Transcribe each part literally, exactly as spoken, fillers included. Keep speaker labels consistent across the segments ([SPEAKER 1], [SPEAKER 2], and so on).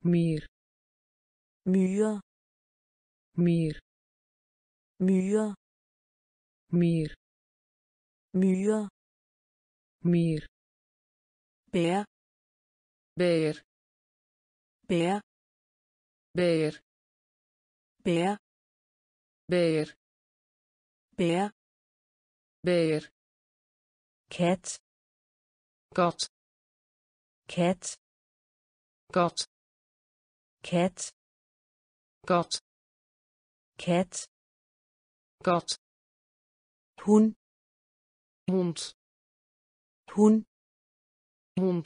[SPEAKER 1] myr,
[SPEAKER 2] myre,
[SPEAKER 1] myr,
[SPEAKER 2] myre,
[SPEAKER 1] myr,
[SPEAKER 2] myre,
[SPEAKER 1] myr,
[SPEAKER 2] bær,
[SPEAKER 1] bær,
[SPEAKER 2] bær,
[SPEAKER 1] bær,
[SPEAKER 2] bær,
[SPEAKER 1] bær,
[SPEAKER 2] bær,
[SPEAKER 1] bær,
[SPEAKER 2] kat,
[SPEAKER 1] kat,
[SPEAKER 2] kat,
[SPEAKER 1] kat,
[SPEAKER 2] kat,
[SPEAKER 1] kat,
[SPEAKER 2] kat,
[SPEAKER 1] kat,
[SPEAKER 2] hund,
[SPEAKER 1] hond,
[SPEAKER 2] hund,
[SPEAKER 1] hond,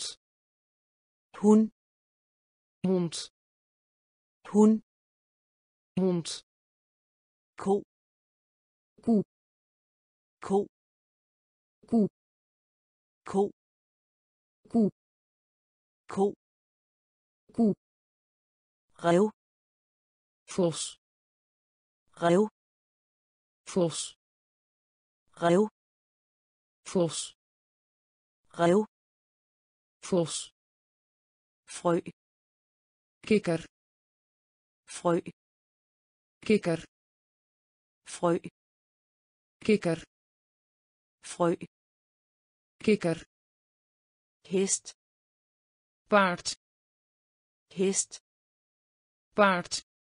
[SPEAKER 2] hund,
[SPEAKER 1] hond,
[SPEAKER 2] hund,
[SPEAKER 1] hond,
[SPEAKER 2] ko,
[SPEAKER 1] koe,
[SPEAKER 2] ko,
[SPEAKER 1] koe,
[SPEAKER 2] ko,
[SPEAKER 1] koe,
[SPEAKER 2] ko,
[SPEAKER 1] koe,
[SPEAKER 2] rev,
[SPEAKER 1] vos,
[SPEAKER 2] rev,
[SPEAKER 1] vos,
[SPEAKER 2] rev,
[SPEAKER 1] vos,
[SPEAKER 2] rev,
[SPEAKER 1] vos,
[SPEAKER 2] frø,
[SPEAKER 1] kikker,
[SPEAKER 2] frø,
[SPEAKER 1] kikker,
[SPEAKER 2] frø,
[SPEAKER 1] kikker,
[SPEAKER 2] frø,
[SPEAKER 1] kikker,
[SPEAKER 2] hest,
[SPEAKER 1] paard,
[SPEAKER 2] hest,
[SPEAKER 1] paard,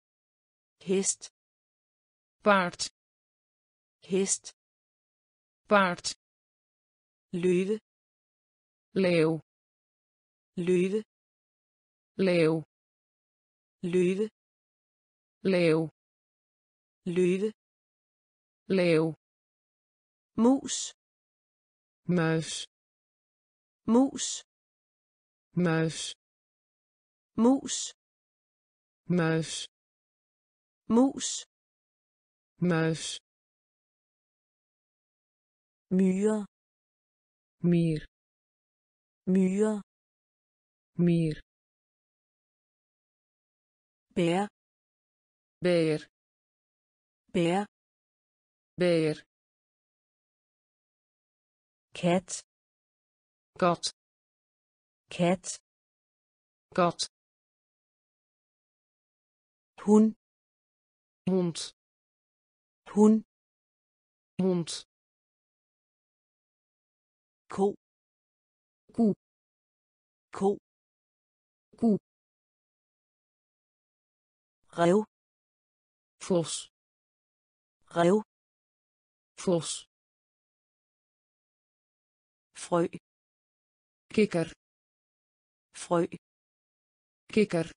[SPEAKER 2] hest,
[SPEAKER 1] paard,
[SPEAKER 2] hest,
[SPEAKER 1] paard,
[SPEAKER 2] løve,
[SPEAKER 1] leeuw,
[SPEAKER 2] løve,
[SPEAKER 1] leeuw,
[SPEAKER 2] løve,
[SPEAKER 1] leeuw,
[SPEAKER 2] løve,
[SPEAKER 1] leeuw,
[SPEAKER 2] mus,
[SPEAKER 1] muis,
[SPEAKER 2] mus,
[SPEAKER 1] muis,
[SPEAKER 2] mus,
[SPEAKER 1] muis,
[SPEAKER 2] mus,
[SPEAKER 1] muis,
[SPEAKER 2] myre,
[SPEAKER 1] myr,
[SPEAKER 2] myre,
[SPEAKER 1] myr,
[SPEAKER 2] bær,
[SPEAKER 1] bær,
[SPEAKER 2] bær,
[SPEAKER 1] bær,
[SPEAKER 2] kat,
[SPEAKER 1] kat,
[SPEAKER 2] kat,
[SPEAKER 1] kat,
[SPEAKER 2] hund,
[SPEAKER 1] hond,
[SPEAKER 2] hund,
[SPEAKER 1] hond,
[SPEAKER 2] ko,
[SPEAKER 1] koe,
[SPEAKER 2] ko,
[SPEAKER 1] koe,
[SPEAKER 2] rev,
[SPEAKER 1] vos,
[SPEAKER 2] rev,
[SPEAKER 1] vos,
[SPEAKER 2] frø,
[SPEAKER 1] kikker,
[SPEAKER 2] frø,
[SPEAKER 1] kikker,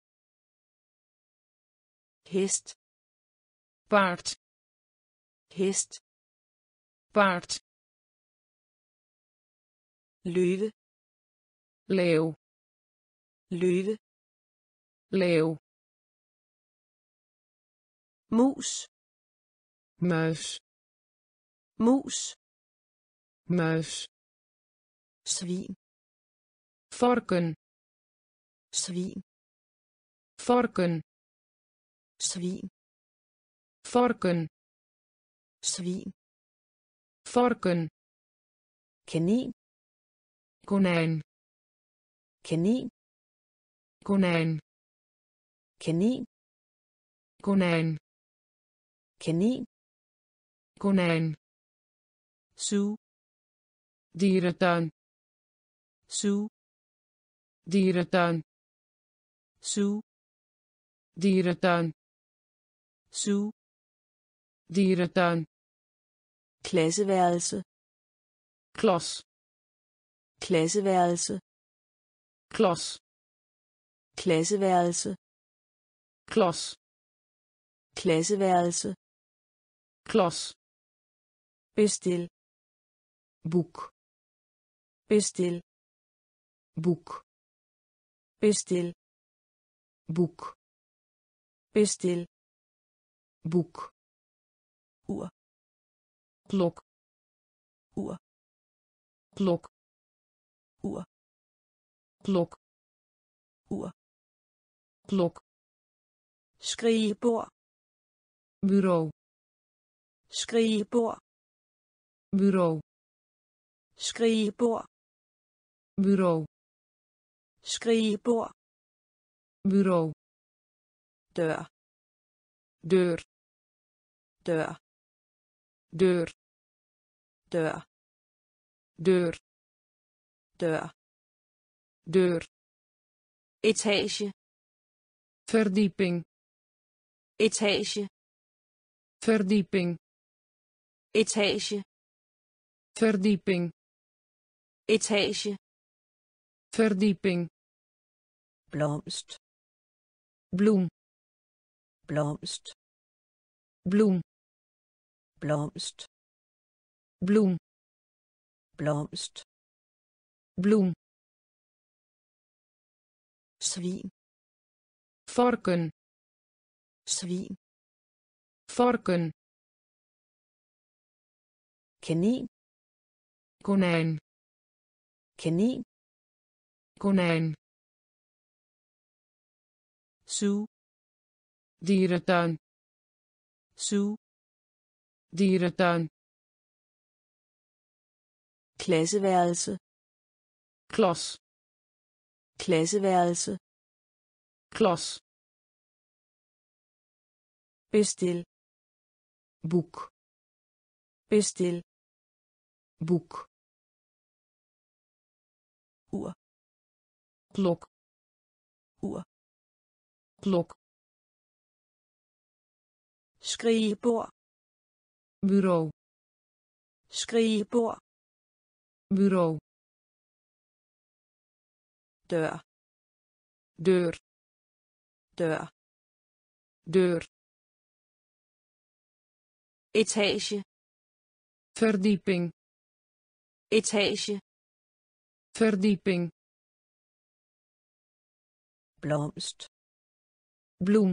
[SPEAKER 2] hest,
[SPEAKER 1] paard,
[SPEAKER 2] hest,
[SPEAKER 1] paard,
[SPEAKER 2] løve,
[SPEAKER 1] leeuw,
[SPEAKER 2] løve,
[SPEAKER 1] leeuw,
[SPEAKER 2] mus,
[SPEAKER 1] muis,
[SPEAKER 2] mus,
[SPEAKER 1] muis,
[SPEAKER 2] svin,
[SPEAKER 1] varken,
[SPEAKER 2] svin,
[SPEAKER 1] varken,
[SPEAKER 2] svin,
[SPEAKER 1] varken,
[SPEAKER 2] svin,
[SPEAKER 1] varken,
[SPEAKER 2] kanin,
[SPEAKER 1] konijn,
[SPEAKER 2] kanin,
[SPEAKER 1] konijn,
[SPEAKER 2] kanin,
[SPEAKER 1] konijn,
[SPEAKER 2] kanin,
[SPEAKER 1] konijn,
[SPEAKER 2] zoo,
[SPEAKER 1] dierentuin,
[SPEAKER 2] zoo,
[SPEAKER 1] dierentuin,
[SPEAKER 2] zoo,
[SPEAKER 1] dierentuin,
[SPEAKER 2] zoo,
[SPEAKER 1] dierentuin,
[SPEAKER 2] klasseværelse,
[SPEAKER 1] klas,
[SPEAKER 2] klasseværelse,
[SPEAKER 1] klas,
[SPEAKER 2] klasseværelse,
[SPEAKER 1] klas,
[SPEAKER 2] klasseværelse,
[SPEAKER 1] klas,
[SPEAKER 2] bestil,
[SPEAKER 1] boek,
[SPEAKER 2] bestil,
[SPEAKER 1] boek,
[SPEAKER 2] bestil,
[SPEAKER 1] boek,
[SPEAKER 2] bestil,
[SPEAKER 1] boek,
[SPEAKER 2] ur,
[SPEAKER 1] klok,
[SPEAKER 2] ur,
[SPEAKER 1] klok,
[SPEAKER 2] ur,
[SPEAKER 1] klok,
[SPEAKER 2] ur,
[SPEAKER 1] klok,
[SPEAKER 2] skrivebord,
[SPEAKER 1] bureau,
[SPEAKER 2] skrivebord,
[SPEAKER 1] bureau,
[SPEAKER 2] skrivebord,
[SPEAKER 1] bureau,
[SPEAKER 2] skrivebord,
[SPEAKER 1] bureau,
[SPEAKER 2] dør,
[SPEAKER 1] deur,
[SPEAKER 2] dør,
[SPEAKER 1] deur,
[SPEAKER 2] dør,
[SPEAKER 1] deur,
[SPEAKER 2] dør,
[SPEAKER 1] deur,
[SPEAKER 2] etage,
[SPEAKER 1] verdieping,
[SPEAKER 2] etage,
[SPEAKER 1] verdieping,
[SPEAKER 2] etage,
[SPEAKER 1] verdieping,
[SPEAKER 2] etage,
[SPEAKER 1] verdieping,
[SPEAKER 2] blomst,
[SPEAKER 1] bloem,
[SPEAKER 2] blomst,
[SPEAKER 1] bloem,
[SPEAKER 2] blomst,
[SPEAKER 1] bloem,
[SPEAKER 2] blomst,
[SPEAKER 1] bloem,
[SPEAKER 2] svin,
[SPEAKER 1] varken,
[SPEAKER 2] svin,
[SPEAKER 1] varken,
[SPEAKER 2] kanin,
[SPEAKER 1] konijn,
[SPEAKER 2] kanin,
[SPEAKER 1] konijn,
[SPEAKER 2] zoo,
[SPEAKER 1] dierentuin,
[SPEAKER 2] zoo,
[SPEAKER 1] dierentuin,
[SPEAKER 2] klasseværelse,
[SPEAKER 1] klas,
[SPEAKER 2] klasseværelse,
[SPEAKER 1] klas,
[SPEAKER 2] bestil,
[SPEAKER 1] boek,
[SPEAKER 2] bestil,
[SPEAKER 1] boek,
[SPEAKER 2] ur,
[SPEAKER 1] klok,
[SPEAKER 2] ur,
[SPEAKER 1] klok,
[SPEAKER 2] skrivebord,
[SPEAKER 1] bureau,
[SPEAKER 2] skrivebord,
[SPEAKER 1] bureau,
[SPEAKER 2] dør,
[SPEAKER 1] deur,
[SPEAKER 2] dør,
[SPEAKER 1] deur,
[SPEAKER 2] etage,
[SPEAKER 1] verdieping,
[SPEAKER 2] etage,
[SPEAKER 1] verdieping,
[SPEAKER 2] blomst,
[SPEAKER 1] bloem,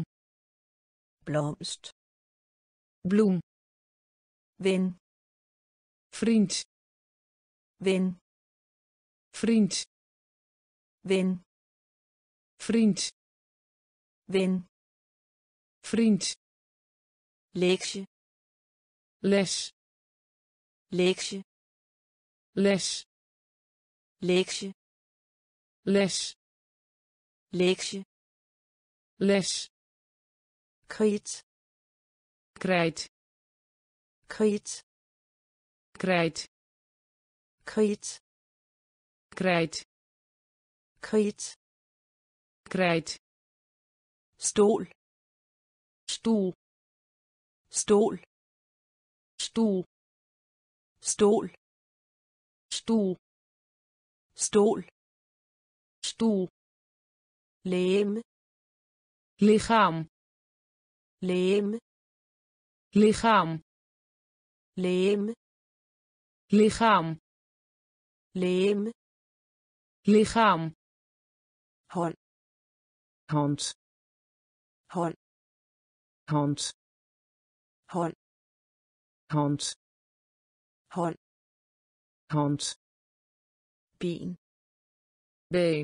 [SPEAKER 2] blomst,
[SPEAKER 1] bloem,
[SPEAKER 2] ven,
[SPEAKER 1] vriend,
[SPEAKER 2] ven,
[SPEAKER 1] vriend,
[SPEAKER 2] ven,
[SPEAKER 1] vriend,
[SPEAKER 2] ven,
[SPEAKER 1] vriend,
[SPEAKER 2] leksje,
[SPEAKER 1] les,
[SPEAKER 2] leksje,
[SPEAKER 1] les,
[SPEAKER 2] leksje,
[SPEAKER 1] les,
[SPEAKER 2] leksje,
[SPEAKER 1] les,
[SPEAKER 2] kridt,
[SPEAKER 1] krijt,
[SPEAKER 2] kridt,
[SPEAKER 1] krijt,
[SPEAKER 2] kridt,
[SPEAKER 1] krijt,
[SPEAKER 2] kridt,
[SPEAKER 1] krijt,
[SPEAKER 2] stol,
[SPEAKER 1] stoel,
[SPEAKER 2] stol,
[SPEAKER 1] stoel,
[SPEAKER 2] stol,
[SPEAKER 1] stoel,
[SPEAKER 2] stol,
[SPEAKER 1] stoel,
[SPEAKER 2] legeme,
[SPEAKER 1] lichaam,
[SPEAKER 2] legeme,
[SPEAKER 1] lichaam,
[SPEAKER 2] legeme,
[SPEAKER 1] lichaam,
[SPEAKER 2] legeme,
[SPEAKER 1] lichaam,
[SPEAKER 2] hånd,
[SPEAKER 1] hand,
[SPEAKER 2] hånd,
[SPEAKER 1] hand,
[SPEAKER 2] hånd,
[SPEAKER 1] hand,
[SPEAKER 2] hånd,
[SPEAKER 1] hand,
[SPEAKER 2] ben,
[SPEAKER 1] been,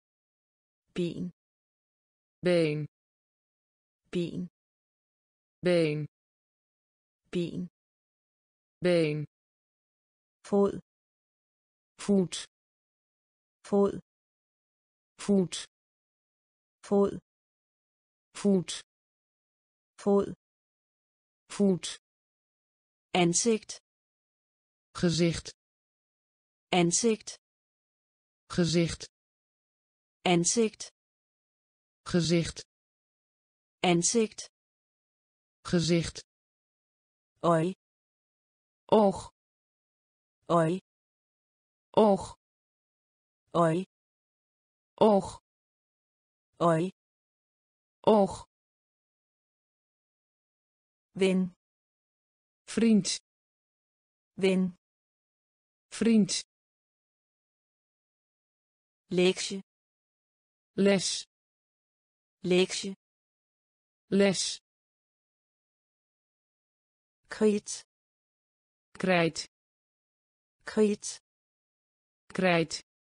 [SPEAKER 2] ben,
[SPEAKER 1] been,
[SPEAKER 2] ben,
[SPEAKER 1] been,
[SPEAKER 2] ben,
[SPEAKER 1] been,
[SPEAKER 2] fod,
[SPEAKER 1] voet,
[SPEAKER 2] fod,
[SPEAKER 1] voet,
[SPEAKER 2] fod,
[SPEAKER 1] voet,
[SPEAKER 2] fod,
[SPEAKER 1] voet,
[SPEAKER 2] ansigt,
[SPEAKER 1] gezicht,
[SPEAKER 2] ansigt,
[SPEAKER 1] gezicht,
[SPEAKER 2] ansigt,
[SPEAKER 1] gezicht,
[SPEAKER 2] ansigt,
[SPEAKER 1] gezicht,
[SPEAKER 2] øje,
[SPEAKER 1] oog,
[SPEAKER 2] øje,
[SPEAKER 1] oog,
[SPEAKER 2] øje,
[SPEAKER 1] oog,
[SPEAKER 2] øje,
[SPEAKER 1] oog,
[SPEAKER 2] ven,
[SPEAKER 1] vriend,
[SPEAKER 2] ven,
[SPEAKER 1] vriend,
[SPEAKER 2] leksje,
[SPEAKER 1] les,
[SPEAKER 2] leksje,
[SPEAKER 1] les,
[SPEAKER 2] kridt,
[SPEAKER 1] krijt,
[SPEAKER 2] kridt,
[SPEAKER 1] krijt,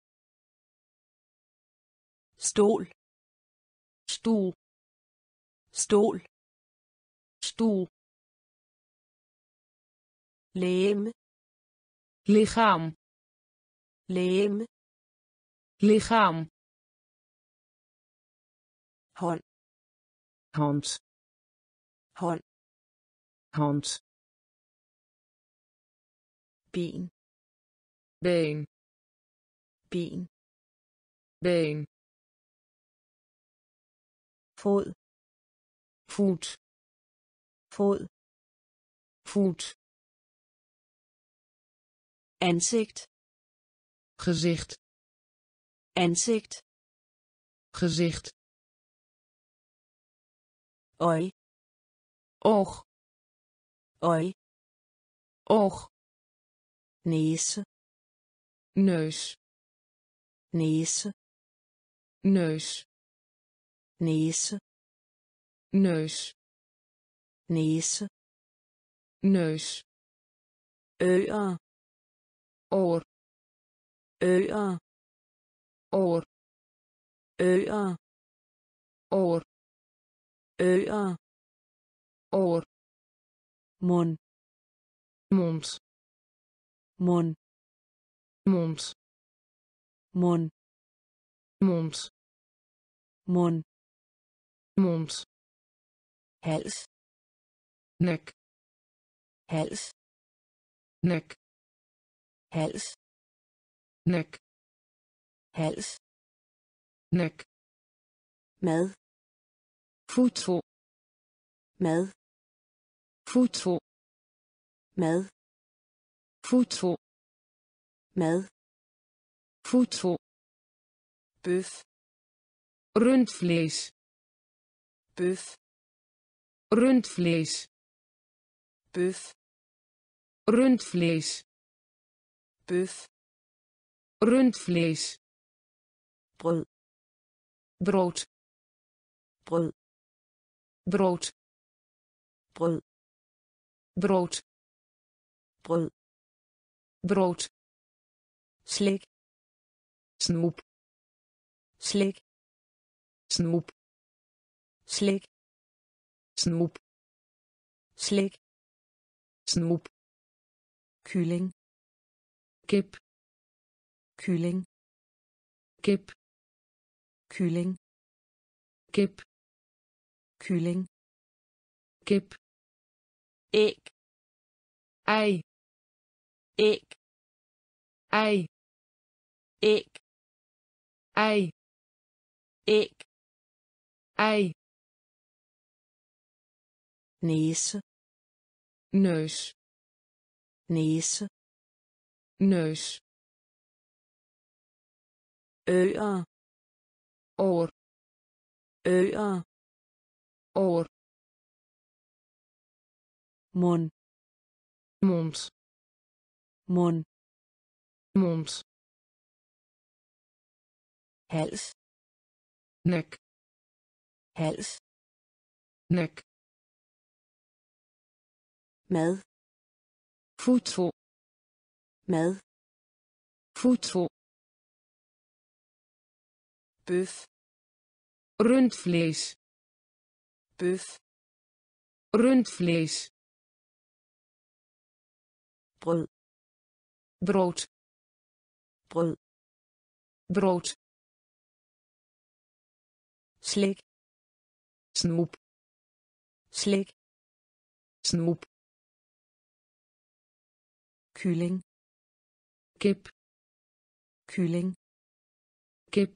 [SPEAKER 2] stol,
[SPEAKER 1] stoel,
[SPEAKER 2] stol,
[SPEAKER 1] stoel,
[SPEAKER 2] legeme,
[SPEAKER 1] lichaam,
[SPEAKER 2] legeme,
[SPEAKER 1] lichaam,
[SPEAKER 2] hånd,
[SPEAKER 1] hand,
[SPEAKER 2] hånd,
[SPEAKER 1] hand,
[SPEAKER 2] ben,
[SPEAKER 1] been,
[SPEAKER 2] ben,
[SPEAKER 1] been,
[SPEAKER 2] fod,
[SPEAKER 1] voet,
[SPEAKER 2] fod,
[SPEAKER 1] voet,
[SPEAKER 2] ansigt,
[SPEAKER 1] gezicht,
[SPEAKER 2] ansigt,
[SPEAKER 1] gezicht,
[SPEAKER 2] øje,
[SPEAKER 1] oog,
[SPEAKER 2] øje,
[SPEAKER 1] oog,
[SPEAKER 2] næse,
[SPEAKER 1] neus,
[SPEAKER 2] næse,
[SPEAKER 1] neus,
[SPEAKER 2] næse,
[SPEAKER 1] neus,
[SPEAKER 2] næse,
[SPEAKER 1] neus,
[SPEAKER 2] ører,
[SPEAKER 1] oor,
[SPEAKER 2] ører,
[SPEAKER 1] oor,
[SPEAKER 2] ører,
[SPEAKER 1] oor,
[SPEAKER 2] ører,
[SPEAKER 1] oor,
[SPEAKER 2] mund,
[SPEAKER 1] mond,
[SPEAKER 2] mund,
[SPEAKER 1] mond,
[SPEAKER 2] mund,
[SPEAKER 1] mond,
[SPEAKER 2] mund,
[SPEAKER 1] mond,
[SPEAKER 2] hals,
[SPEAKER 1] nek,
[SPEAKER 2] hals,
[SPEAKER 1] nek,
[SPEAKER 2] hals,
[SPEAKER 1] nek,
[SPEAKER 2] hals,
[SPEAKER 1] nek,
[SPEAKER 2] mad,
[SPEAKER 1] voedsel,
[SPEAKER 2] mad,
[SPEAKER 1] voedsel,
[SPEAKER 2] mad,
[SPEAKER 1] voedsel,
[SPEAKER 2] mad,
[SPEAKER 1] voedsel,
[SPEAKER 2] bøf,
[SPEAKER 1] rundvlees,
[SPEAKER 2] bøf,
[SPEAKER 1] rundvlees,
[SPEAKER 2] bøf,
[SPEAKER 1] rundvlees,
[SPEAKER 2] bøf,
[SPEAKER 1] rundvlees,
[SPEAKER 2] brød,
[SPEAKER 1] brood,
[SPEAKER 2] brød,
[SPEAKER 1] brood,
[SPEAKER 2] brød,
[SPEAKER 1] brood,
[SPEAKER 2] brød,
[SPEAKER 1] brood,
[SPEAKER 2] slik,
[SPEAKER 1] snoep,
[SPEAKER 2] slik,
[SPEAKER 1] snoep,
[SPEAKER 2] slik,
[SPEAKER 1] snoep,
[SPEAKER 2] slik,
[SPEAKER 1] snoep,
[SPEAKER 2] kylling,
[SPEAKER 1] kip,
[SPEAKER 2] kylling,
[SPEAKER 1] kip,
[SPEAKER 2] kylling,
[SPEAKER 1] kip,
[SPEAKER 2] kylling,
[SPEAKER 1] kip,
[SPEAKER 2] æg,
[SPEAKER 1] ei,
[SPEAKER 2] æg,
[SPEAKER 1] ei,
[SPEAKER 2] æg,
[SPEAKER 1] ei,
[SPEAKER 2] æg,
[SPEAKER 1] ei,
[SPEAKER 2] næse,
[SPEAKER 1] neus,
[SPEAKER 2] næse,
[SPEAKER 1] neus,
[SPEAKER 2] ører,
[SPEAKER 1] oor,
[SPEAKER 2] ører,
[SPEAKER 1] oor,
[SPEAKER 2] mund,
[SPEAKER 1] mond,
[SPEAKER 2] mund,
[SPEAKER 1] mond,
[SPEAKER 2] hals,
[SPEAKER 1] nek,
[SPEAKER 2] hals,
[SPEAKER 1] nek,
[SPEAKER 2] mad,
[SPEAKER 1] voedsel,
[SPEAKER 2] mad,
[SPEAKER 1] voedsel,
[SPEAKER 2] bøf,
[SPEAKER 1] rundvlees,
[SPEAKER 2] bøf,
[SPEAKER 1] rundvlees,
[SPEAKER 2] brød,
[SPEAKER 1] brood,
[SPEAKER 2] brød,
[SPEAKER 1] brood,
[SPEAKER 2] slik,
[SPEAKER 1] snoep,
[SPEAKER 2] slik,
[SPEAKER 1] snoep,
[SPEAKER 2] kylling,
[SPEAKER 1] kip,
[SPEAKER 2] kylling,
[SPEAKER 1] kip,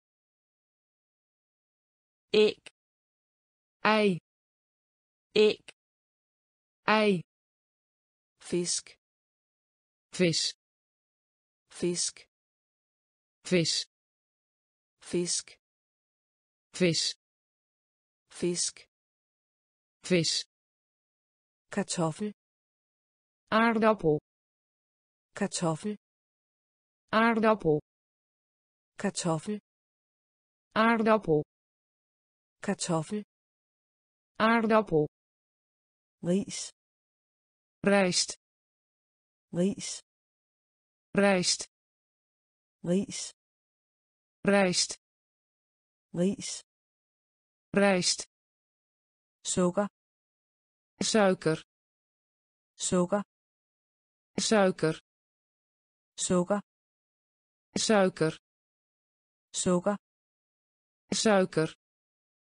[SPEAKER 2] æg,
[SPEAKER 1] ei,
[SPEAKER 2] æg,
[SPEAKER 1] ei,
[SPEAKER 2] fisk,
[SPEAKER 1] vis,
[SPEAKER 2] fisk,
[SPEAKER 1] vis,
[SPEAKER 2] fisk,
[SPEAKER 1] vis,
[SPEAKER 2] fisk,
[SPEAKER 1] vis,
[SPEAKER 2] kartoffel,
[SPEAKER 1] aardappel,
[SPEAKER 2] kartoffel,
[SPEAKER 1] aardappel,
[SPEAKER 2] kartoffel,
[SPEAKER 1] aardappel,
[SPEAKER 2] kartoffel,
[SPEAKER 1] aardappel,
[SPEAKER 2] ris,
[SPEAKER 1] rijst,
[SPEAKER 2] ris,
[SPEAKER 1] rijst,
[SPEAKER 2] ris,
[SPEAKER 1] rijst,
[SPEAKER 2] ris,
[SPEAKER 1] rijst,
[SPEAKER 2] sukker,
[SPEAKER 1] suiker,
[SPEAKER 2] sukker,
[SPEAKER 1] suiker,
[SPEAKER 2] sukker,
[SPEAKER 1] suiker,
[SPEAKER 2] sukker,
[SPEAKER 1] suiker,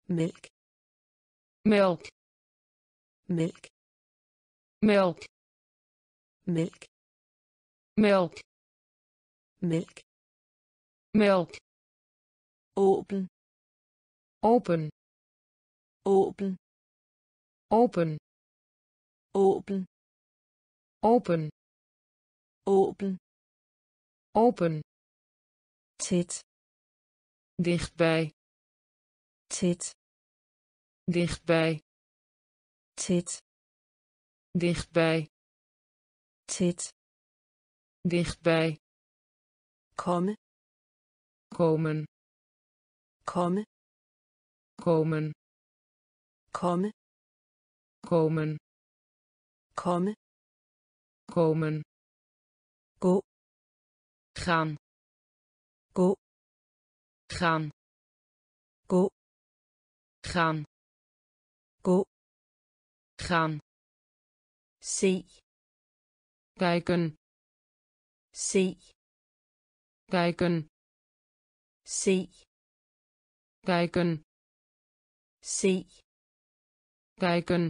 [SPEAKER 2] mælk,
[SPEAKER 1] melk,
[SPEAKER 2] mælk,
[SPEAKER 1] melk,
[SPEAKER 2] mælk,
[SPEAKER 1] melk,
[SPEAKER 2] mælk,
[SPEAKER 1] melk,
[SPEAKER 2] åben,
[SPEAKER 1] open,
[SPEAKER 2] åben,
[SPEAKER 1] open,
[SPEAKER 2] åben,
[SPEAKER 1] open,
[SPEAKER 2] åben,
[SPEAKER 1] open,
[SPEAKER 2] tæt,
[SPEAKER 1] dichtbij,
[SPEAKER 2] tæt,
[SPEAKER 1] dichtbij,
[SPEAKER 2] tæt,
[SPEAKER 1] dichtbij,
[SPEAKER 2] tæt,
[SPEAKER 1] dichtbij,
[SPEAKER 2] komme,
[SPEAKER 1] komen,
[SPEAKER 2] komme,
[SPEAKER 1] komen,
[SPEAKER 2] komme,
[SPEAKER 1] komen,
[SPEAKER 2] komme,
[SPEAKER 1] komen,
[SPEAKER 2] gå,
[SPEAKER 1] gaan,
[SPEAKER 2] gå,
[SPEAKER 1] gaan,
[SPEAKER 2] gå,
[SPEAKER 1] gaan,
[SPEAKER 2] gå,
[SPEAKER 1] gaan,
[SPEAKER 2] se,
[SPEAKER 1] kijken,
[SPEAKER 2] se,
[SPEAKER 1] kijken,
[SPEAKER 2] se,
[SPEAKER 1] kijken,
[SPEAKER 2] se,
[SPEAKER 1] kijken,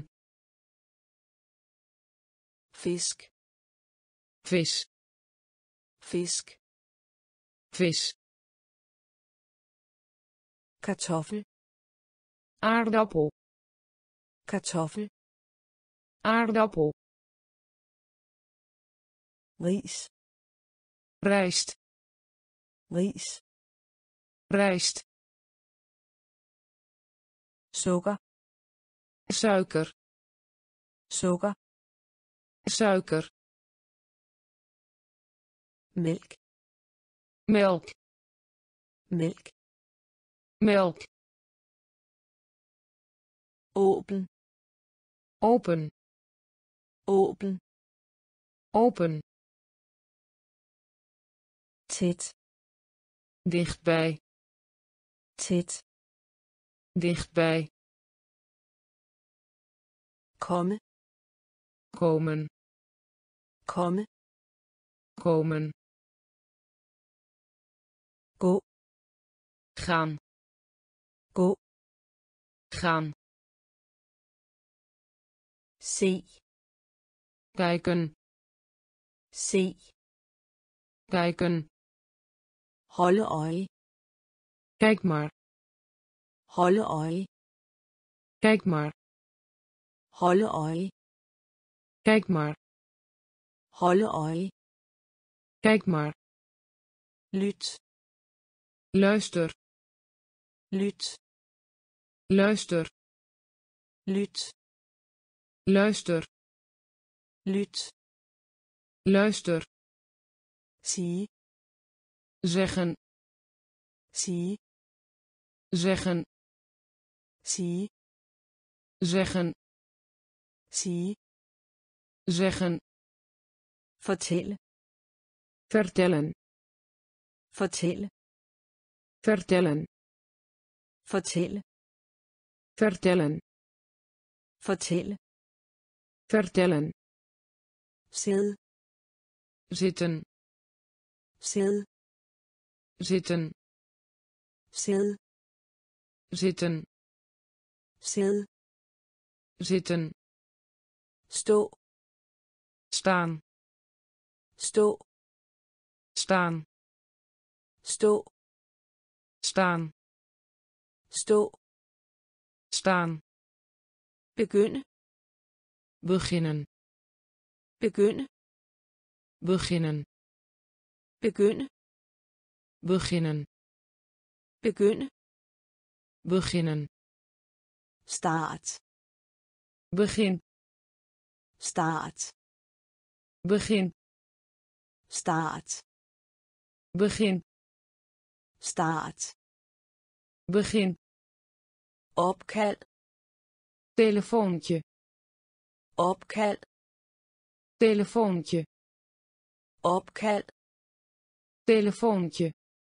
[SPEAKER 2] fisk,
[SPEAKER 1] vis,
[SPEAKER 2] fisk,
[SPEAKER 1] vis,
[SPEAKER 2] kartoffel,
[SPEAKER 1] aardappel,
[SPEAKER 2] kartoffel,
[SPEAKER 1] aardappel,
[SPEAKER 2] ris,
[SPEAKER 1] rijst,
[SPEAKER 2] ris,
[SPEAKER 1] rijst,
[SPEAKER 2] sukker,
[SPEAKER 1] suiker,
[SPEAKER 2] sukker,
[SPEAKER 1] suiker,
[SPEAKER 2] mælk,
[SPEAKER 1] melk,
[SPEAKER 2] mælk,
[SPEAKER 1] melk,
[SPEAKER 2] åben,
[SPEAKER 1] open,
[SPEAKER 2] åben,
[SPEAKER 1] open,
[SPEAKER 2] tæt,
[SPEAKER 1] dichtbij,
[SPEAKER 2] tæt,
[SPEAKER 1] dichtbij,
[SPEAKER 2] komme,
[SPEAKER 1] komen,
[SPEAKER 2] komme,
[SPEAKER 1] komen,
[SPEAKER 2] gå,
[SPEAKER 1] gaan,
[SPEAKER 2] gå,
[SPEAKER 1] gaan,
[SPEAKER 2] se,
[SPEAKER 1] kijken,
[SPEAKER 2] se,
[SPEAKER 1] kijken,
[SPEAKER 2] holde øje,
[SPEAKER 1] kijk maar,
[SPEAKER 2] holde øje,
[SPEAKER 1] kijk maar,
[SPEAKER 2] holde øje,
[SPEAKER 1] kijk maar,
[SPEAKER 2] holde øje,
[SPEAKER 1] kijk maar,
[SPEAKER 2] lyt,
[SPEAKER 1] luister,
[SPEAKER 2] lyt,
[SPEAKER 1] luister,
[SPEAKER 2] lyt,
[SPEAKER 1] luister,
[SPEAKER 2] lyt,
[SPEAKER 1] luister,
[SPEAKER 2] sige,
[SPEAKER 1] zeggen,
[SPEAKER 2] sige,
[SPEAKER 1] zeggen,
[SPEAKER 2] sige,
[SPEAKER 1] zeggen,
[SPEAKER 2] sige,
[SPEAKER 1] zeggen,
[SPEAKER 2] fortælle,
[SPEAKER 1] vertellen,
[SPEAKER 2] fortælle,
[SPEAKER 1] vertellen,
[SPEAKER 2] fortælle,
[SPEAKER 1] vertellen,
[SPEAKER 2] fortælle,
[SPEAKER 1] vertellen,
[SPEAKER 2] sid,
[SPEAKER 1] zitten,
[SPEAKER 2] sid,
[SPEAKER 1] zitten,
[SPEAKER 2] sid,
[SPEAKER 1] zitten,
[SPEAKER 2] sid,
[SPEAKER 1] zitten,
[SPEAKER 2] stå,
[SPEAKER 1] staan,
[SPEAKER 2] stå,
[SPEAKER 1] staan,
[SPEAKER 2] stå,
[SPEAKER 1] staan,
[SPEAKER 2] stå,
[SPEAKER 1] staan,
[SPEAKER 2] begynde,
[SPEAKER 1] beginnen,
[SPEAKER 2] begynde,
[SPEAKER 1] beginnen,
[SPEAKER 2] begynde,
[SPEAKER 1] beginnen,
[SPEAKER 2] begynde,
[SPEAKER 1] beginnen,
[SPEAKER 2] start,
[SPEAKER 1] begin,
[SPEAKER 2] start,
[SPEAKER 1] begin,
[SPEAKER 2] start,
[SPEAKER 1] begin,
[SPEAKER 2] start,
[SPEAKER 1] begin,
[SPEAKER 2] opkald,
[SPEAKER 1] telefoontje,
[SPEAKER 2] opkald,
[SPEAKER 1] telefoontje,
[SPEAKER 2] opkald,
[SPEAKER 1] telefoontje,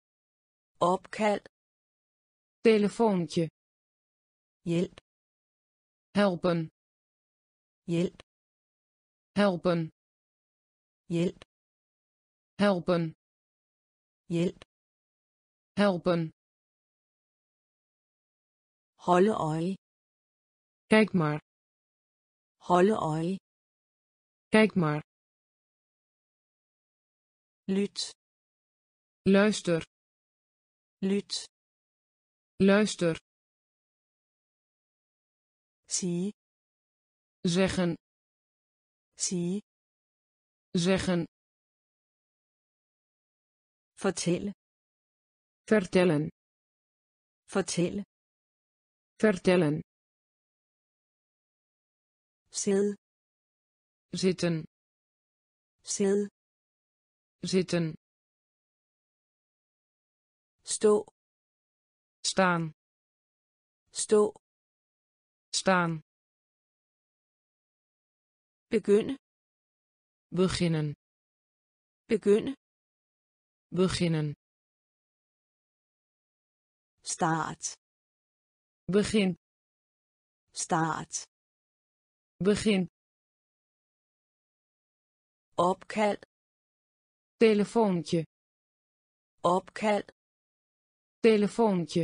[SPEAKER 2] opkald,
[SPEAKER 1] telefoontje,
[SPEAKER 2] hjælp,
[SPEAKER 1] helpen,
[SPEAKER 2] hjælp,
[SPEAKER 1] helpen,
[SPEAKER 2] hjælp,
[SPEAKER 1] helpen,
[SPEAKER 2] hjælp,
[SPEAKER 1] helpen,
[SPEAKER 2] Holde øje.
[SPEAKER 1] Kijk maar.
[SPEAKER 2] Holde øje.
[SPEAKER 1] Kijk maar.
[SPEAKER 2] Lyt.
[SPEAKER 1] Luister.
[SPEAKER 2] Lyt.
[SPEAKER 1] Luister.
[SPEAKER 2] Sige.
[SPEAKER 1] Zeggen.
[SPEAKER 2] Sige.
[SPEAKER 1] Zeggen.
[SPEAKER 2] Fortælle.
[SPEAKER 1] Vertellen.
[SPEAKER 2] Fortælle.
[SPEAKER 1] Vertellen.
[SPEAKER 2] Sid.
[SPEAKER 1] Zitten.
[SPEAKER 2] Sid.
[SPEAKER 1] Zitten.
[SPEAKER 2] Stå.
[SPEAKER 1] Staan.
[SPEAKER 2] Stå.
[SPEAKER 1] Staan.
[SPEAKER 2] Begynde.
[SPEAKER 1] Beginnen.
[SPEAKER 2] Begynde.
[SPEAKER 1] Beginnen.
[SPEAKER 2] Start.
[SPEAKER 1] Begin.
[SPEAKER 2] Start.
[SPEAKER 1] Begin.
[SPEAKER 2] Opkald.
[SPEAKER 1] Telefoontje.
[SPEAKER 2] Opkald.
[SPEAKER 1] Telefoontje.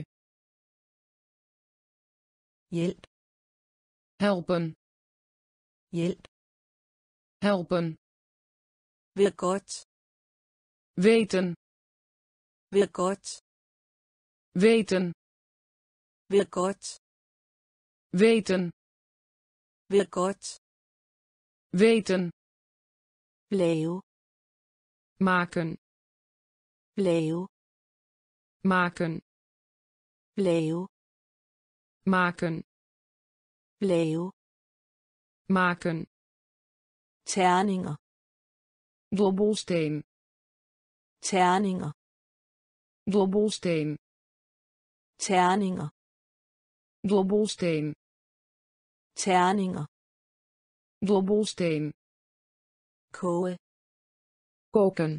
[SPEAKER 2] Hjælp.
[SPEAKER 1] Helpen.
[SPEAKER 2] Hjælp.
[SPEAKER 1] Helpen.
[SPEAKER 2] Vil godt.
[SPEAKER 1] Weten.
[SPEAKER 2] Vil godt.
[SPEAKER 1] Weten.
[SPEAKER 2] Vil godt.
[SPEAKER 1] Weten.
[SPEAKER 2] Vil godt.
[SPEAKER 1] Weten.
[SPEAKER 2] Lave.
[SPEAKER 1] Maken.
[SPEAKER 2] Lave.
[SPEAKER 1] Maken.
[SPEAKER 2] Lave.
[SPEAKER 1] Maken.
[SPEAKER 2] Lave.
[SPEAKER 1] Maken.
[SPEAKER 2] Terninger.
[SPEAKER 1] Dobbelsteen.
[SPEAKER 2] Terninger.
[SPEAKER 1] Dobbelsteen.
[SPEAKER 2] Terninger.
[SPEAKER 1] Dobbelsteen.
[SPEAKER 2] Terninger.
[SPEAKER 1] Dobbelsteen.
[SPEAKER 2] Koge.
[SPEAKER 1] Koken.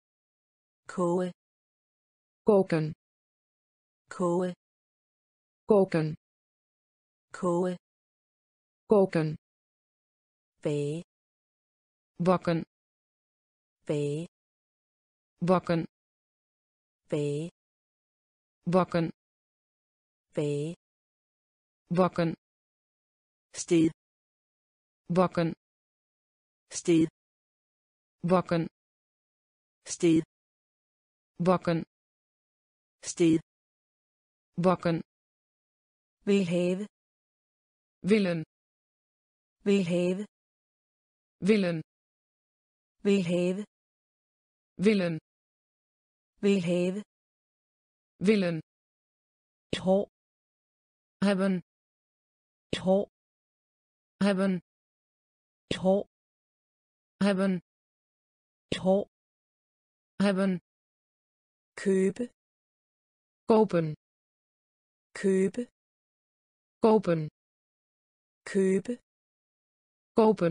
[SPEAKER 2] Koge.
[SPEAKER 1] Koken.
[SPEAKER 2] Koge.
[SPEAKER 1] Koken.
[SPEAKER 2] Koge.
[SPEAKER 1] Koken.
[SPEAKER 2] Bage.
[SPEAKER 1] Bakken.
[SPEAKER 2] Bage.
[SPEAKER 1] Bakken.
[SPEAKER 2] Bage.
[SPEAKER 1] Bakken.
[SPEAKER 2] Bage.
[SPEAKER 1] Bakken.
[SPEAKER 2] Sted.
[SPEAKER 1] Bakken.
[SPEAKER 2] Sted.
[SPEAKER 1] Bakken.
[SPEAKER 2] Sted.
[SPEAKER 1] Bakken.
[SPEAKER 2] Sted.
[SPEAKER 1] Bakken.
[SPEAKER 2] Vil have.
[SPEAKER 1] Willen.
[SPEAKER 2] Vil have.
[SPEAKER 1] Willen.
[SPEAKER 2] Vil have.
[SPEAKER 1] Willen.
[SPEAKER 2] Vil have.
[SPEAKER 1] Willen.
[SPEAKER 2] Et hår.
[SPEAKER 1] Hebben.
[SPEAKER 2] Et hår.
[SPEAKER 1] Hebben.
[SPEAKER 2] Et hår.
[SPEAKER 1] Hebben.
[SPEAKER 2] Et hår.
[SPEAKER 1] Hebben.
[SPEAKER 2] Købe.
[SPEAKER 1] Kopen.
[SPEAKER 2] Købe.
[SPEAKER 1] Kopen.
[SPEAKER 2] Købe.
[SPEAKER 1] Kopen.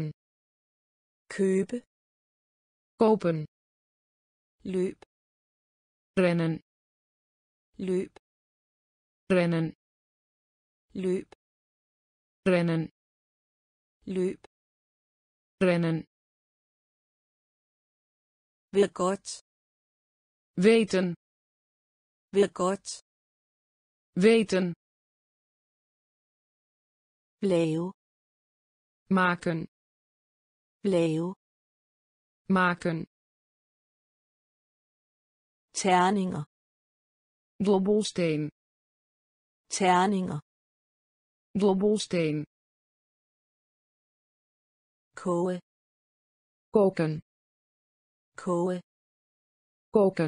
[SPEAKER 2] Købe.
[SPEAKER 1] Kopen.
[SPEAKER 2] Løb.
[SPEAKER 1] Rennen.
[SPEAKER 2] Løb.
[SPEAKER 1] Rennen.
[SPEAKER 2] Løb.
[SPEAKER 1] Rennen.
[SPEAKER 2] Løb.
[SPEAKER 1] Rennen.
[SPEAKER 2] Vil godt.
[SPEAKER 1] Weten.
[SPEAKER 2] Vil godt.
[SPEAKER 1] Weten.
[SPEAKER 2] Lave.
[SPEAKER 1] Maken.
[SPEAKER 2] Lave.
[SPEAKER 1] Maken.
[SPEAKER 2] Terninger.
[SPEAKER 1] Dobbelsteen.
[SPEAKER 2] Terninger.
[SPEAKER 1] Dobbelsteen.
[SPEAKER 2] Koge.
[SPEAKER 1] Koken.
[SPEAKER 2] Koge.
[SPEAKER 1] Koken.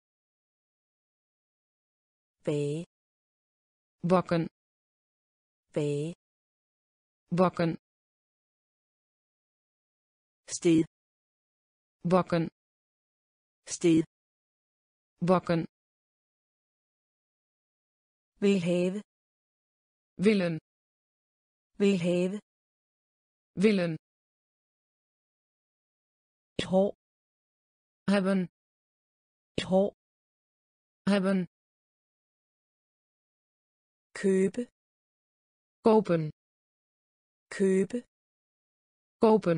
[SPEAKER 2] Bage.
[SPEAKER 1] Bakken.
[SPEAKER 2] Bage.
[SPEAKER 1] Bakken.
[SPEAKER 2] Sted.
[SPEAKER 1] Bakken.
[SPEAKER 2] Sted.
[SPEAKER 1] Bakken.
[SPEAKER 2] Vil have.
[SPEAKER 1] Willen.
[SPEAKER 2] Vil have.
[SPEAKER 1] Willen.
[SPEAKER 2] Et hår.
[SPEAKER 1] Hebben.
[SPEAKER 2] Et hår.
[SPEAKER 1] Hebben.
[SPEAKER 2] Købe.
[SPEAKER 1] Kopen.
[SPEAKER 2] Købe.
[SPEAKER 1] Kopen.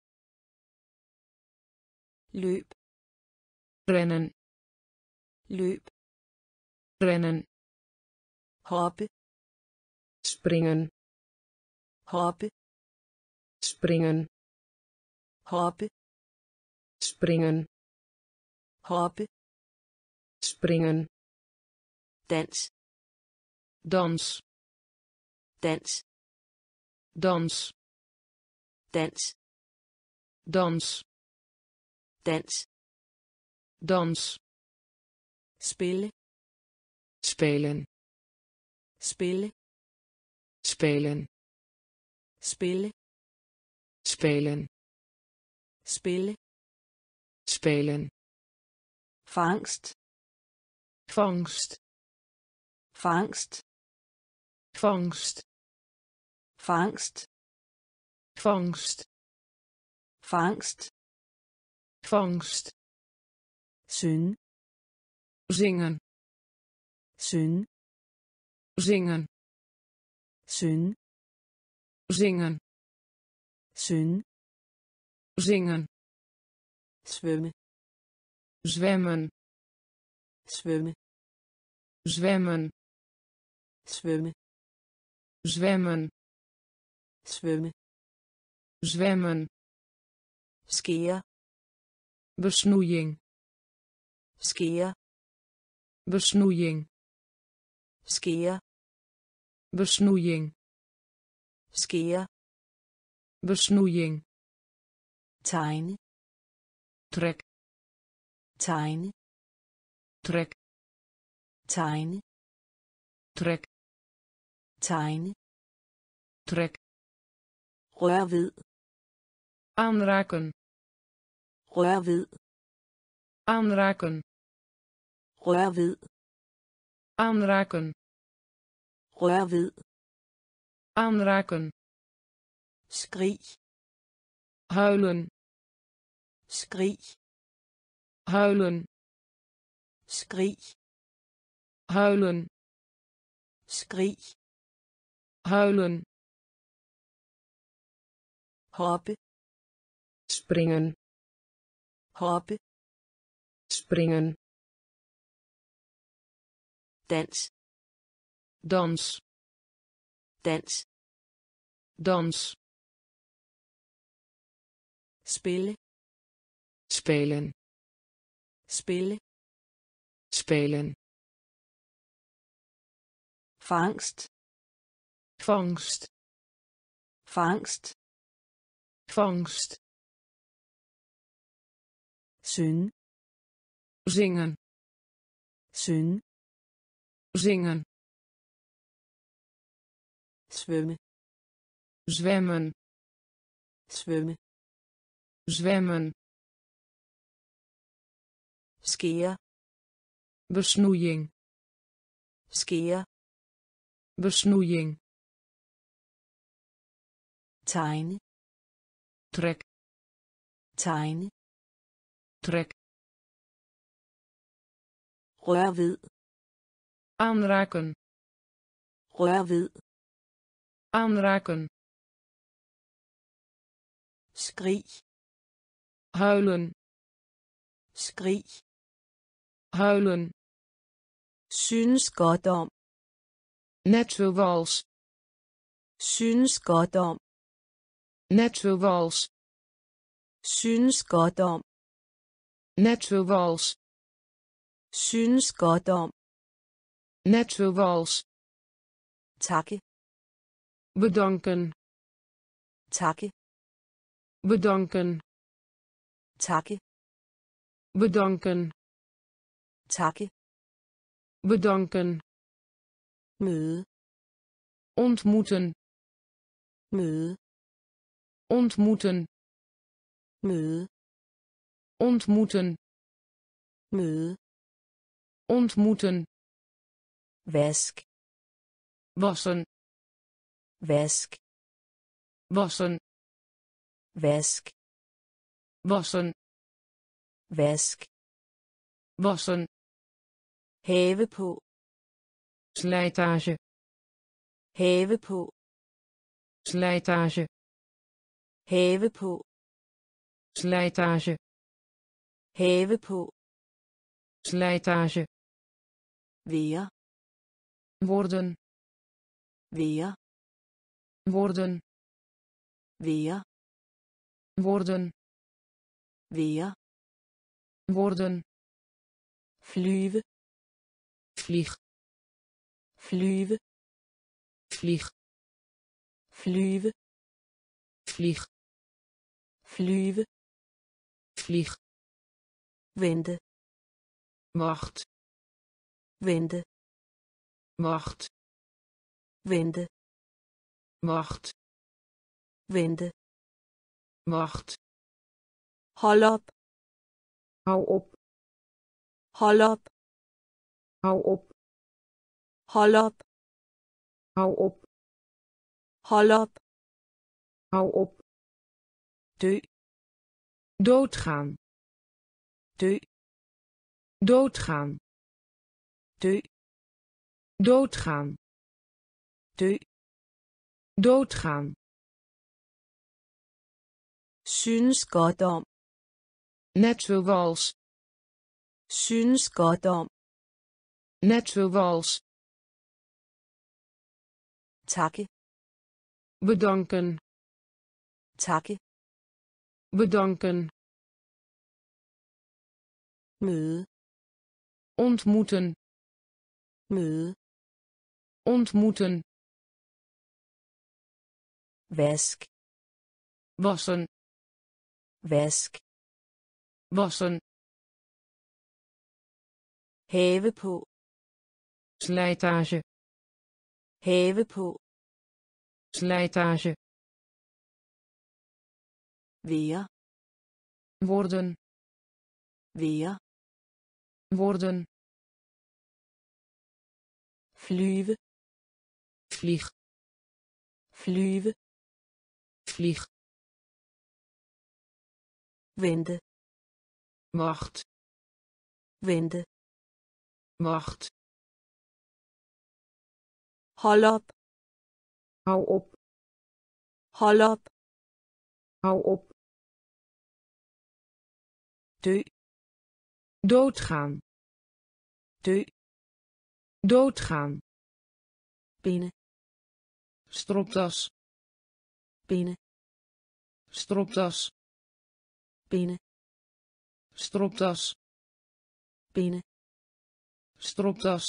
[SPEAKER 2] Løb.
[SPEAKER 1] Rennen.
[SPEAKER 2] Løb.
[SPEAKER 1] Rennen.
[SPEAKER 2] Hoppe.
[SPEAKER 1] springen,
[SPEAKER 2] hoppe,
[SPEAKER 1] springen,
[SPEAKER 2] hoppe,
[SPEAKER 1] springen,
[SPEAKER 2] hoppe,
[SPEAKER 1] springen,
[SPEAKER 2] dans,
[SPEAKER 1] dans,
[SPEAKER 2] dans,
[SPEAKER 1] dans,
[SPEAKER 2] dans,
[SPEAKER 1] dans,
[SPEAKER 2] dans,
[SPEAKER 1] dans,
[SPEAKER 2] spille,
[SPEAKER 1] spelen,
[SPEAKER 2] spille,
[SPEAKER 1] spelen,
[SPEAKER 2] spille,
[SPEAKER 1] spelen,
[SPEAKER 2] spille,
[SPEAKER 1] spelen,
[SPEAKER 2] fangst,
[SPEAKER 1] vangst,
[SPEAKER 2] fangst,
[SPEAKER 1] vangst,
[SPEAKER 2] fangst,
[SPEAKER 1] vangst,
[SPEAKER 2] fangst,
[SPEAKER 1] vangst,
[SPEAKER 2] synge,
[SPEAKER 1] zingen,
[SPEAKER 2] synge,
[SPEAKER 1] zingen,
[SPEAKER 2] synge,
[SPEAKER 1] zingen,
[SPEAKER 2] synge,
[SPEAKER 1] zingen,
[SPEAKER 2] svømme,
[SPEAKER 1] zwemmen,
[SPEAKER 2] svømme,
[SPEAKER 1] zwemmen,
[SPEAKER 2] svømme,
[SPEAKER 1] zwemmen,
[SPEAKER 2] svømme,
[SPEAKER 1] zwemmen,
[SPEAKER 2] skære,
[SPEAKER 1] besnoeiing,
[SPEAKER 2] skære,
[SPEAKER 1] besnoeiing,
[SPEAKER 2] skære,
[SPEAKER 1] besnoeiing,
[SPEAKER 2] skære,
[SPEAKER 1] besnoeiing,
[SPEAKER 2] tegne,
[SPEAKER 1] trek,
[SPEAKER 2] tegne,
[SPEAKER 1] trek,
[SPEAKER 2] tegne,
[SPEAKER 1] trek,
[SPEAKER 2] tegne,
[SPEAKER 1] trek,
[SPEAKER 2] rør ved,
[SPEAKER 1] aanraken,
[SPEAKER 2] rør ved,
[SPEAKER 1] aanraken,
[SPEAKER 2] rør ved,
[SPEAKER 1] aanraken,
[SPEAKER 2] rør ved,
[SPEAKER 1] aanraken,
[SPEAKER 2] skrig,
[SPEAKER 1] huilen,
[SPEAKER 2] skrig,
[SPEAKER 1] huilen,
[SPEAKER 2] skrig,
[SPEAKER 1] huilen,
[SPEAKER 2] skrig,
[SPEAKER 1] huilen,
[SPEAKER 2] hoppe,
[SPEAKER 1] springen,
[SPEAKER 2] hoppe,
[SPEAKER 1] springen,
[SPEAKER 2] dans,
[SPEAKER 1] dans,
[SPEAKER 2] dans,
[SPEAKER 1] dans,
[SPEAKER 2] spille,
[SPEAKER 1] spelen,
[SPEAKER 2] spille,
[SPEAKER 1] spelen,
[SPEAKER 2] fangst,
[SPEAKER 1] vangst,
[SPEAKER 2] fangst,
[SPEAKER 1] vangst,
[SPEAKER 2] synge,
[SPEAKER 1] zingen,
[SPEAKER 2] synge,
[SPEAKER 1] zingen,
[SPEAKER 2] svømme,
[SPEAKER 1] zwemmen,
[SPEAKER 2] svømme,
[SPEAKER 1] zwemmen,
[SPEAKER 2] skære,
[SPEAKER 1] besnoeiing,
[SPEAKER 2] skære,
[SPEAKER 1] besnoeiing,
[SPEAKER 2] tegne,
[SPEAKER 1] trek,
[SPEAKER 2] tegne,
[SPEAKER 1] trek,
[SPEAKER 2] rør ved,
[SPEAKER 1] aanraken,
[SPEAKER 2] rør ved,
[SPEAKER 1] aanraken,
[SPEAKER 2] skrig,
[SPEAKER 1] huilen,
[SPEAKER 2] skrig,
[SPEAKER 1] huilen,
[SPEAKER 2] synes godt om,
[SPEAKER 1] net zoals,
[SPEAKER 2] synes godt om,
[SPEAKER 1] net zoals,
[SPEAKER 2] synes godt om,
[SPEAKER 1] net zoals,
[SPEAKER 2] synes godt om,
[SPEAKER 1] net zoals,
[SPEAKER 2] takke,
[SPEAKER 1] bedanken,
[SPEAKER 2] takke,
[SPEAKER 1] bedanken,
[SPEAKER 2] takke,
[SPEAKER 1] bedanken,
[SPEAKER 2] takke,
[SPEAKER 1] bedanken,
[SPEAKER 2] møde,
[SPEAKER 1] ontmoeten,
[SPEAKER 2] møde,
[SPEAKER 1] ontmoeten,
[SPEAKER 2] møde,
[SPEAKER 1] ontmoeten,
[SPEAKER 2] møde,
[SPEAKER 1] ontmoeten,
[SPEAKER 2] vask,
[SPEAKER 1] wassen,
[SPEAKER 2] vask,
[SPEAKER 1] wassen,
[SPEAKER 2] vask,
[SPEAKER 1] wassen,
[SPEAKER 2] vask,
[SPEAKER 1] wassen,
[SPEAKER 2] have på,
[SPEAKER 1] slijtage,
[SPEAKER 2] have på,
[SPEAKER 1] slijtage,
[SPEAKER 2] have på,
[SPEAKER 1] slijtage,
[SPEAKER 2] have på,
[SPEAKER 1] slijtage,
[SPEAKER 2] være,
[SPEAKER 1] worden,
[SPEAKER 2] være,
[SPEAKER 1] worden,
[SPEAKER 2] være,
[SPEAKER 1] worden,
[SPEAKER 2] være,
[SPEAKER 1] worden,
[SPEAKER 2] flyve,
[SPEAKER 1] vlieg,
[SPEAKER 2] flyve,
[SPEAKER 1] vlieg,
[SPEAKER 2] flyve,
[SPEAKER 1] vlieg,
[SPEAKER 2] flyve,
[SPEAKER 1] vlieg,
[SPEAKER 2] vente,
[SPEAKER 1] wacht,
[SPEAKER 2] vente,
[SPEAKER 1] wacht,
[SPEAKER 2] vente,
[SPEAKER 1] wacht,
[SPEAKER 2] vente,
[SPEAKER 1] wacht,
[SPEAKER 2] hold op,
[SPEAKER 1] hou op,
[SPEAKER 2] hold op,
[SPEAKER 1] hou op,
[SPEAKER 2] hold op,
[SPEAKER 1] hou op,
[SPEAKER 2] hold op,
[SPEAKER 1] hou op,
[SPEAKER 2] dø,
[SPEAKER 1] doodgaan,
[SPEAKER 2] dø,
[SPEAKER 1] doodgaan,
[SPEAKER 2] dø,
[SPEAKER 1] doodgaan,
[SPEAKER 2] dø,
[SPEAKER 1] doodgaan,
[SPEAKER 2] synes godt om,
[SPEAKER 1] net zoals,
[SPEAKER 2] synes godt om,
[SPEAKER 1] net zoals,
[SPEAKER 2] takke,
[SPEAKER 1] bedanken,
[SPEAKER 2] takke,
[SPEAKER 1] bedanken,
[SPEAKER 2] møde,
[SPEAKER 1] ontmoeten,
[SPEAKER 2] møde,
[SPEAKER 1] ontmoeten,
[SPEAKER 2] vask,
[SPEAKER 1] wassen,
[SPEAKER 2] vask,
[SPEAKER 1] wassen,
[SPEAKER 2] have på,
[SPEAKER 1] slijtage,
[SPEAKER 2] have på,
[SPEAKER 1] slijtage,
[SPEAKER 2] være,
[SPEAKER 1] worden,
[SPEAKER 2] være,
[SPEAKER 1] worden,
[SPEAKER 2] flyve,
[SPEAKER 1] vlieg,
[SPEAKER 2] flyve,
[SPEAKER 1] vlieg,
[SPEAKER 2] vente,
[SPEAKER 1] wacht,
[SPEAKER 2] vente,
[SPEAKER 1] wacht,
[SPEAKER 2] hold op,
[SPEAKER 1] hou op,
[SPEAKER 2] hold op,
[SPEAKER 1] hou op,
[SPEAKER 2] dø,
[SPEAKER 1] doodgaan,
[SPEAKER 2] dø,
[SPEAKER 1] doodgaan,
[SPEAKER 2] binde,
[SPEAKER 1] stropdas,
[SPEAKER 2] binde,
[SPEAKER 1] stropdas,
[SPEAKER 2] binde,
[SPEAKER 1] stropdas,
[SPEAKER 2] binde,
[SPEAKER 1] stropdas,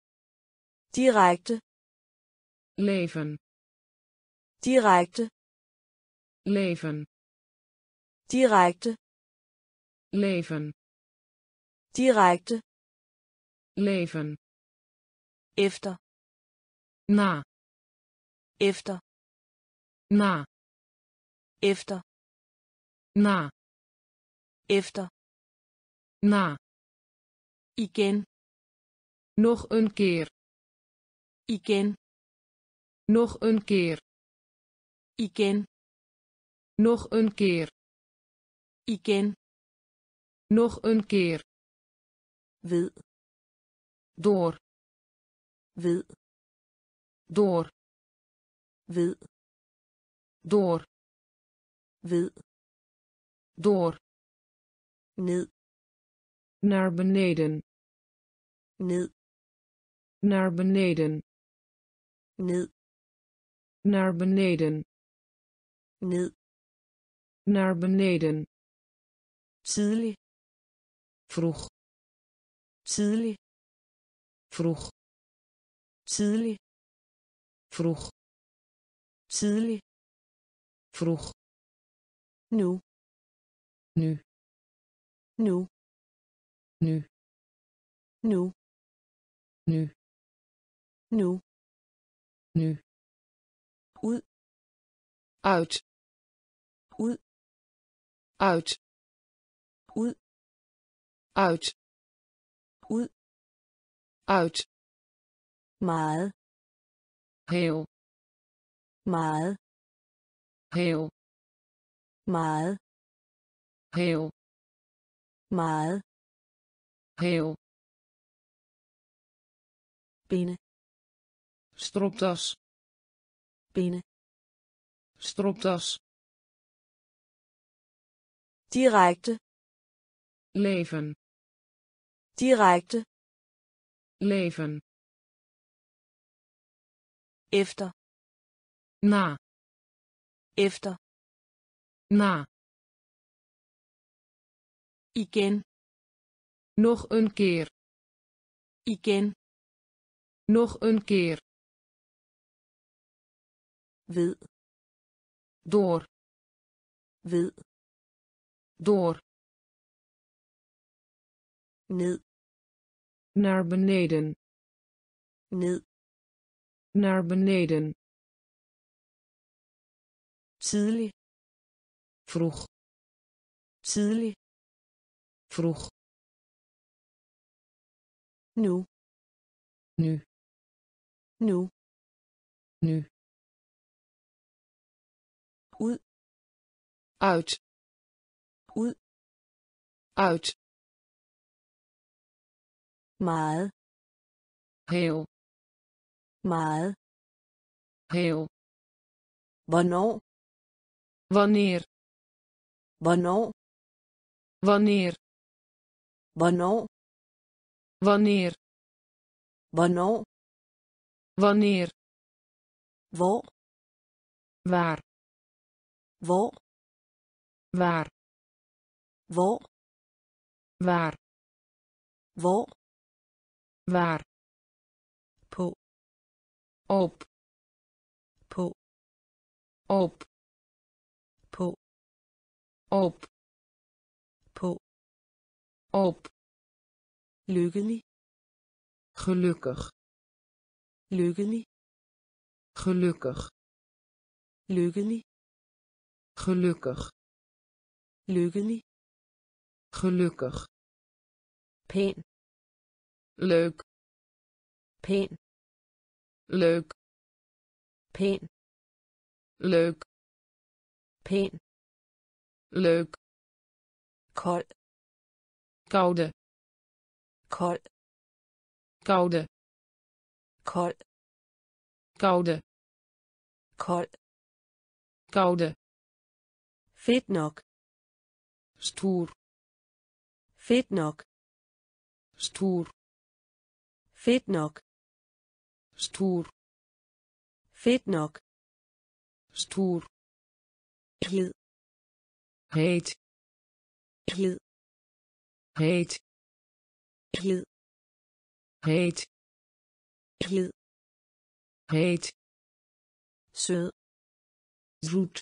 [SPEAKER 2] direkte,
[SPEAKER 1] leven,
[SPEAKER 2] direkte,
[SPEAKER 1] leven,
[SPEAKER 2] direkte,
[SPEAKER 1] leven,
[SPEAKER 2] direkte,
[SPEAKER 1] leven,
[SPEAKER 2] efter,
[SPEAKER 1] na,
[SPEAKER 2] efter,
[SPEAKER 1] na,
[SPEAKER 2] efter,
[SPEAKER 1] na,
[SPEAKER 2] efter,
[SPEAKER 1] na,
[SPEAKER 2] igen,
[SPEAKER 1] nog een keer,
[SPEAKER 2] igen,
[SPEAKER 1] nog een keer,
[SPEAKER 2] igen,
[SPEAKER 1] nog een keer,
[SPEAKER 2] igen,
[SPEAKER 1] nog een keer,
[SPEAKER 2] ved,
[SPEAKER 1] door,
[SPEAKER 2] ved,
[SPEAKER 1] door,
[SPEAKER 2] ved,
[SPEAKER 1] door,
[SPEAKER 2] ved,
[SPEAKER 1] door,
[SPEAKER 2] ned,
[SPEAKER 1] naar beneden,
[SPEAKER 2] ned,
[SPEAKER 1] naar beneden,
[SPEAKER 2] ned,
[SPEAKER 1] naar beneden,
[SPEAKER 2] ned,
[SPEAKER 1] naar beneden,
[SPEAKER 2] tidlig,
[SPEAKER 1] vroeg,
[SPEAKER 2] tidlig,
[SPEAKER 1] vroeg,
[SPEAKER 2] tidlig,
[SPEAKER 1] vroeg,
[SPEAKER 2] tidlig,
[SPEAKER 1] vroeg,
[SPEAKER 2] nu,
[SPEAKER 1] nu,
[SPEAKER 2] nu,
[SPEAKER 1] nu,
[SPEAKER 2] nu,
[SPEAKER 1] nu,
[SPEAKER 2] nu,
[SPEAKER 1] nu,
[SPEAKER 2] ud,
[SPEAKER 1] uit,
[SPEAKER 2] ud,
[SPEAKER 1] uit,
[SPEAKER 2] ud,
[SPEAKER 1] uit,
[SPEAKER 2] ud,
[SPEAKER 1] uit,
[SPEAKER 2] meget,
[SPEAKER 1] heel,
[SPEAKER 2] meget,
[SPEAKER 1] heel,
[SPEAKER 2] meget,
[SPEAKER 1] heel,
[SPEAKER 2] meget,
[SPEAKER 1] heel,
[SPEAKER 2] binde,
[SPEAKER 1] stropdas,
[SPEAKER 2] binde,
[SPEAKER 1] stropdas,
[SPEAKER 2] direkte,
[SPEAKER 1] leven,
[SPEAKER 2] direkte,
[SPEAKER 1] leven,
[SPEAKER 2] efter,
[SPEAKER 1] na,
[SPEAKER 2] Efter.
[SPEAKER 1] Na.
[SPEAKER 2] Igen.
[SPEAKER 1] Nog een keer.
[SPEAKER 2] Igen.
[SPEAKER 1] Nog een keer.
[SPEAKER 2] Ved.
[SPEAKER 1] Door.
[SPEAKER 2] Ved.
[SPEAKER 1] Door.
[SPEAKER 2] Ned.
[SPEAKER 1] Naar beneden.
[SPEAKER 2] Ned.
[SPEAKER 1] Naar beneden.
[SPEAKER 2] Tidlig.
[SPEAKER 1] Vroeg.
[SPEAKER 2] Tidlig.
[SPEAKER 1] Vroeg.
[SPEAKER 2] Nu.
[SPEAKER 1] Nu.
[SPEAKER 2] Nu.
[SPEAKER 1] Nu.
[SPEAKER 2] Ud.
[SPEAKER 1] Uit.
[SPEAKER 2] Ud.
[SPEAKER 1] Uit.
[SPEAKER 2] Meget.
[SPEAKER 1] Heel.
[SPEAKER 2] Meget.
[SPEAKER 1] Heel.
[SPEAKER 2] Hvornår.
[SPEAKER 1] Wanneer.
[SPEAKER 2] Hvornår.
[SPEAKER 1] Wanneer.
[SPEAKER 2] Hvornår.
[SPEAKER 1] Wanneer.
[SPEAKER 2] Hvornår.
[SPEAKER 1] Wanneer.
[SPEAKER 2] Hvor.
[SPEAKER 1] Waar.
[SPEAKER 2] Hvor.
[SPEAKER 1] Waar.
[SPEAKER 2] Hvor.
[SPEAKER 1] Waar.
[SPEAKER 2] Hvor.
[SPEAKER 1] Waar.
[SPEAKER 2] På.
[SPEAKER 1] Op.
[SPEAKER 2] På.
[SPEAKER 1] Op.
[SPEAKER 2] På.
[SPEAKER 1] Op.
[SPEAKER 2] På.
[SPEAKER 1] Op.
[SPEAKER 2] Lykkelig.
[SPEAKER 1] Gelukkig.
[SPEAKER 2] Lykkelig.
[SPEAKER 1] Gelukkig.
[SPEAKER 2] Lykkelig.
[SPEAKER 1] Gelukkig.
[SPEAKER 2] Lykkelig.
[SPEAKER 1] Gelukkig.
[SPEAKER 2] Pæn.
[SPEAKER 1] Leuk.
[SPEAKER 2] Pæn.
[SPEAKER 1] Leuk.
[SPEAKER 2] Pæn.
[SPEAKER 1] Leuk.
[SPEAKER 2] Pæn.
[SPEAKER 1] Leuk.
[SPEAKER 2] Kold.
[SPEAKER 1] Koude.
[SPEAKER 2] Kold.
[SPEAKER 1] Koude.
[SPEAKER 2] Kold.
[SPEAKER 1] Koude.
[SPEAKER 2] Kold.
[SPEAKER 1] Koude.
[SPEAKER 2] Fedt nok.
[SPEAKER 1] Stoer.
[SPEAKER 2] Fedt nok.
[SPEAKER 1] Stoer.
[SPEAKER 2] Fedt nok.
[SPEAKER 1] Stoer.
[SPEAKER 2] Fedt nok.
[SPEAKER 1] Stoer.
[SPEAKER 2] Glid.
[SPEAKER 1] Heet.
[SPEAKER 2] Glid.
[SPEAKER 1] Heet.
[SPEAKER 2] Glid.
[SPEAKER 1] Heet.
[SPEAKER 2] Glid.
[SPEAKER 1] Heet.
[SPEAKER 2] Sød.
[SPEAKER 1] Zoet.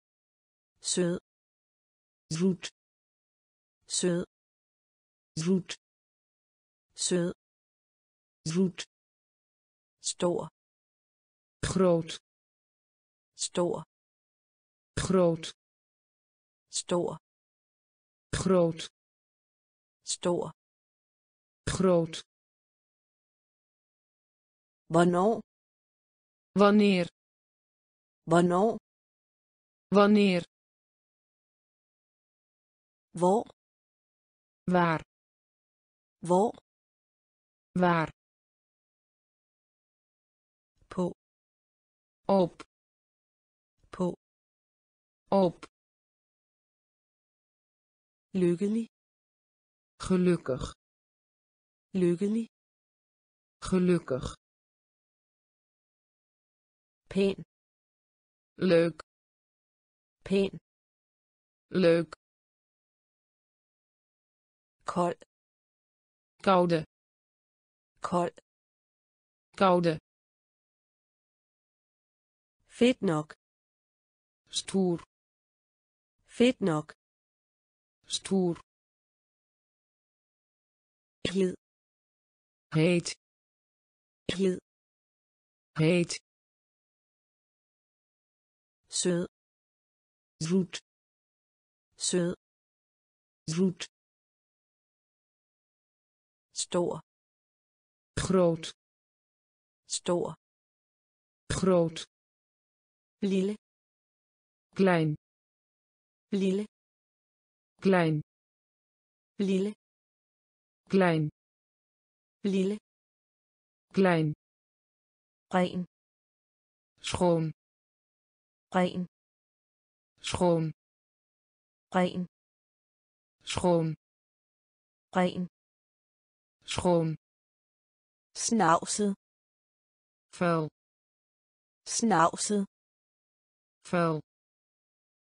[SPEAKER 2] Sød.
[SPEAKER 1] Zoet.
[SPEAKER 2] Sød.
[SPEAKER 1] Zoet.
[SPEAKER 2] Sød.
[SPEAKER 1] Zoet.
[SPEAKER 2] Stor.
[SPEAKER 1] Groot.
[SPEAKER 2] Stor.
[SPEAKER 1] Groot.
[SPEAKER 2] Stor.
[SPEAKER 1] Groot.
[SPEAKER 2] Stor.
[SPEAKER 1] Groot.
[SPEAKER 2] Hvornår.
[SPEAKER 1] Wanneer.
[SPEAKER 2] Hvornår.
[SPEAKER 1] Wanneer.
[SPEAKER 2] Hvor.
[SPEAKER 1] Waar.
[SPEAKER 2] Hvor.
[SPEAKER 1] Waar.
[SPEAKER 2] På.
[SPEAKER 1] Op.
[SPEAKER 2] På.
[SPEAKER 1] Op.
[SPEAKER 2] Lykkelig.
[SPEAKER 1] Gelukkig.
[SPEAKER 2] Lykkelig.
[SPEAKER 1] Gelukkig.
[SPEAKER 2] Pæn.
[SPEAKER 1] Leuk.
[SPEAKER 2] Pæn.
[SPEAKER 1] Leuk.
[SPEAKER 2] Kold.
[SPEAKER 1] Koude.
[SPEAKER 2] Kold.
[SPEAKER 1] Koude.
[SPEAKER 2] Fedt nok.
[SPEAKER 1] Stoer.
[SPEAKER 2] Fedt nok.
[SPEAKER 1] Stoer.
[SPEAKER 2] Glid.
[SPEAKER 1] Heet.
[SPEAKER 2] Glid.
[SPEAKER 1] Heet.
[SPEAKER 2] Sød.
[SPEAKER 1] Zoet.
[SPEAKER 2] Sød.
[SPEAKER 1] Zoet.
[SPEAKER 2] Stor.
[SPEAKER 1] Groot.
[SPEAKER 2] Stor.
[SPEAKER 1] Groot.
[SPEAKER 2] Lille.
[SPEAKER 1] Klein.
[SPEAKER 2] Lille.
[SPEAKER 1] Klein.
[SPEAKER 2] Lille.
[SPEAKER 1] Klein.
[SPEAKER 2] Lille.
[SPEAKER 1] Klein.
[SPEAKER 2] Ren.
[SPEAKER 1] Schoon.
[SPEAKER 2] Ren.
[SPEAKER 1] Schoon.
[SPEAKER 2] Ren.
[SPEAKER 1] Schoon.
[SPEAKER 2] Ren.
[SPEAKER 1] Schoon.
[SPEAKER 2] Snavset.
[SPEAKER 1] Vuil.
[SPEAKER 2] Snavset.
[SPEAKER 1] Vuil.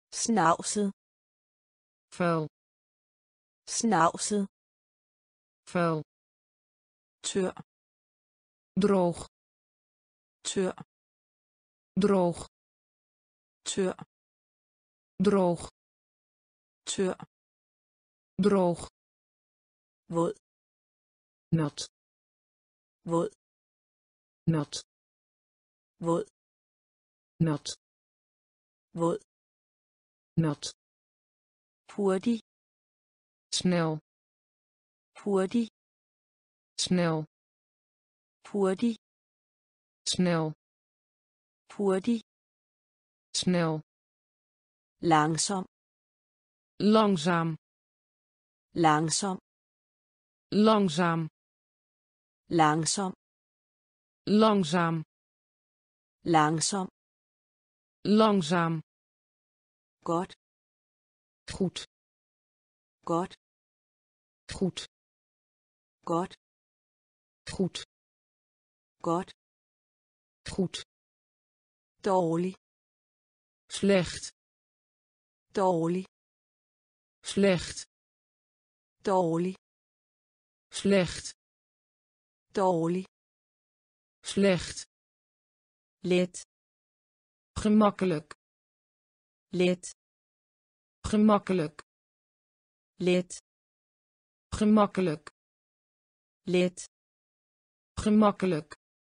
[SPEAKER 2] snavset,
[SPEAKER 1] vuil,
[SPEAKER 2] snavset,
[SPEAKER 1] vuil,
[SPEAKER 2] tør,
[SPEAKER 1] droog,
[SPEAKER 2] tør,
[SPEAKER 1] droog,
[SPEAKER 2] tør,
[SPEAKER 1] droog,
[SPEAKER 2] tør,
[SPEAKER 1] droog,
[SPEAKER 2] våd,
[SPEAKER 1] nat,
[SPEAKER 2] våd,
[SPEAKER 1] nat,
[SPEAKER 2] våd,
[SPEAKER 1] nat,
[SPEAKER 2] våd,
[SPEAKER 1] nat,
[SPEAKER 2] hurtig,
[SPEAKER 1] snel,
[SPEAKER 2] hurtig,
[SPEAKER 1] snel,
[SPEAKER 2] hurtig,
[SPEAKER 1] snel,
[SPEAKER 2] hurtig,
[SPEAKER 1] snel,
[SPEAKER 2] langsom,
[SPEAKER 1] langzaam,
[SPEAKER 2] langsom,
[SPEAKER 1] langzaam,
[SPEAKER 2] langsom,
[SPEAKER 1] langzaam,
[SPEAKER 2] langsom,
[SPEAKER 1] langzaam,
[SPEAKER 2] godt,
[SPEAKER 1] goed,
[SPEAKER 2] godt,
[SPEAKER 1] goed,
[SPEAKER 2] godt,
[SPEAKER 1] goed,
[SPEAKER 2] godt,
[SPEAKER 1] goed,
[SPEAKER 2] dårlig,
[SPEAKER 1] slecht,
[SPEAKER 2] dårlig,
[SPEAKER 1] slecht,
[SPEAKER 2] dårlig,
[SPEAKER 1] slecht,
[SPEAKER 2] dårlig,
[SPEAKER 1] slecht,
[SPEAKER 2] let,
[SPEAKER 1] gemakkelijk,
[SPEAKER 2] let,
[SPEAKER 1] gemakkelijk,
[SPEAKER 2] let,
[SPEAKER 1] gemakkelijk,
[SPEAKER 2] let,
[SPEAKER 1] gemakkelijk,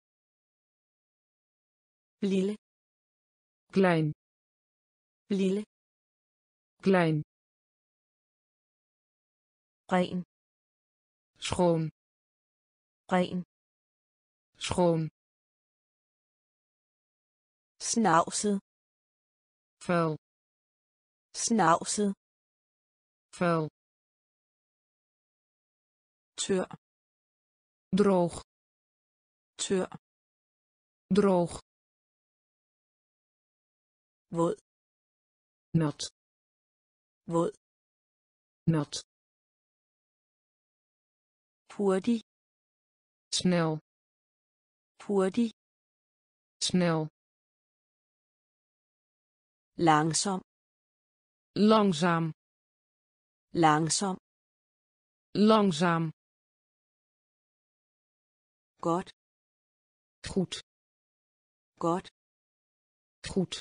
[SPEAKER 2] lille,
[SPEAKER 1] klein,
[SPEAKER 2] lille,
[SPEAKER 1] klein,
[SPEAKER 2] ren,
[SPEAKER 1] schoon,
[SPEAKER 2] ren,
[SPEAKER 1] schoon,
[SPEAKER 2] snavset,
[SPEAKER 1] vuil,
[SPEAKER 2] snavset,
[SPEAKER 1] vuil,
[SPEAKER 2] tør,
[SPEAKER 1] droog,
[SPEAKER 2] tør,
[SPEAKER 1] droog,
[SPEAKER 2] våd,
[SPEAKER 1] nat,
[SPEAKER 2] våd,
[SPEAKER 1] nat,
[SPEAKER 2] hurtig,
[SPEAKER 1] snel,
[SPEAKER 2] hurtig,
[SPEAKER 1] snel,
[SPEAKER 2] langsom,
[SPEAKER 1] langzaam,
[SPEAKER 2] langsom,
[SPEAKER 1] langzaam,
[SPEAKER 2] godt,
[SPEAKER 1] goed,
[SPEAKER 2] godt,
[SPEAKER 1] goed,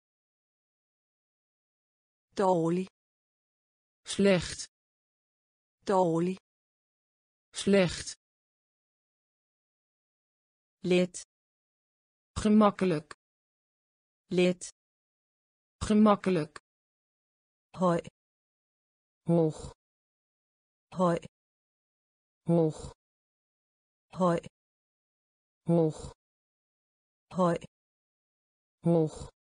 [SPEAKER 2] dårlig,
[SPEAKER 1] slecht,
[SPEAKER 2] dårlig,
[SPEAKER 1] slecht,
[SPEAKER 2] let,
[SPEAKER 1] gemakkelijk,
[SPEAKER 2] let,
[SPEAKER 1] gemakkelijk,
[SPEAKER 2] høj,
[SPEAKER 1] hoog,
[SPEAKER 2] høj,
[SPEAKER 1] hoog,
[SPEAKER 2] høj,
[SPEAKER 1] hoog,
[SPEAKER 2] høj,
[SPEAKER 1] hoog,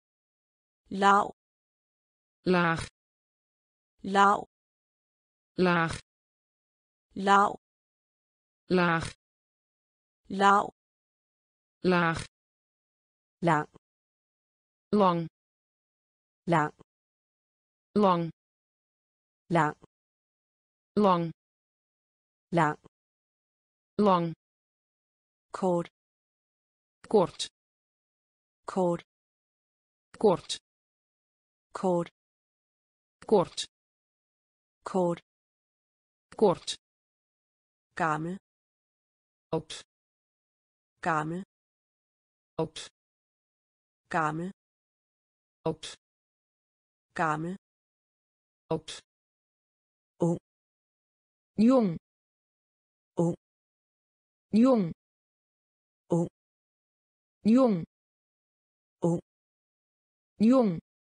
[SPEAKER 2] lav,
[SPEAKER 1] laag,
[SPEAKER 2] lav,
[SPEAKER 1] laag,
[SPEAKER 2] lav,
[SPEAKER 1] laag,
[SPEAKER 2] lav,
[SPEAKER 1] laag,
[SPEAKER 2] lang,
[SPEAKER 1] lang,
[SPEAKER 2] lang,
[SPEAKER 1] lang,
[SPEAKER 2] lang,
[SPEAKER 1] lang,
[SPEAKER 2] lang,
[SPEAKER 1] lang,
[SPEAKER 2] kort,
[SPEAKER 1] kort,
[SPEAKER 2] kort,
[SPEAKER 1] kort,
[SPEAKER 2] kort,
[SPEAKER 1] kort,
[SPEAKER 2] kort,
[SPEAKER 1] kort,
[SPEAKER 2] gammel,
[SPEAKER 1] oud,
[SPEAKER 2] gammel,
[SPEAKER 1] oud,
[SPEAKER 2] gammel,
[SPEAKER 1] oud,
[SPEAKER 2] gammel,
[SPEAKER 1] oud,
[SPEAKER 2] ung,
[SPEAKER 1] jong,
[SPEAKER 2] ung,
[SPEAKER 1] jong,
[SPEAKER 2] ung,
[SPEAKER 1] jong,
[SPEAKER 2] ung,
[SPEAKER 1] jong,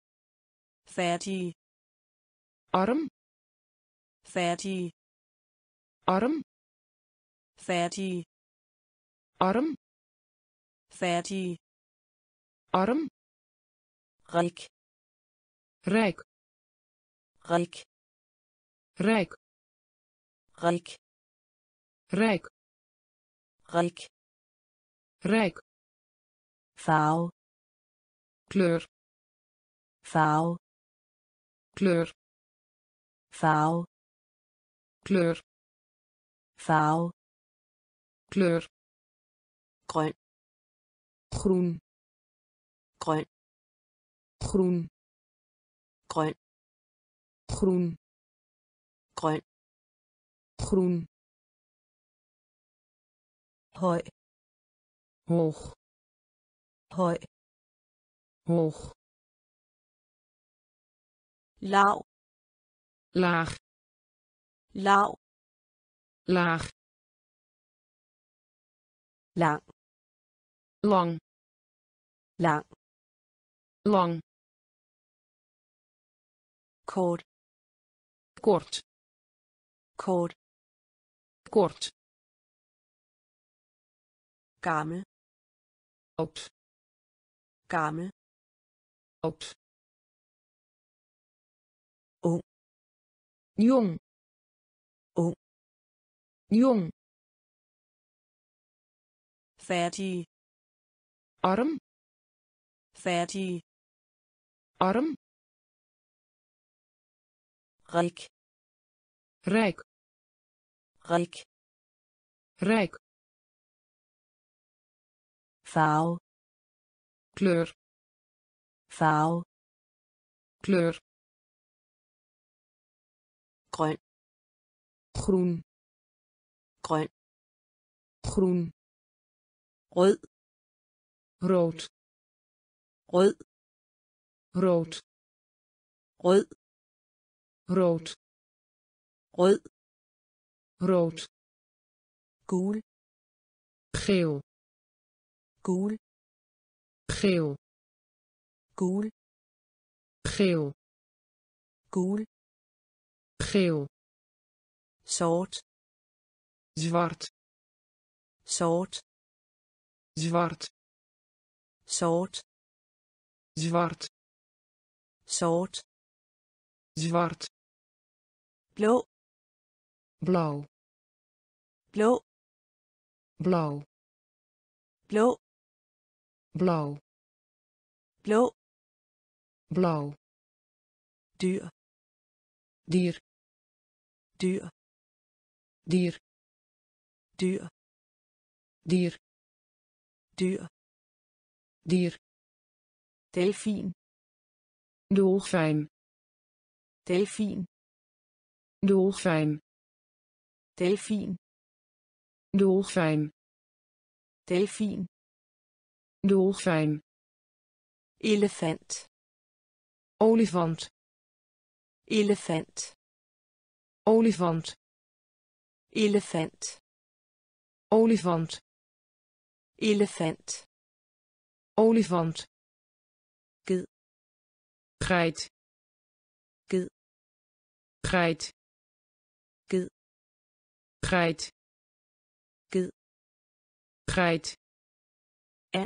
[SPEAKER 2] færdig,
[SPEAKER 1] arm,
[SPEAKER 2] færdig,
[SPEAKER 1] arm,
[SPEAKER 2] færdig,
[SPEAKER 1] arm,
[SPEAKER 2] færdig,
[SPEAKER 1] arm,
[SPEAKER 2] rik,
[SPEAKER 1] rijk,
[SPEAKER 2] rik,
[SPEAKER 1] rijk,
[SPEAKER 2] rik,
[SPEAKER 1] rijk,
[SPEAKER 2] rik,
[SPEAKER 1] rijk,
[SPEAKER 2] farve,
[SPEAKER 1] kleur,
[SPEAKER 2] farve,
[SPEAKER 1] kleur,
[SPEAKER 2] farve,
[SPEAKER 1] kleur,
[SPEAKER 2] farve,
[SPEAKER 1] kleur,
[SPEAKER 2] grøn,
[SPEAKER 1] groen,
[SPEAKER 2] grøn,
[SPEAKER 1] groen,
[SPEAKER 2] grøn,
[SPEAKER 1] groen,
[SPEAKER 2] grøn,
[SPEAKER 1] groen,
[SPEAKER 2] høj,
[SPEAKER 1] hoog,
[SPEAKER 2] høj,
[SPEAKER 1] hoog,
[SPEAKER 2] lav,
[SPEAKER 1] laag,
[SPEAKER 2] lav,
[SPEAKER 1] laag,
[SPEAKER 2] lang,
[SPEAKER 1] lang,
[SPEAKER 2] lang,
[SPEAKER 1] lang,
[SPEAKER 2] kort,
[SPEAKER 1] kort,
[SPEAKER 2] kort,
[SPEAKER 1] kort,
[SPEAKER 2] gammel,
[SPEAKER 1] oud,
[SPEAKER 2] gammel,
[SPEAKER 1] oud,
[SPEAKER 2] ung,
[SPEAKER 1] jong,
[SPEAKER 2] ung,
[SPEAKER 1] jong,
[SPEAKER 2] færdig,
[SPEAKER 1] arm,
[SPEAKER 2] færdig,
[SPEAKER 1] arm,
[SPEAKER 2] rik,
[SPEAKER 1] rijk,
[SPEAKER 2] rik,
[SPEAKER 1] rijk,
[SPEAKER 2] farve,
[SPEAKER 1] kleur,
[SPEAKER 2] farve,
[SPEAKER 1] kleur,
[SPEAKER 2] grøn,
[SPEAKER 1] groen,
[SPEAKER 2] grøn,
[SPEAKER 1] groen,
[SPEAKER 2] rød,
[SPEAKER 1] rood,
[SPEAKER 2] rød,
[SPEAKER 1] rood,
[SPEAKER 2] rød,
[SPEAKER 1] rood,
[SPEAKER 2] rød,
[SPEAKER 1] rood,
[SPEAKER 2] gul,
[SPEAKER 1] geel,
[SPEAKER 2] gul,
[SPEAKER 1] geel,
[SPEAKER 2] gul,
[SPEAKER 1] geel,
[SPEAKER 2] gul,
[SPEAKER 1] geel,
[SPEAKER 2] sort,
[SPEAKER 1] zwart,
[SPEAKER 2] sort,
[SPEAKER 1] zwart,
[SPEAKER 2] sort,
[SPEAKER 1] zwart,
[SPEAKER 2] sort,
[SPEAKER 1] zwart,
[SPEAKER 2] blå,
[SPEAKER 1] blauw,
[SPEAKER 2] blå,
[SPEAKER 1] blauw,
[SPEAKER 2] blå,
[SPEAKER 1] blauw,
[SPEAKER 2] blå,
[SPEAKER 1] blauw,
[SPEAKER 2] dyr,
[SPEAKER 1] dier,
[SPEAKER 2] dyr,
[SPEAKER 1] dier,
[SPEAKER 2] dyr,
[SPEAKER 1] dier,
[SPEAKER 2] dyr,
[SPEAKER 1] dier,
[SPEAKER 2] delfin,
[SPEAKER 1] dolfijn,
[SPEAKER 2] delfin,
[SPEAKER 1] dolfijn,
[SPEAKER 2] delfin,
[SPEAKER 1] dolfijn,
[SPEAKER 2] delfin,
[SPEAKER 1] dolfijn,
[SPEAKER 2] elefant,
[SPEAKER 1] olifant,
[SPEAKER 2] elefant,
[SPEAKER 1] olifant,
[SPEAKER 2] elefant,
[SPEAKER 1] olifant,
[SPEAKER 2] elefant,
[SPEAKER 1] olifant,
[SPEAKER 2] ged,
[SPEAKER 1] geit,
[SPEAKER 2] ged,
[SPEAKER 1] geit,
[SPEAKER 2] ged,
[SPEAKER 1] geit,
[SPEAKER 2] ged,
[SPEAKER 1] geit,
[SPEAKER 2] en,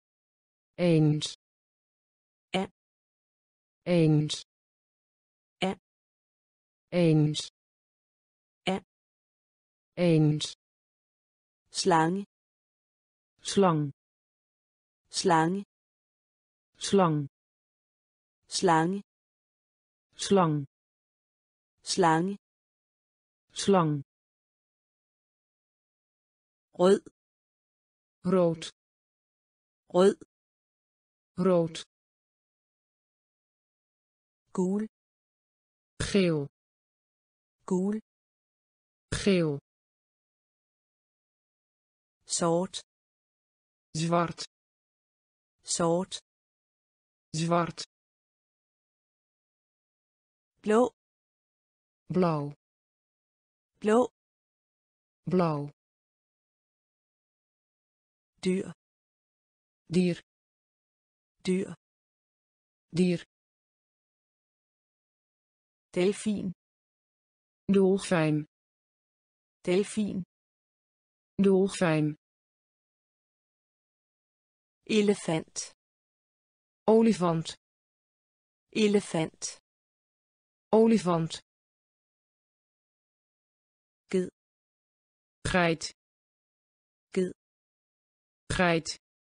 [SPEAKER 1] eens,
[SPEAKER 2] en,
[SPEAKER 1] eens,
[SPEAKER 2] en,
[SPEAKER 1] eens,
[SPEAKER 2] en,
[SPEAKER 1] eens,
[SPEAKER 2] slange,
[SPEAKER 1] slang,
[SPEAKER 2] slange,
[SPEAKER 1] slang,
[SPEAKER 2] slange,
[SPEAKER 1] slang,
[SPEAKER 2] slange,
[SPEAKER 1] slang,
[SPEAKER 2] rød,
[SPEAKER 1] rood,
[SPEAKER 2] rød,
[SPEAKER 1] rood,
[SPEAKER 2] gul,
[SPEAKER 1] geel,
[SPEAKER 2] gul,
[SPEAKER 1] geel,
[SPEAKER 2] sort,
[SPEAKER 1] zwart,
[SPEAKER 2] sort,
[SPEAKER 1] zwart,
[SPEAKER 2] blå,
[SPEAKER 1] blauw,
[SPEAKER 2] blå,
[SPEAKER 1] blauw,
[SPEAKER 2] dyr,
[SPEAKER 1] dier,
[SPEAKER 2] dyr,
[SPEAKER 1] dier,
[SPEAKER 2] delfin,
[SPEAKER 1] dolfijn,
[SPEAKER 2] delfin,
[SPEAKER 1] dolfijn,
[SPEAKER 2] elefant,
[SPEAKER 1] olifant,
[SPEAKER 2] elefant,
[SPEAKER 1] olifant,
[SPEAKER 2] ged,
[SPEAKER 1] geit,
[SPEAKER 2] ged,
[SPEAKER 1] geit,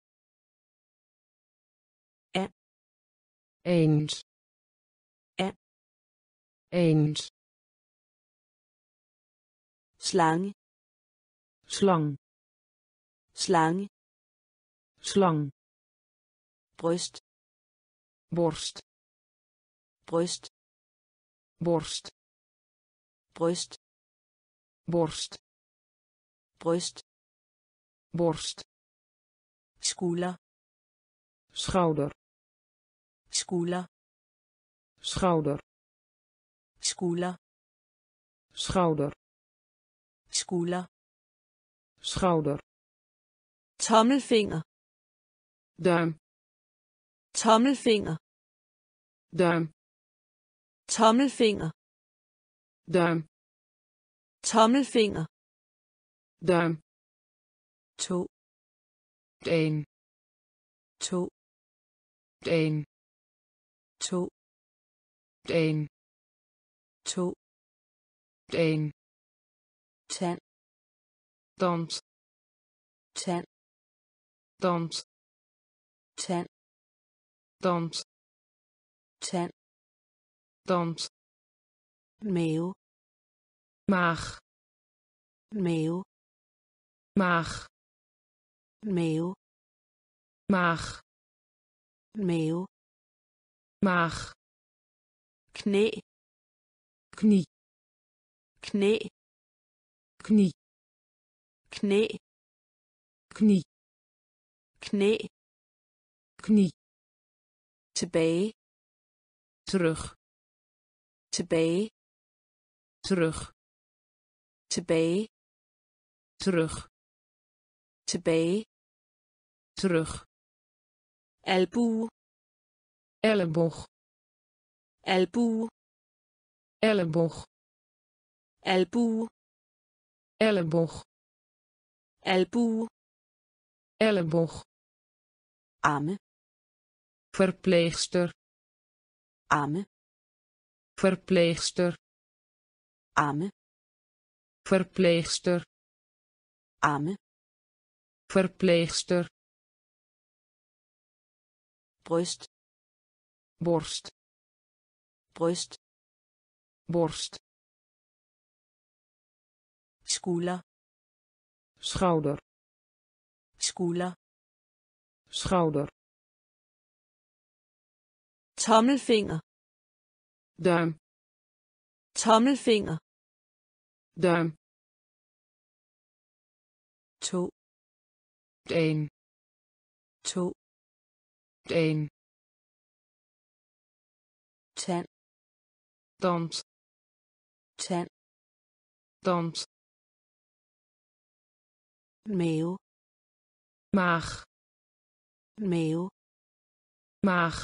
[SPEAKER 2] en,
[SPEAKER 1] eens,
[SPEAKER 2] en,
[SPEAKER 1] eens,
[SPEAKER 2] slange,
[SPEAKER 1] slang,
[SPEAKER 2] slange,
[SPEAKER 1] slang,
[SPEAKER 2] bryst,
[SPEAKER 1] borst,
[SPEAKER 2] bryst,
[SPEAKER 1] borst,
[SPEAKER 2] bryst,
[SPEAKER 1] borst,
[SPEAKER 2] bryst,
[SPEAKER 1] borst,
[SPEAKER 2] skulder,
[SPEAKER 1] schouder,
[SPEAKER 2] skulder,
[SPEAKER 1] schouder,
[SPEAKER 2] skulder,
[SPEAKER 1] schouder,
[SPEAKER 2] skulder,
[SPEAKER 1] schouder,
[SPEAKER 2] tommelfinger,
[SPEAKER 1] duim,
[SPEAKER 2] tommelfinger,
[SPEAKER 1] duim,
[SPEAKER 2] tommelfinger,
[SPEAKER 1] duim,
[SPEAKER 2] tommelfinger,
[SPEAKER 1] duim,
[SPEAKER 2] to,
[SPEAKER 1] een,
[SPEAKER 2] to,
[SPEAKER 1] een,
[SPEAKER 2] to,
[SPEAKER 1] een,
[SPEAKER 2] to,
[SPEAKER 1] een,
[SPEAKER 2] tand,
[SPEAKER 1] tand,
[SPEAKER 2] tand,
[SPEAKER 1] tand,
[SPEAKER 2] tand,
[SPEAKER 1] tand,
[SPEAKER 2] tand,
[SPEAKER 1] tand,
[SPEAKER 2] mave,
[SPEAKER 1] maag,
[SPEAKER 2] mave,
[SPEAKER 1] maag,
[SPEAKER 2] mave,
[SPEAKER 1] maag,
[SPEAKER 2] mave,
[SPEAKER 1] maag,
[SPEAKER 2] knæ,
[SPEAKER 1] knie,
[SPEAKER 2] knæ,
[SPEAKER 1] knie,
[SPEAKER 2] knæ,
[SPEAKER 1] knie,
[SPEAKER 2] knæ,
[SPEAKER 1] knie,
[SPEAKER 2] tilbage,
[SPEAKER 1] terug,
[SPEAKER 2] tilbage,
[SPEAKER 1] terug,
[SPEAKER 2] tilbage,
[SPEAKER 1] terug,
[SPEAKER 2] tilbage,
[SPEAKER 1] terug,
[SPEAKER 2] albue,
[SPEAKER 1] elleboog,
[SPEAKER 2] albue,
[SPEAKER 1] elleboog,
[SPEAKER 2] albue,
[SPEAKER 1] elleboog,
[SPEAKER 2] albue,
[SPEAKER 1] elleboog,
[SPEAKER 2] arme,
[SPEAKER 1] verpleegster,
[SPEAKER 2] arme,
[SPEAKER 1] verpleegster,
[SPEAKER 2] arme,
[SPEAKER 1] verpleegster,
[SPEAKER 2] arme,
[SPEAKER 1] verpleegster,
[SPEAKER 2] bryst,
[SPEAKER 1] borst,
[SPEAKER 2] bryst,
[SPEAKER 1] borst,
[SPEAKER 2] skulder,
[SPEAKER 1] schouder,
[SPEAKER 2] skulder,
[SPEAKER 1] schouder,
[SPEAKER 2] tommelfinger,
[SPEAKER 1] duim,
[SPEAKER 2] tommelfinger,
[SPEAKER 1] duim,
[SPEAKER 2] to,
[SPEAKER 1] een,
[SPEAKER 2] to,
[SPEAKER 1] een,
[SPEAKER 2] tand,
[SPEAKER 1] tand,
[SPEAKER 2] tand,
[SPEAKER 1] tand,
[SPEAKER 2] mave,
[SPEAKER 1] maag,
[SPEAKER 2] mave,
[SPEAKER 1] maag,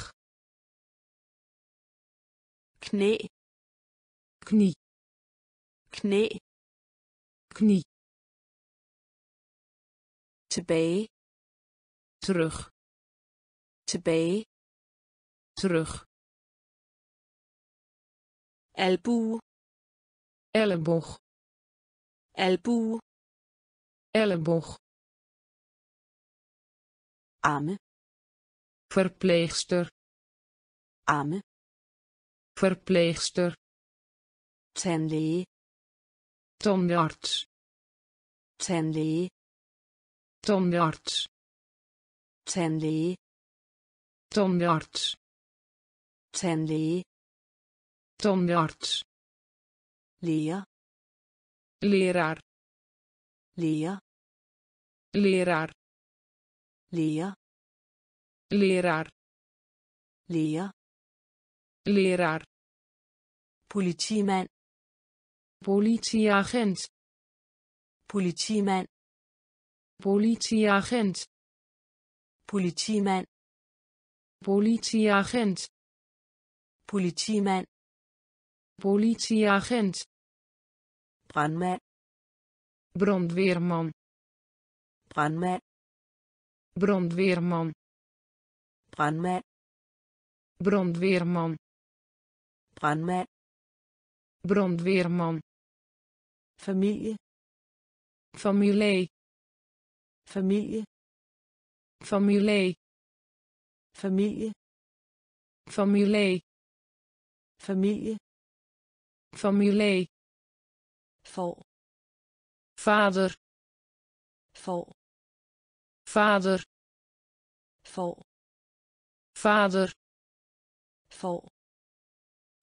[SPEAKER 2] knæ,
[SPEAKER 1] knie,
[SPEAKER 2] knæ,
[SPEAKER 1] knie,
[SPEAKER 2] tilbage,
[SPEAKER 1] terug,
[SPEAKER 2] tilbage,
[SPEAKER 1] terug,
[SPEAKER 2] albue,
[SPEAKER 1] elleboog,
[SPEAKER 2] albue,
[SPEAKER 1] elleboog,
[SPEAKER 2] arme,
[SPEAKER 1] verpleegster,
[SPEAKER 2] arme,
[SPEAKER 1] verpleegster,
[SPEAKER 2] tandlæge,
[SPEAKER 1] tandarts,
[SPEAKER 2] tandlæge,
[SPEAKER 1] tandarts,
[SPEAKER 2] tandlæge,
[SPEAKER 1] tandarts,
[SPEAKER 2] tandlæge,
[SPEAKER 1] tandarts,
[SPEAKER 2] lærer,
[SPEAKER 1] leraar,
[SPEAKER 2] lærer,
[SPEAKER 1] leraar,
[SPEAKER 2] lærer,
[SPEAKER 1] leraar,
[SPEAKER 2] lærer,
[SPEAKER 1] leraar,
[SPEAKER 2] politimand,
[SPEAKER 1] politieagent,
[SPEAKER 2] politimand,
[SPEAKER 1] politieagent,
[SPEAKER 2] politimand,
[SPEAKER 1] politieagent,
[SPEAKER 2] politimand,
[SPEAKER 1] politieagent,
[SPEAKER 2] brandmand,
[SPEAKER 1] brandweerman,
[SPEAKER 2] brandmand,
[SPEAKER 1] brandweerman,
[SPEAKER 2] brandmand,
[SPEAKER 1] brandweerman,
[SPEAKER 2] brandmand,
[SPEAKER 1] brandweerman,
[SPEAKER 2] familie,
[SPEAKER 1] familie,
[SPEAKER 2] familie,
[SPEAKER 1] familie,
[SPEAKER 2] familie,
[SPEAKER 1] familie,
[SPEAKER 2] familie,
[SPEAKER 1] familie,
[SPEAKER 2] for,
[SPEAKER 1] vader,
[SPEAKER 2] for,
[SPEAKER 1] vader,
[SPEAKER 2] for,
[SPEAKER 1] vader,
[SPEAKER 2] for,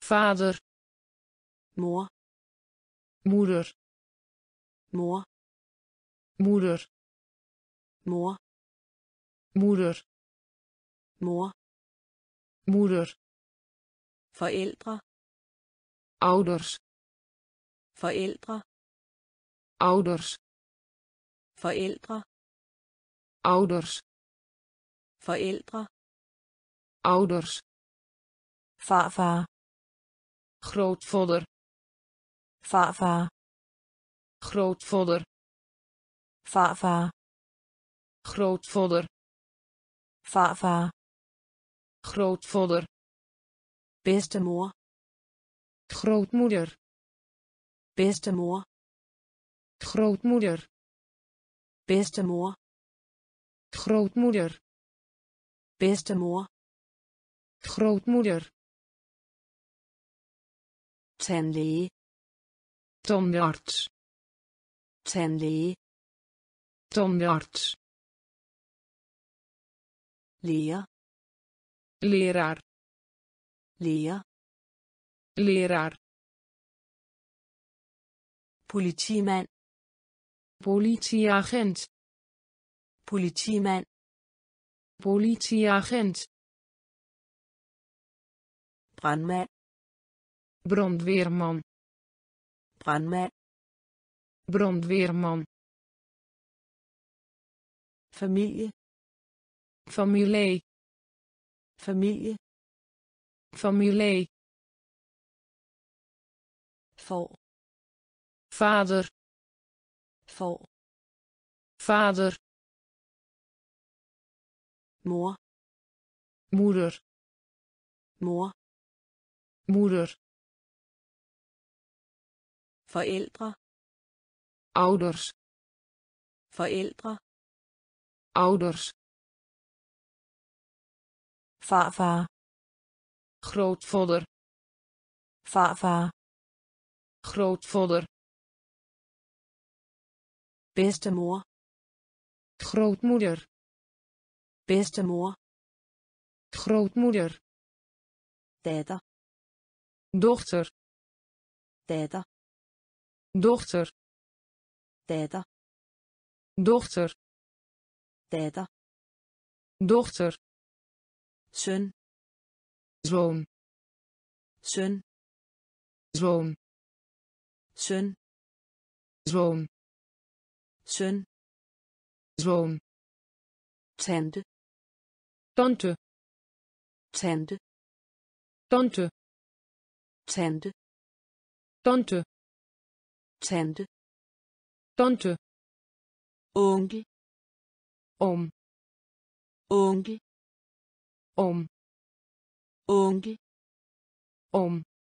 [SPEAKER 1] vader,
[SPEAKER 2] mor,
[SPEAKER 1] moeder,
[SPEAKER 2] mor,
[SPEAKER 1] moeder,
[SPEAKER 2] mor,
[SPEAKER 1] moeder,
[SPEAKER 2] mor,
[SPEAKER 1] moeder,
[SPEAKER 2] forældre,
[SPEAKER 1] ouders,
[SPEAKER 2] forældre,
[SPEAKER 1] ouders,
[SPEAKER 2] forældre,
[SPEAKER 1] ouders,
[SPEAKER 2] forældre,
[SPEAKER 1] ouders,
[SPEAKER 2] farfar,
[SPEAKER 1] grootvader,
[SPEAKER 2] farfar,
[SPEAKER 1] grootvader,
[SPEAKER 2] farfar,
[SPEAKER 1] grootvader,
[SPEAKER 2] farfar,
[SPEAKER 1] grootvader,
[SPEAKER 2] bedstemor,
[SPEAKER 1] grootmoeder,
[SPEAKER 2] bedstemor,
[SPEAKER 1] grootmoeder,
[SPEAKER 2] bedstemor,
[SPEAKER 1] grootmoeder,
[SPEAKER 2] bedstemor,
[SPEAKER 1] grootmoeder,
[SPEAKER 2] tandlæge,
[SPEAKER 1] tandarts,
[SPEAKER 2] tandlæge,
[SPEAKER 1] tandarts,
[SPEAKER 2] lærer,
[SPEAKER 1] leraar,
[SPEAKER 2] lærer,
[SPEAKER 1] leraar,
[SPEAKER 2] politimand,
[SPEAKER 1] politieagent,
[SPEAKER 2] politimand,
[SPEAKER 1] politieagent,
[SPEAKER 2] brandmand,
[SPEAKER 1] brandweerman,
[SPEAKER 2] brandmand,
[SPEAKER 1] brandweerman,
[SPEAKER 2] familie,
[SPEAKER 1] familie,
[SPEAKER 2] familie,
[SPEAKER 1] familie,
[SPEAKER 2] får,
[SPEAKER 1] vader,
[SPEAKER 2] får,
[SPEAKER 1] vader,
[SPEAKER 2] mor,
[SPEAKER 1] moeder,
[SPEAKER 2] mor,
[SPEAKER 1] moeder,
[SPEAKER 2] forældre,
[SPEAKER 1] ouders,
[SPEAKER 2] forældre,
[SPEAKER 1] ouders,
[SPEAKER 2] farfar,
[SPEAKER 1] grootvader,
[SPEAKER 2] farfar,
[SPEAKER 1] grootvader,
[SPEAKER 2] bedstemor,
[SPEAKER 1] grootmoeder,
[SPEAKER 2] bedstemor,
[SPEAKER 1] grootmoeder,
[SPEAKER 2] datter,
[SPEAKER 1] dochter,
[SPEAKER 2] datter,
[SPEAKER 1] dochter,
[SPEAKER 2] datter,
[SPEAKER 1] dochter,
[SPEAKER 2] datter,
[SPEAKER 1] dochter,
[SPEAKER 2] søn,
[SPEAKER 1] zoon,
[SPEAKER 2] søn,
[SPEAKER 1] zoon,
[SPEAKER 2] søn,
[SPEAKER 1] zoon,
[SPEAKER 2] søn,
[SPEAKER 1] zoon,
[SPEAKER 2] tante,
[SPEAKER 1] tante,
[SPEAKER 2] tante,
[SPEAKER 1] tante,
[SPEAKER 2] tante,
[SPEAKER 1] tante,
[SPEAKER 2] tante,
[SPEAKER 1] tante,
[SPEAKER 2] onkel,
[SPEAKER 1] om,
[SPEAKER 2] onkel,
[SPEAKER 1] om,
[SPEAKER 2] onkel,
[SPEAKER 1] om,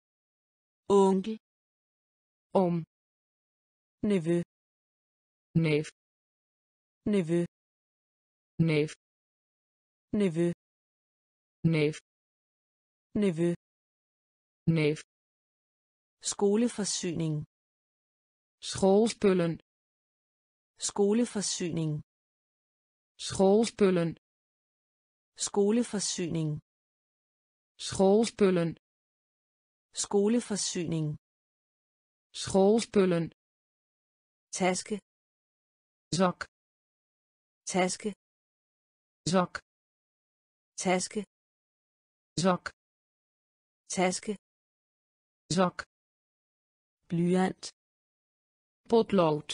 [SPEAKER 2] onkel,
[SPEAKER 1] om,
[SPEAKER 2] nevø,
[SPEAKER 1] neef,
[SPEAKER 2] nevø,
[SPEAKER 1] neef,
[SPEAKER 2] nevø,
[SPEAKER 1] neef,
[SPEAKER 2] nevø,
[SPEAKER 1] neef,
[SPEAKER 2] skoleforsyning,
[SPEAKER 1] schoolspullen,
[SPEAKER 2] skoleforsyning,
[SPEAKER 1] schoolspullen,
[SPEAKER 2] skoleforsyning,
[SPEAKER 1] schoolspullen,
[SPEAKER 2] skoleforsyning,
[SPEAKER 1] schoolspullen,
[SPEAKER 2] taske,
[SPEAKER 1] zak,
[SPEAKER 2] taske,
[SPEAKER 1] zak,
[SPEAKER 2] taske,
[SPEAKER 1] zak,
[SPEAKER 2] taske,
[SPEAKER 1] zak,
[SPEAKER 2] blyant,
[SPEAKER 1] potlood,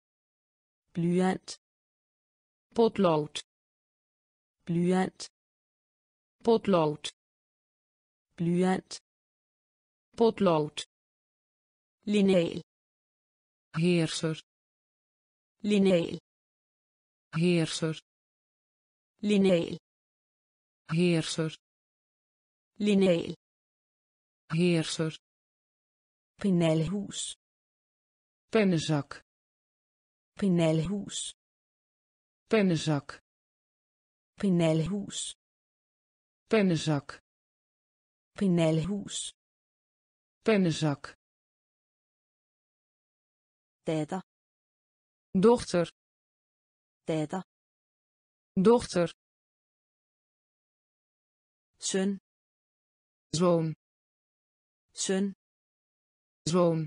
[SPEAKER 2] blyant,
[SPEAKER 1] potlood,
[SPEAKER 2] blyant,
[SPEAKER 1] potlood,
[SPEAKER 2] blyant,
[SPEAKER 1] potlood,
[SPEAKER 2] lineal,
[SPEAKER 1] heerser,
[SPEAKER 2] lineal,
[SPEAKER 1] heerser,
[SPEAKER 2] lineal,
[SPEAKER 1] heerser,
[SPEAKER 2] lineal,
[SPEAKER 1] heerser,
[SPEAKER 2] penalhus,
[SPEAKER 1] pennenzak,
[SPEAKER 2] penalhus,
[SPEAKER 1] pennenzak,
[SPEAKER 2] penalhus,
[SPEAKER 1] pennenzak,
[SPEAKER 2] penalhus,
[SPEAKER 1] pennenzak,
[SPEAKER 2] datter,
[SPEAKER 1] dochter,
[SPEAKER 2] datter,
[SPEAKER 1] dochter,
[SPEAKER 2] søn,
[SPEAKER 1] zoon,
[SPEAKER 2] søn,
[SPEAKER 1] zoon,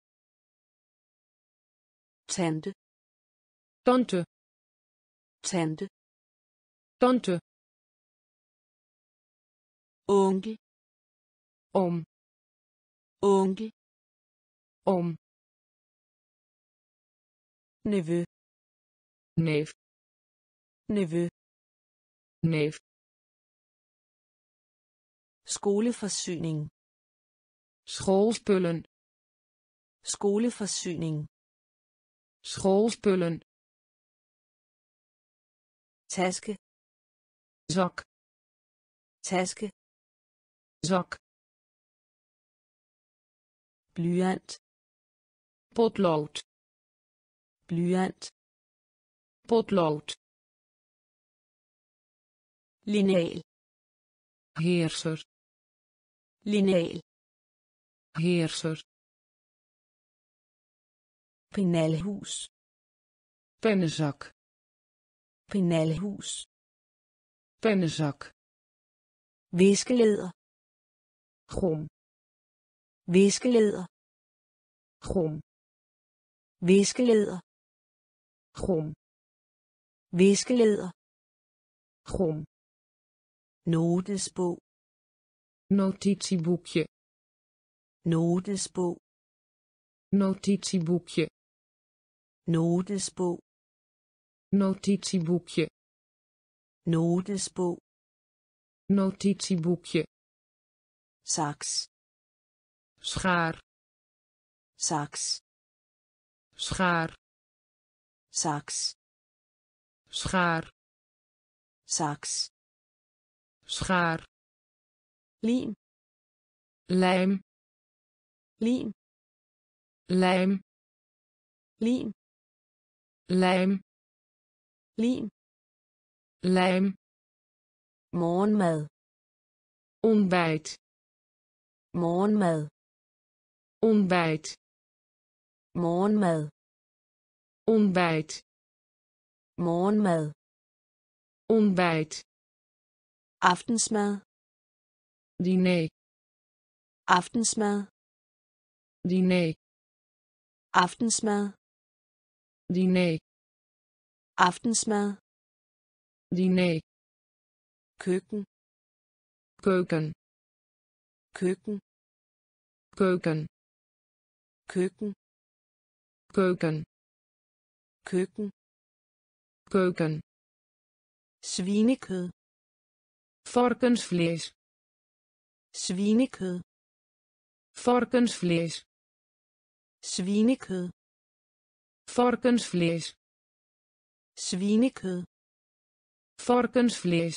[SPEAKER 2] tante,
[SPEAKER 1] tante,
[SPEAKER 2] tante,
[SPEAKER 1] tante,
[SPEAKER 2] onkel,
[SPEAKER 1] oom,
[SPEAKER 2] onkel,
[SPEAKER 1] oom,
[SPEAKER 2] nevø,
[SPEAKER 1] neef,
[SPEAKER 2] nevø,
[SPEAKER 1] neef,
[SPEAKER 2] skoleforsyning,
[SPEAKER 1] schoolspullen,
[SPEAKER 2] skoleforsyning,
[SPEAKER 1] schoolspullen,
[SPEAKER 2] taske,
[SPEAKER 1] zak,
[SPEAKER 2] taske,
[SPEAKER 1] zak,
[SPEAKER 2] blyant,
[SPEAKER 1] potlood,
[SPEAKER 2] blyant,
[SPEAKER 1] potlood,
[SPEAKER 2] lineal,
[SPEAKER 1] heerser,
[SPEAKER 2] lineal,
[SPEAKER 1] heerser,
[SPEAKER 2] penalhus,
[SPEAKER 1] pennenzak,
[SPEAKER 2] penalhus,
[SPEAKER 1] pennenzak,
[SPEAKER 2] viskeleder,
[SPEAKER 1] gom,
[SPEAKER 2] viskeleder,
[SPEAKER 1] gom,
[SPEAKER 2] viskeleder,
[SPEAKER 1] gom,
[SPEAKER 2] viskeleder,
[SPEAKER 1] gom,
[SPEAKER 2] notesbog,
[SPEAKER 1] notitieboekje,
[SPEAKER 2] notesbog,
[SPEAKER 1] notitieboekje,
[SPEAKER 2] notesbog,
[SPEAKER 1] notitieboekje,
[SPEAKER 2] notesbog,
[SPEAKER 1] notitieboekje,
[SPEAKER 2] saks,
[SPEAKER 1] schaar,
[SPEAKER 2] saks,
[SPEAKER 1] schaar,
[SPEAKER 2] saks,
[SPEAKER 1] schaar,
[SPEAKER 2] saks,
[SPEAKER 1] schaar,
[SPEAKER 2] lim,
[SPEAKER 1] lijm,
[SPEAKER 2] lim,
[SPEAKER 1] lijm,
[SPEAKER 2] lim,
[SPEAKER 1] lijm,
[SPEAKER 2] lim,
[SPEAKER 1] lijm,
[SPEAKER 2] morgenmad,
[SPEAKER 1] ontbijt,
[SPEAKER 2] morgenmad,
[SPEAKER 1] ontbijt,
[SPEAKER 2] morgenmad,
[SPEAKER 1] ontbijt,
[SPEAKER 2] morgenmad,
[SPEAKER 1] ontbijt,
[SPEAKER 2] aftensmad,
[SPEAKER 1] diner,
[SPEAKER 2] aftensmad,
[SPEAKER 1] diner,
[SPEAKER 2] aftensmad,
[SPEAKER 1] diner,
[SPEAKER 2] aftensmad,
[SPEAKER 1] diner,
[SPEAKER 2] køkken,
[SPEAKER 1] keuken,
[SPEAKER 2] køkken,
[SPEAKER 1] keuken,
[SPEAKER 2] køkken,
[SPEAKER 1] keuken,
[SPEAKER 2] køkken,
[SPEAKER 1] keuken,
[SPEAKER 2] svinekød,
[SPEAKER 1] varkensvlees,
[SPEAKER 2] svinekød,
[SPEAKER 1] varkensvlees,
[SPEAKER 2] svinekød,
[SPEAKER 1] varkensvlees,
[SPEAKER 2] svinekød,
[SPEAKER 1] varkensvlees,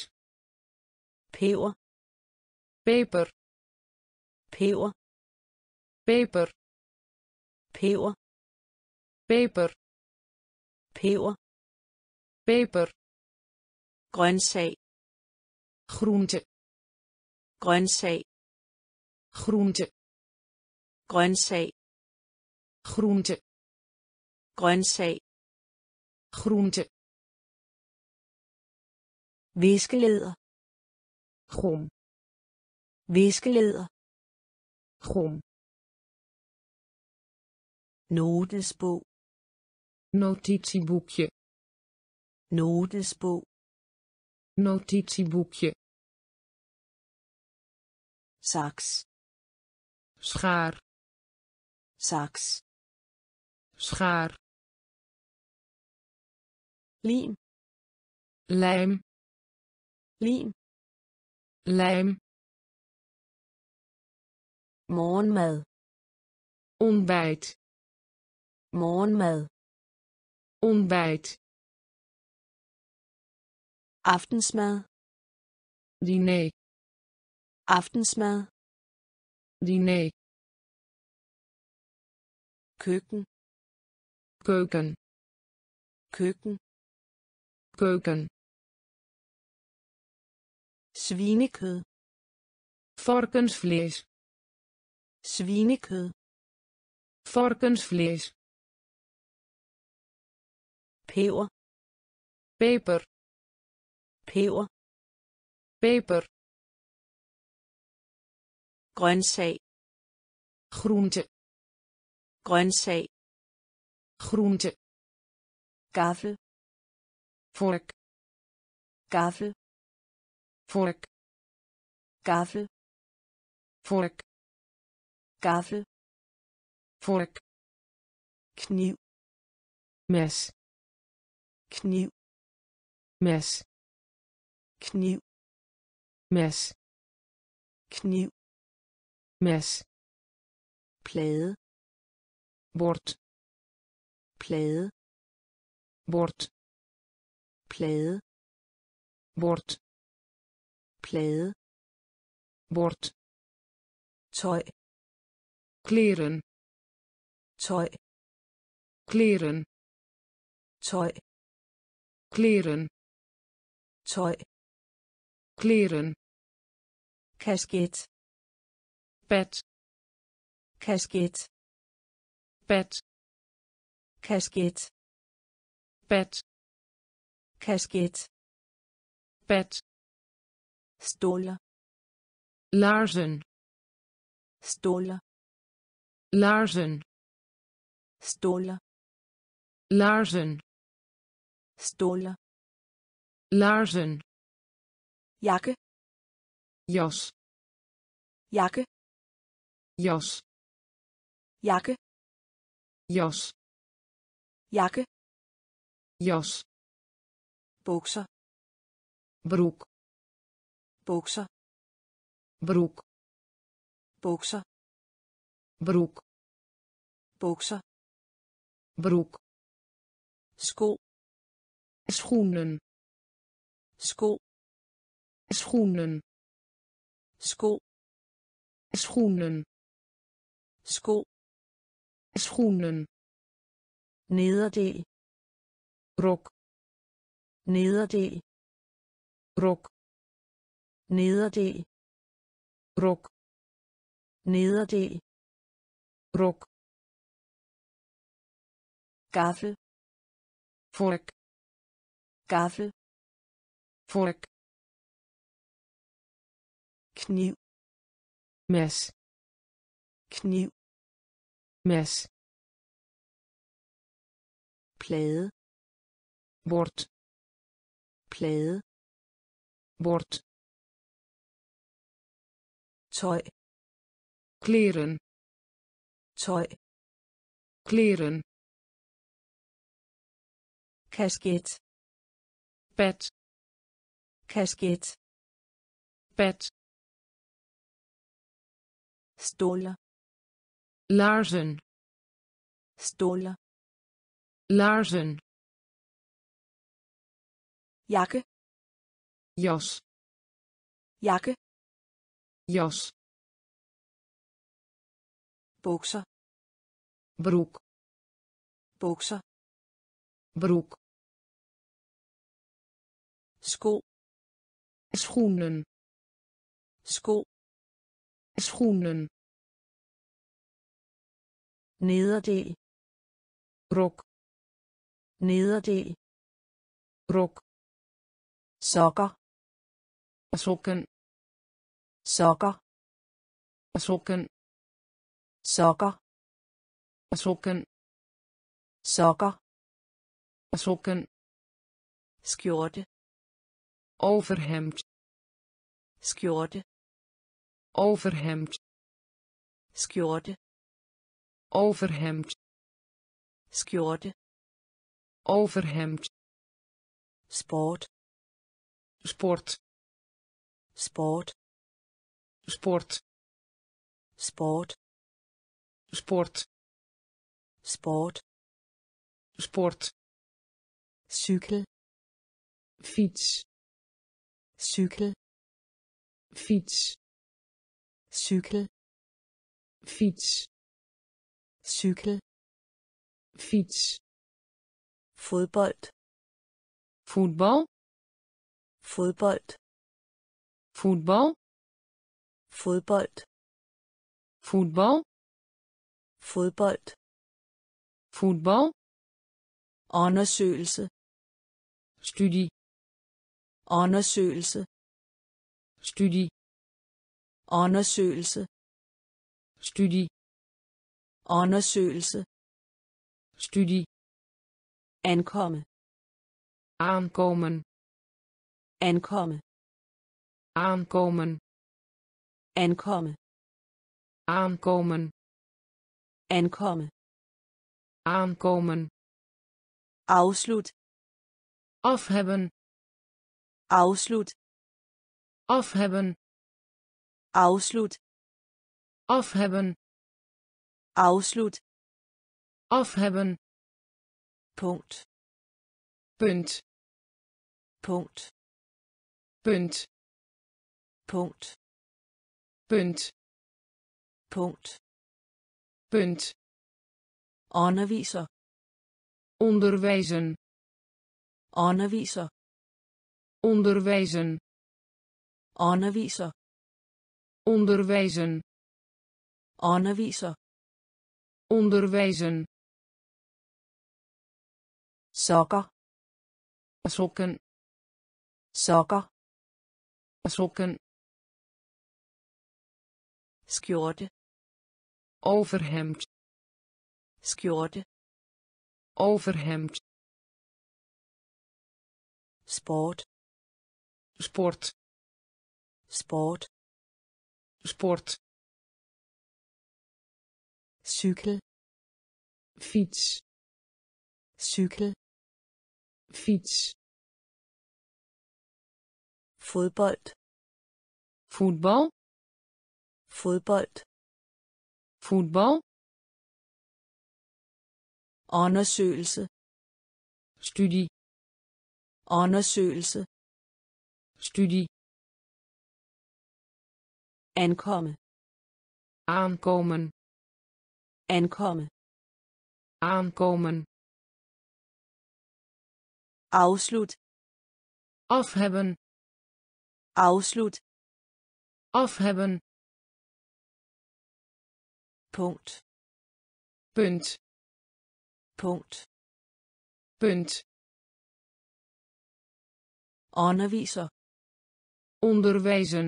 [SPEAKER 2] peber,
[SPEAKER 1] peper,
[SPEAKER 2] peber,
[SPEAKER 1] peper,
[SPEAKER 2] peber,
[SPEAKER 1] peper,
[SPEAKER 2] peber,
[SPEAKER 1] peper,
[SPEAKER 2] grøntsag,
[SPEAKER 1] groente,
[SPEAKER 2] grøntsag,
[SPEAKER 1] groente,
[SPEAKER 2] grøntsag,
[SPEAKER 1] groente,
[SPEAKER 2] grøntsag,
[SPEAKER 1] groente,
[SPEAKER 2] viskeleder,
[SPEAKER 1] gom,
[SPEAKER 2] viskeleder,
[SPEAKER 1] gom,
[SPEAKER 2] notesbog,
[SPEAKER 1] notitieboekje,
[SPEAKER 2] notesbog,
[SPEAKER 1] notitieboekje,
[SPEAKER 2] saks,
[SPEAKER 1] schaar,
[SPEAKER 2] saks,
[SPEAKER 1] schaar,
[SPEAKER 2] lim,
[SPEAKER 1] lijm,
[SPEAKER 2] lim,
[SPEAKER 1] lijm,
[SPEAKER 2] morgenmad,
[SPEAKER 1] ontbijt,
[SPEAKER 2] morgenmad,
[SPEAKER 1] ontbijt,
[SPEAKER 2] aftensmad,
[SPEAKER 1] diner,
[SPEAKER 2] aftensmad,
[SPEAKER 1] diner,
[SPEAKER 2] køkken,
[SPEAKER 1] keuken,
[SPEAKER 2] køkken,
[SPEAKER 1] keuken,
[SPEAKER 2] svinekød,
[SPEAKER 1] varkensvlees,
[SPEAKER 2] svinekød,
[SPEAKER 1] varkensvlees,
[SPEAKER 2] peber,
[SPEAKER 1] peper,
[SPEAKER 2] peber,
[SPEAKER 1] peper,
[SPEAKER 2] grøntsag,
[SPEAKER 1] groente,
[SPEAKER 2] grøntsag,
[SPEAKER 1] groente,
[SPEAKER 2] gaffel,
[SPEAKER 1] vork,
[SPEAKER 2] gaffel,
[SPEAKER 1] vork,
[SPEAKER 2] gaffel,
[SPEAKER 1] vork,
[SPEAKER 2] gaffel,
[SPEAKER 1] vork,
[SPEAKER 2] kniv,
[SPEAKER 1] mes,
[SPEAKER 2] kniv,
[SPEAKER 1] mes,
[SPEAKER 2] kniv,
[SPEAKER 1] mes,
[SPEAKER 2] kniv,
[SPEAKER 1] mes,
[SPEAKER 2] plade,
[SPEAKER 1] bord,
[SPEAKER 2] plade,
[SPEAKER 1] bord,
[SPEAKER 2] plade,
[SPEAKER 1] bord,
[SPEAKER 2] plade,
[SPEAKER 1] bord,
[SPEAKER 2] tøj,
[SPEAKER 1] kleren,
[SPEAKER 2] tøj,
[SPEAKER 1] kleren,
[SPEAKER 2] tøj,
[SPEAKER 1] kleren,
[SPEAKER 2] tøj,
[SPEAKER 1] kleren,
[SPEAKER 2] kasket,
[SPEAKER 1] pet,
[SPEAKER 2] kasket,
[SPEAKER 1] pet,
[SPEAKER 2] kasket,
[SPEAKER 1] pet,
[SPEAKER 2] kasket,
[SPEAKER 1] pet,
[SPEAKER 2] stoler,
[SPEAKER 1] laarzen,
[SPEAKER 2] stoler,
[SPEAKER 1] laarzen,
[SPEAKER 2] stoler,
[SPEAKER 1] laarzen,
[SPEAKER 2] stoler,
[SPEAKER 1] laarzen,
[SPEAKER 2] jakke,
[SPEAKER 1] jas,
[SPEAKER 2] jakke,
[SPEAKER 1] jas,
[SPEAKER 2] jakke,
[SPEAKER 1] jas,
[SPEAKER 2] jakke,
[SPEAKER 1] jas,
[SPEAKER 2] bukser,
[SPEAKER 1] broek,
[SPEAKER 2] bukser,
[SPEAKER 1] broek,
[SPEAKER 2] bukser,
[SPEAKER 1] broek,
[SPEAKER 2] bukser,
[SPEAKER 1] broek,
[SPEAKER 2] sko,
[SPEAKER 1] schoenen,
[SPEAKER 2] sko,
[SPEAKER 1] schoenen,
[SPEAKER 2] sko,
[SPEAKER 1] schoenen,
[SPEAKER 2] sko,
[SPEAKER 1] schoenen,
[SPEAKER 2] nederdel,
[SPEAKER 1] rok,
[SPEAKER 2] nederdel,
[SPEAKER 1] rok,
[SPEAKER 2] nederdel,
[SPEAKER 1] rok,
[SPEAKER 2] nederdel,
[SPEAKER 1] rok,
[SPEAKER 2] gaffel,
[SPEAKER 1] vork,
[SPEAKER 2] gaffel,
[SPEAKER 1] vork,
[SPEAKER 2] kniv,
[SPEAKER 1] mes,
[SPEAKER 2] kniv,
[SPEAKER 1] mes,
[SPEAKER 2] plade,
[SPEAKER 1] bord,
[SPEAKER 2] plade,
[SPEAKER 1] bord,
[SPEAKER 2] tøj,
[SPEAKER 1] kleren,
[SPEAKER 2] tøj,
[SPEAKER 1] kleren,
[SPEAKER 2] kasket,
[SPEAKER 1] pet,
[SPEAKER 2] kasket,
[SPEAKER 1] pet,
[SPEAKER 2] stoler,
[SPEAKER 1] laarzen,
[SPEAKER 2] stoler,
[SPEAKER 1] laarzen,
[SPEAKER 2] jakke,
[SPEAKER 1] jas,
[SPEAKER 2] jakke,
[SPEAKER 1] jas,
[SPEAKER 2] bukser,
[SPEAKER 1] broek,
[SPEAKER 2] bukser,
[SPEAKER 1] broek,
[SPEAKER 2] sko,
[SPEAKER 1] schoenen,
[SPEAKER 2] sko,
[SPEAKER 1] schoenen,
[SPEAKER 2] nederdel,
[SPEAKER 1] rok,
[SPEAKER 2] nederdel,
[SPEAKER 1] rok,
[SPEAKER 2] sokker,
[SPEAKER 1] sokken,
[SPEAKER 2] sokker,
[SPEAKER 1] sokken,
[SPEAKER 2] sokker,
[SPEAKER 1] sokken,
[SPEAKER 2] sokker,
[SPEAKER 1] sokken,
[SPEAKER 2] skjorte,
[SPEAKER 1] overhemd,
[SPEAKER 2] skjorte,
[SPEAKER 1] overhemd,
[SPEAKER 2] skjorte,
[SPEAKER 1] overhemd,
[SPEAKER 2] skjorte,
[SPEAKER 1] overhemd,
[SPEAKER 2] sport,
[SPEAKER 1] sport,
[SPEAKER 2] sport,
[SPEAKER 1] sport,
[SPEAKER 2] sport,
[SPEAKER 1] sport,
[SPEAKER 2] sport,
[SPEAKER 1] sport,
[SPEAKER 2] cykel,
[SPEAKER 1] fiets,
[SPEAKER 2] cykel,
[SPEAKER 1] fiets,
[SPEAKER 2] cykel,
[SPEAKER 1] fiets,
[SPEAKER 2] cykel,
[SPEAKER 1] fiets,
[SPEAKER 2] fodbold,
[SPEAKER 1] voetbal,
[SPEAKER 2] fodbold,
[SPEAKER 1] voetbal,
[SPEAKER 2] fodbold,
[SPEAKER 1] voetbal,
[SPEAKER 2] fodbold,
[SPEAKER 1] voetbal,
[SPEAKER 2] undersøgelse,
[SPEAKER 1] studie,
[SPEAKER 2] undersøgelse,
[SPEAKER 1] studie,
[SPEAKER 2] undersøgelse,
[SPEAKER 1] studie,
[SPEAKER 2] Undersøgelse.
[SPEAKER 1] Studie.
[SPEAKER 2] Ankomme.
[SPEAKER 1] Aankomen.
[SPEAKER 2] Ankomme.
[SPEAKER 1] Aankomen.
[SPEAKER 2] Ankomme.
[SPEAKER 1] Aankomen.
[SPEAKER 2] Ankomme.
[SPEAKER 1] Aankomen.
[SPEAKER 2] Afslut.
[SPEAKER 1] Af hebben.
[SPEAKER 2] Afslut.
[SPEAKER 1] Af hebben.
[SPEAKER 2] Afslut.
[SPEAKER 1] Af hebben.
[SPEAKER 2] Afslut.
[SPEAKER 1] Af hebben.
[SPEAKER 2] Punkt.
[SPEAKER 1] Punt.
[SPEAKER 2] Punkt.
[SPEAKER 1] Punt.
[SPEAKER 2] Punkt.
[SPEAKER 1] Punt.
[SPEAKER 2] Punkt.
[SPEAKER 1] Punt.
[SPEAKER 2] Underviser.
[SPEAKER 1] Onderwijzen.
[SPEAKER 2] Underviser.
[SPEAKER 1] Onderwijzen.
[SPEAKER 2] Underviser.
[SPEAKER 1] Onderwijzen.
[SPEAKER 2] Underviser.
[SPEAKER 1] Onderwijzen.
[SPEAKER 2] Sokker.
[SPEAKER 1] Sokken.
[SPEAKER 2] Sokker.
[SPEAKER 1] Sokken.
[SPEAKER 2] Skjorte.
[SPEAKER 1] Overhemd.
[SPEAKER 2] Skjorte.
[SPEAKER 1] Overhemd.
[SPEAKER 2] Sport.
[SPEAKER 1] Sport.
[SPEAKER 2] Sport.
[SPEAKER 1] Sport.
[SPEAKER 2] Cykel.
[SPEAKER 1] Fiets.
[SPEAKER 2] Cykel.
[SPEAKER 1] Fiets.
[SPEAKER 2] Fodbold.
[SPEAKER 1] Voetbal.
[SPEAKER 2] Fodbold.
[SPEAKER 1] Voetbal.
[SPEAKER 2] Undersøgelse.
[SPEAKER 1] Studie.
[SPEAKER 2] Undersøgelse.
[SPEAKER 1] Studie.
[SPEAKER 2] Ankomme.
[SPEAKER 1] Aankomen.
[SPEAKER 2] Ankomme.
[SPEAKER 1] Aankomen.
[SPEAKER 2] Afslut.
[SPEAKER 1] Af hebben.
[SPEAKER 2] Afslut.
[SPEAKER 1] Af hebben.
[SPEAKER 2] Punkt.
[SPEAKER 1] Punt.
[SPEAKER 2] Punkt.
[SPEAKER 1] Punt.
[SPEAKER 2] Underviser.
[SPEAKER 1] Onderwijzen.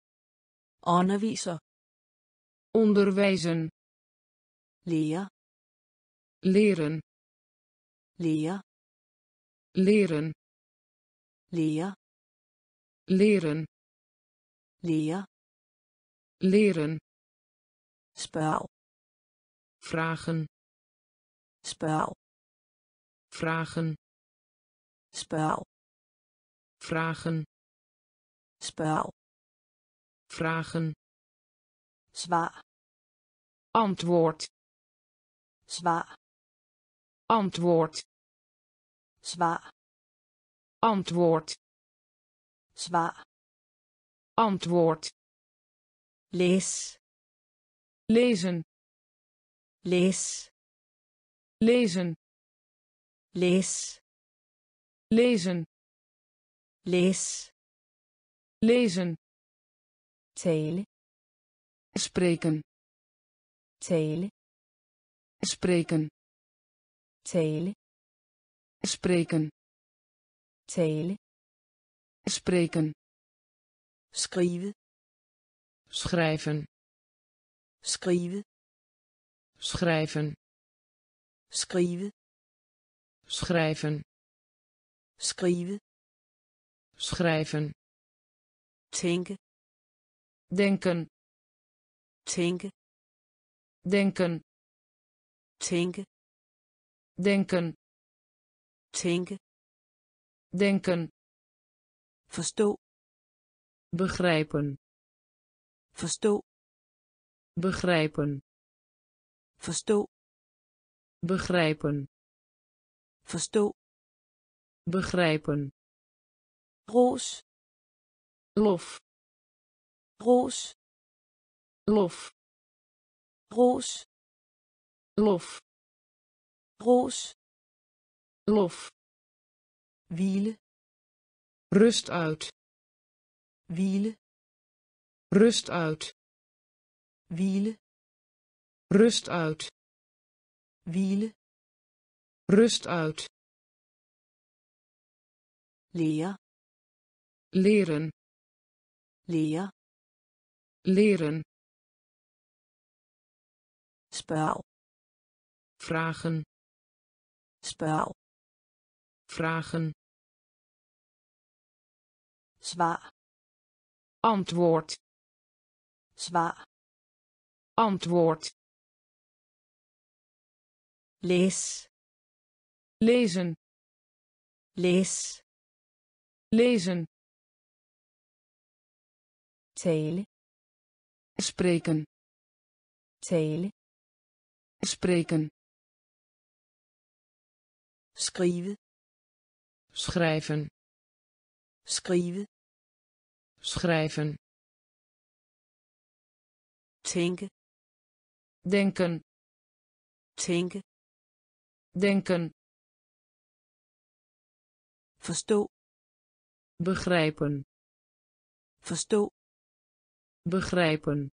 [SPEAKER 2] Underviser.
[SPEAKER 1] Onderwijzen.
[SPEAKER 2] Lærer.
[SPEAKER 1] Leren.
[SPEAKER 2] Lærer.
[SPEAKER 1] Leren.
[SPEAKER 2] Lærer.
[SPEAKER 1] Leren.
[SPEAKER 2] Lærer.
[SPEAKER 1] Leren.
[SPEAKER 2] Spørg.
[SPEAKER 1] Vragen.
[SPEAKER 2] Spørg.
[SPEAKER 1] Vragen.
[SPEAKER 2] Spørg.
[SPEAKER 1] Vragen.
[SPEAKER 2] Spørg.
[SPEAKER 1] Vragen.
[SPEAKER 2] Svar.
[SPEAKER 1] Antwoord.
[SPEAKER 2] Svar.
[SPEAKER 1] Antwoord.
[SPEAKER 2] Svar.
[SPEAKER 1] Antwoord.
[SPEAKER 2] Svar.
[SPEAKER 1] Antwoord.
[SPEAKER 2] Læs.
[SPEAKER 1] Lezen.
[SPEAKER 2] Læs.
[SPEAKER 1] Lezen.
[SPEAKER 2] Læs.
[SPEAKER 1] Lezen.
[SPEAKER 2] Læs.
[SPEAKER 1] Lezen.
[SPEAKER 2] Tale.
[SPEAKER 1] Spreken.
[SPEAKER 2] Tale.
[SPEAKER 1] Spreken.
[SPEAKER 2] Tale.
[SPEAKER 1] Spreken.
[SPEAKER 2] Tale.
[SPEAKER 1] Spreken.
[SPEAKER 2] Skrive.
[SPEAKER 1] Schrijven.
[SPEAKER 2] Skrive.
[SPEAKER 1] Schrijven.
[SPEAKER 2] Skrive.
[SPEAKER 1] Schrijven.
[SPEAKER 2] Skrive.
[SPEAKER 1] Schrijven.
[SPEAKER 2] Tænke.
[SPEAKER 1] Denken.
[SPEAKER 2] Tænke.
[SPEAKER 1] Denken.
[SPEAKER 2] Tænke.
[SPEAKER 1] Denken.
[SPEAKER 2] Tænke.
[SPEAKER 1] Denken.
[SPEAKER 2] Forstå.
[SPEAKER 1] Begrijpen.
[SPEAKER 2] Forstå.
[SPEAKER 1] Begrijpen.
[SPEAKER 2] Forstå.
[SPEAKER 1] Begrijpen.
[SPEAKER 2] Forstå.
[SPEAKER 1] Begrijpen.
[SPEAKER 2] Ros.
[SPEAKER 1] Lof.
[SPEAKER 2] Ros.
[SPEAKER 1] Lof.
[SPEAKER 2] Ros.
[SPEAKER 1] Lof.
[SPEAKER 2] Ros.
[SPEAKER 1] Lof.
[SPEAKER 2] Hvile.
[SPEAKER 1] Rust uit.
[SPEAKER 2] Hvile.
[SPEAKER 1] Rust uit.
[SPEAKER 2] Hvile.
[SPEAKER 1] Rust uit.
[SPEAKER 2] Hvile.
[SPEAKER 1] Rust uit.
[SPEAKER 2] Lærer.
[SPEAKER 1] Leren.
[SPEAKER 2] Lærer.
[SPEAKER 1] Leren.
[SPEAKER 2] Spørg.
[SPEAKER 1] vragen,
[SPEAKER 2] Spørg.
[SPEAKER 1] vragen,
[SPEAKER 2] Svar.
[SPEAKER 1] antwoord,
[SPEAKER 2] Svar.
[SPEAKER 1] antwoord,
[SPEAKER 2] Læs.
[SPEAKER 1] lezen,
[SPEAKER 2] Læs.
[SPEAKER 1] lezen,
[SPEAKER 2] Tale.
[SPEAKER 1] spreken,
[SPEAKER 2] Tale.
[SPEAKER 1] spreken,
[SPEAKER 2] Skrive.
[SPEAKER 1] schrijven,
[SPEAKER 2] Skrive.
[SPEAKER 1] schrijven,
[SPEAKER 2] Tænke.
[SPEAKER 1] denken,
[SPEAKER 2] Tænke.
[SPEAKER 1] denken,
[SPEAKER 2] Forstå.
[SPEAKER 1] begrijpen,
[SPEAKER 2] Forstå.
[SPEAKER 1] begrijpen,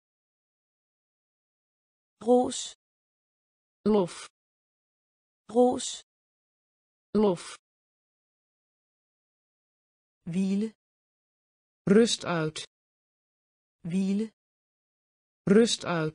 [SPEAKER 2] Ros.
[SPEAKER 1] lof,
[SPEAKER 2] Ros.
[SPEAKER 1] lof,
[SPEAKER 2] Hvile.
[SPEAKER 1] rust uit,
[SPEAKER 2] Hvile.
[SPEAKER 1] rust uit,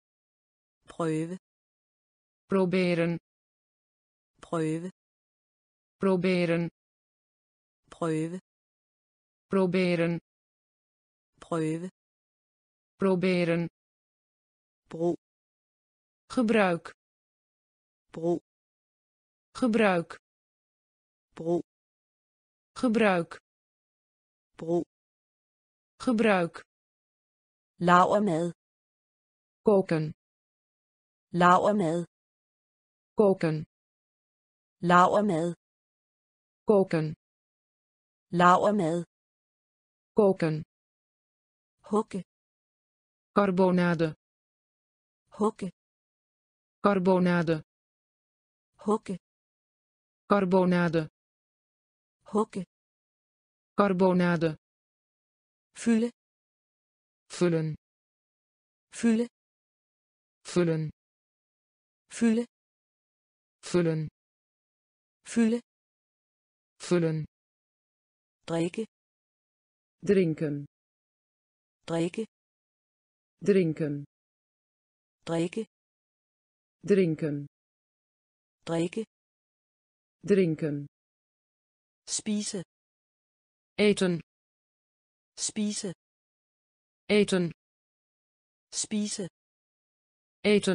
[SPEAKER 2] Prøve.
[SPEAKER 1] proberen,
[SPEAKER 2] Prøve.
[SPEAKER 1] proberen,
[SPEAKER 2] Prøve.
[SPEAKER 1] proberen,
[SPEAKER 2] Prøve.
[SPEAKER 1] proberen,
[SPEAKER 2] Brug.
[SPEAKER 1] gebruik,
[SPEAKER 2] Brug.
[SPEAKER 1] gebruik,
[SPEAKER 2] Brug.
[SPEAKER 1] gebruik,
[SPEAKER 2] Brug.
[SPEAKER 1] gebruik,
[SPEAKER 2] Lavermad.
[SPEAKER 1] koken,
[SPEAKER 2] Lavermad.
[SPEAKER 1] koken,
[SPEAKER 2] Lavermad.
[SPEAKER 1] koken,
[SPEAKER 2] Lavermad.
[SPEAKER 1] koken,
[SPEAKER 2] Hugge.
[SPEAKER 1] carbonade,
[SPEAKER 2] Hugge.
[SPEAKER 1] carbonade,
[SPEAKER 2] Hugge.
[SPEAKER 1] carbonade,
[SPEAKER 2] Hugge.
[SPEAKER 1] carbonade,
[SPEAKER 2] Fylde.
[SPEAKER 1] vullen,
[SPEAKER 2] Fylde.
[SPEAKER 1] vullen,
[SPEAKER 2] Fylde.
[SPEAKER 1] vullen,
[SPEAKER 2] Fylde.
[SPEAKER 1] vullen,
[SPEAKER 2] Drikke.
[SPEAKER 1] drinken,
[SPEAKER 2] Drikke.
[SPEAKER 1] drinken,
[SPEAKER 2] Drikke.
[SPEAKER 1] drinken,
[SPEAKER 2] Drikke.
[SPEAKER 1] drinken,
[SPEAKER 2] Spise.
[SPEAKER 1] eten,
[SPEAKER 2] Spise.
[SPEAKER 1] eten,
[SPEAKER 2] Spise.
[SPEAKER 1] eten,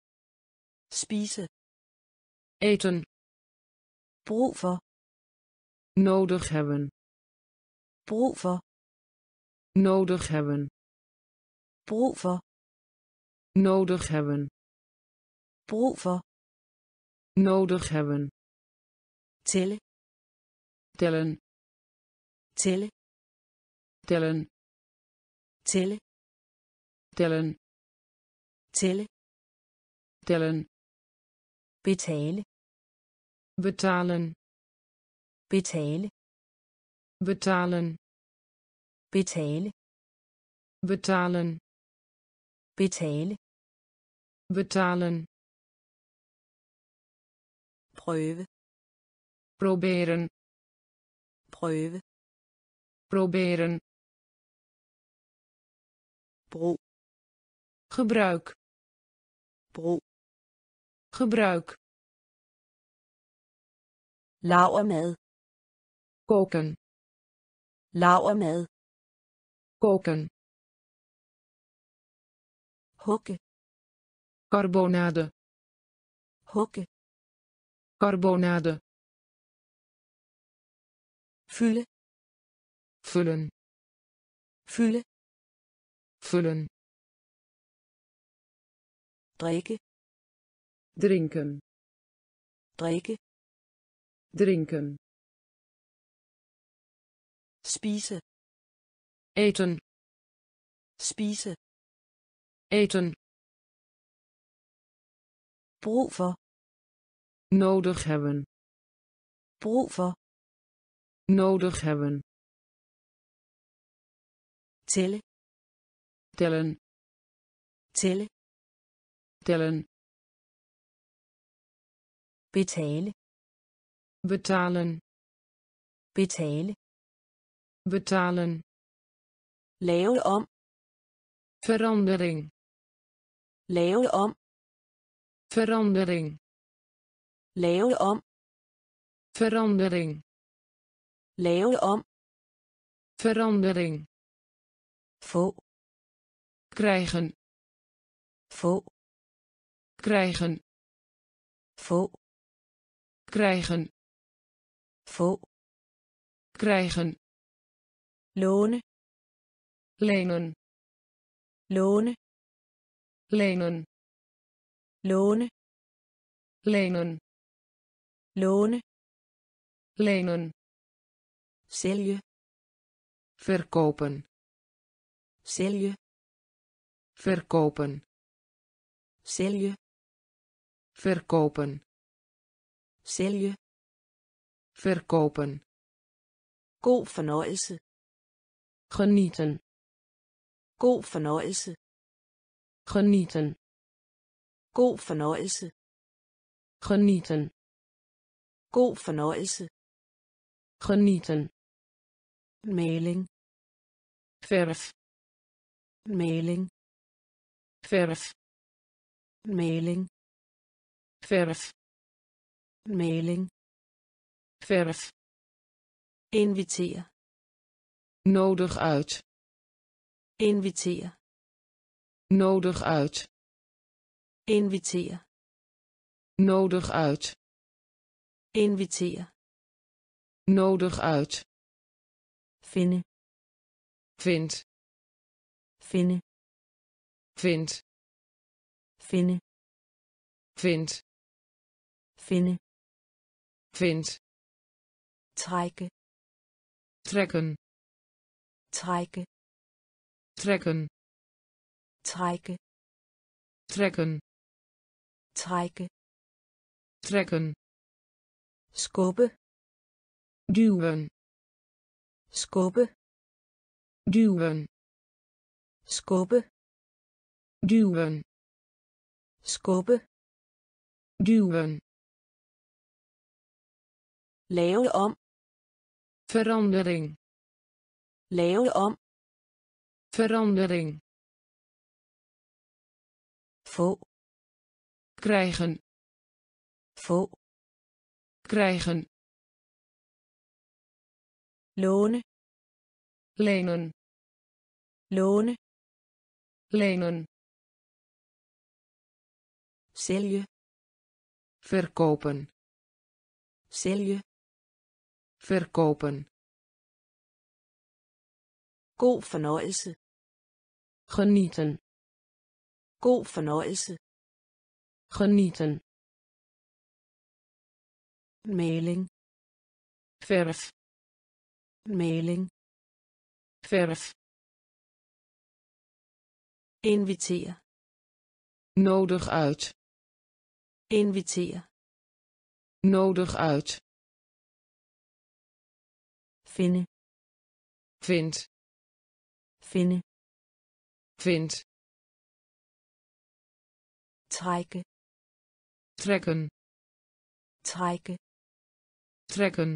[SPEAKER 2] Spise.
[SPEAKER 1] eten,
[SPEAKER 2] Brug for.
[SPEAKER 1] nodig hebben,
[SPEAKER 2] Brug for.
[SPEAKER 1] nodig hebben,
[SPEAKER 2] Brug for.
[SPEAKER 1] nodig hebben,
[SPEAKER 2] Brug for.
[SPEAKER 1] nodig hebben,
[SPEAKER 2] Tælle.
[SPEAKER 1] tellen,
[SPEAKER 2] Tælle.
[SPEAKER 1] tellen,
[SPEAKER 2] Tælle.
[SPEAKER 1] tellen,
[SPEAKER 2] Tælle.
[SPEAKER 1] tellen,
[SPEAKER 2] Betale.
[SPEAKER 1] betalen,
[SPEAKER 2] Betale.
[SPEAKER 1] betalen,
[SPEAKER 2] Betale.
[SPEAKER 1] betalen,
[SPEAKER 2] Betale.
[SPEAKER 1] betalen,
[SPEAKER 2] Prøve.
[SPEAKER 1] proberen,
[SPEAKER 2] Prøve.
[SPEAKER 1] proberen,
[SPEAKER 2] Brug.
[SPEAKER 1] gebruik,
[SPEAKER 2] Brug.
[SPEAKER 1] gebruik,
[SPEAKER 2] Lavermad.
[SPEAKER 1] koken,
[SPEAKER 2] Lavermad.
[SPEAKER 1] koken,
[SPEAKER 2] Hugge.
[SPEAKER 1] carbonade,
[SPEAKER 2] Hugge.
[SPEAKER 1] carbonade,
[SPEAKER 2] Fylde.
[SPEAKER 1] vullen,
[SPEAKER 2] Fylde.
[SPEAKER 1] vullen,
[SPEAKER 2] Drikke.
[SPEAKER 1] drinken,
[SPEAKER 2] Drikke.
[SPEAKER 1] drinken,
[SPEAKER 2] Spise.
[SPEAKER 1] eten,
[SPEAKER 2] Spise.
[SPEAKER 1] eten,
[SPEAKER 2] Brug for.
[SPEAKER 1] nodig hebben,
[SPEAKER 2] Brug for.
[SPEAKER 1] nodig hebben,
[SPEAKER 2] Tælle.
[SPEAKER 1] tellen,
[SPEAKER 2] Tælle.
[SPEAKER 1] tellen,
[SPEAKER 2] Betale.
[SPEAKER 1] betalen,
[SPEAKER 2] Betale.
[SPEAKER 1] betalen,
[SPEAKER 2] Lave om.
[SPEAKER 1] verandering,
[SPEAKER 2] Lave om.
[SPEAKER 1] verandering,
[SPEAKER 2] lave om,
[SPEAKER 1] verandering,
[SPEAKER 2] lave om,
[SPEAKER 1] verandering,
[SPEAKER 2] få,
[SPEAKER 1] krijgen,
[SPEAKER 2] få,
[SPEAKER 1] krijgen,
[SPEAKER 2] få,
[SPEAKER 1] krijgen,
[SPEAKER 2] få,
[SPEAKER 1] krijgen,
[SPEAKER 2] låne,
[SPEAKER 1] lenen,
[SPEAKER 2] låne,
[SPEAKER 1] lenen,
[SPEAKER 2] låne,
[SPEAKER 1] lenen,
[SPEAKER 2] låne,
[SPEAKER 1] lenen,
[SPEAKER 2] sælge,
[SPEAKER 1] verkopen,
[SPEAKER 2] sælge,
[SPEAKER 1] verkopen,
[SPEAKER 2] sælge,
[SPEAKER 1] verkopen,
[SPEAKER 2] sælge,
[SPEAKER 1] verkopen,
[SPEAKER 2] god fornøjelse,
[SPEAKER 1] genieten,
[SPEAKER 2] god fornøjelse,
[SPEAKER 1] genieten,
[SPEAKER 2] god fornøjelse,
[SPEAKER 1] genieten,
[SPEAKER 2] god fornøjelse,
[SPEAKER 1] genieten,
[SPEAKER 2] maling,
[SPEAKER 1] verf,
[SPEAKER 2] maling,
[SPEAKER 1] verf,
[SPEAKER 2] maling,
[SPEAKER 1] verf,
[SPEAKER 2] maling,
[SPEAKER 1] verf,
[SPEAKER 2] inviteer,
[SPEAKER 1] nodig uit,
[SPEAKER 2] inviteer,
[SPEAKER 1] nodig uit,
[SPEAKER 2] inviteer,
[SPEAKER 1] nodig uit,
[SPEAKER 2] inviteer,
[SPEAKER 1] nodig uit,
[SPEAKER 2] finde,
[SPEAKER 1] vind,
[SPEAKER 2] finde,
[SPEAKER 1] vind,
[SPEAKER 2] finde,
[SPEAKER 1] vind,
[SPEAKER 2] finde,
[SPEAKER 1] vind,
[SPEAKER 2] trække,
[SPEAKER 1] trekken,
[SPEAKER 2] trække,
[SPEAKER 1] trekken,
[SPEAKER 2] trække,
[SPEAKER 1] trekken,
[SPEAKER 2] trække,
[SPEAKER 1] trekken,
[SPEAKER 2] skubbe,
[SPEAKER 1] duwen,
[SPEAKER 2] skubbe,
[SPEAKER 1] duwen,
[SPEAKER 2] skubbe,
[SPEAKER 1] duwen,
[SPEAKER 2] skubbe,
[SPEAKER 1] duwen,
[SPEAKER 2] lave om,
[SPEAKER 1] verandering,
[SPEAKER 2] lave om,
[SPEAKER 1] verandering,
[SPEAKER 2] få,
[SPEAKER 1] krijgen,
[SPEAKER 2] få,
[SPEAKER 1] krijgen,
[SPEAKER 2] låne,
[SPEAKER 1] lenen,
[SPEAKER 2] låne,
[SPEAKER 1] lenen,
[SPEAKER 2] sælge,
[SPEAKER 1] verkopen,
[SPEAKER 2] sælge,
[SPEAKER 1] verkopen,
[SPEAKER 2] god fornøjelse,
[SPEAKER 1] genieten,
[SPEAKER 2] god fornøjelse,
[SPEAKER 1] genieten,
[SPEAKER 2] maling,
[SPEAKER 1] verf,
[SPEAKER 2] maling,
[SPEAKER 1] verf,
[SPEAKER 2] inviteer,
[SPEAKER 1] nodig uit,
[SPEAKER 2] inviteer,
[SPEAKER 1] nodig uit,
[SPEAKER 2] finde,
[SPEAKER 1] vind,
[SPEAKER 2] finde,
[SPEAKER 1] vind,
[SPEAKER 2] trække,
[SPEAKER 1] trekken,
[SPEAKER 2] trække,
[SPEAKER 1] trekken,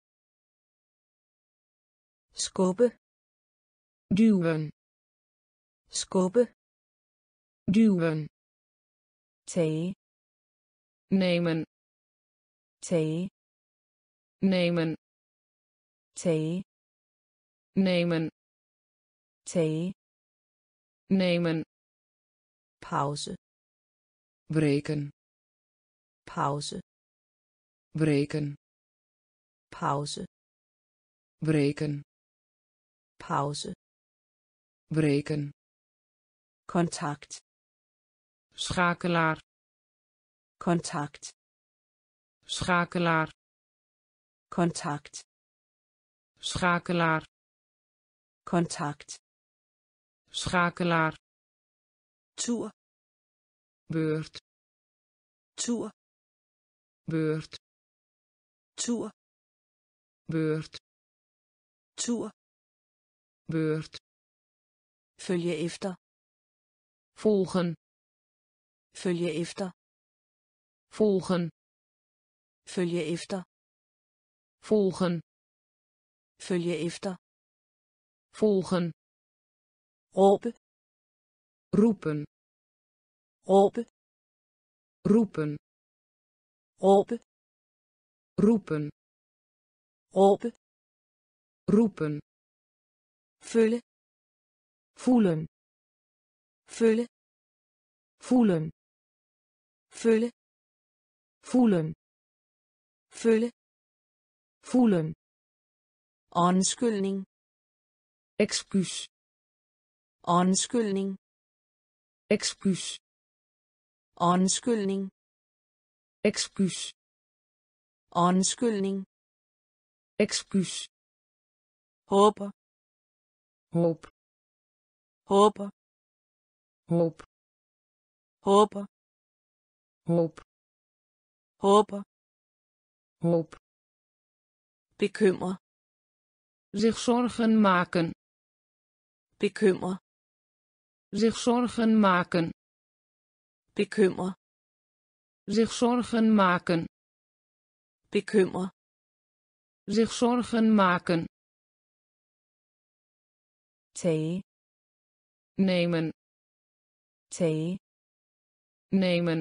[SPEAKER 2] skubbe,
[SPEAKER 1] duwen,
[SPEAKER 2] skubbe,
[SPEAKER 1] duwen,
[SPEAKER 2] tage,
[SPEAKER 1] nemen,
[SPEAKER 2] tage,
[SPEAKER 1] nemen,
[SPEAKER 2] tage,
[SPEAKER 1] nemen,
[SPEAKER 2] tage,
[SPEAKER 1] nemen,
[SPEAKER 2] pause,
[SPEAKER 1] breken,
[SPEAKER 2] pause,
[SPEAKER 1] breken,
[SPEAKER 2] pause,
[SPEAKER 1] breken,
[SPEAKER 2] pause,
[SPEAKER 1] breken,
[SPEAKER 2] kontakt,
[SPEAKER 1] schakelaar,
[SPEAKER 2] kontakt,
[SPEAKER 1] schakelaar,
[SPEAKER 2] kontakt,
[SPEAKER 1] schakelaar,
[SPEAKER 2] kontakt,
[SPEAKER 1] schakelaar,
[SPEAKER 2] tur,
[SPEAKER 1] beurt,
[SPEAKER 2] tur,
[SPEAKER 1] beurt,
[SPEAKER 2] tur,
[SPEAKER 1] beurt,
[SPEAKER 2] tur,
[SPEAKER 1] beurt,
[SPEAKER 2] følge efter,
[SPEAKER 1] volgen,
[SPEAKER 2] følge efter,
[SPEAKER 1] volgen,
[SPEAKER 2] følge efter,
[SPEAKER 1] volgen,
[SPEAKER 2] følge efter,
[SPEAKER 1] volgen,
[SPEAKER 2] råbe,
[SPEAKER 1] roepen,
[SPEAKER 2] råbe,
[SPEAKER 1] roepen,
[SPEAKER 2] råbe,
[SPEAKER 1] roepen,
[SPEAKER 2] råbe,
[SPEAKER 1] roepen,
[SPEAKER 2] føle,
[SPEAKER 1] voelen,
[SPEAKER 2] føle,
[SPEAKER 1] voelen,
[SPEAKER 2] føle,
[SPEAKER 1] voelen,
[SPEAKER 2] føle,
[SPEAKER 1] voelen,
[SPEAKER 2] undskyldning,
[SPEAKER 1] excuus,
[SPEAKER 2] undskyldning,
[SPEAKER 1] excuus,
[SPEAKER 2] undskyldning,
[SPEAKER 1] excuus,
[SPEAKER 2] undskyldning,
[SPEAKER 1] excuus,
[SPEAKER 2] håber,
[SPEAKER 1] hoop,
[SPEAKER 2] håber,
[SPEAKER 1] hoop,
[SPEAKER 2] håber,
[SPEAKER 1] hoop,
[SPEAKER 2] håber,
[SPEAKER 1] hoop,
[SPEAKER 2] bekymre,
[SPEAKER 1] zich zorgen maken,
[SPEAKER 2] bekymre,
[SPEAKER 1] zich zorgen maken,
[SPEAKER 2] bekymre,
[SPEAKER 1] zich zorgen maken,
[SPEAKER 2] bekymre,
[SPEAKER 1] zich zorgen maken,
[SPEAKER 2] tage,
[SPEAKER 1] nemen,
[SPEAKER 2] tage,
[SPEAKER 1] nemen,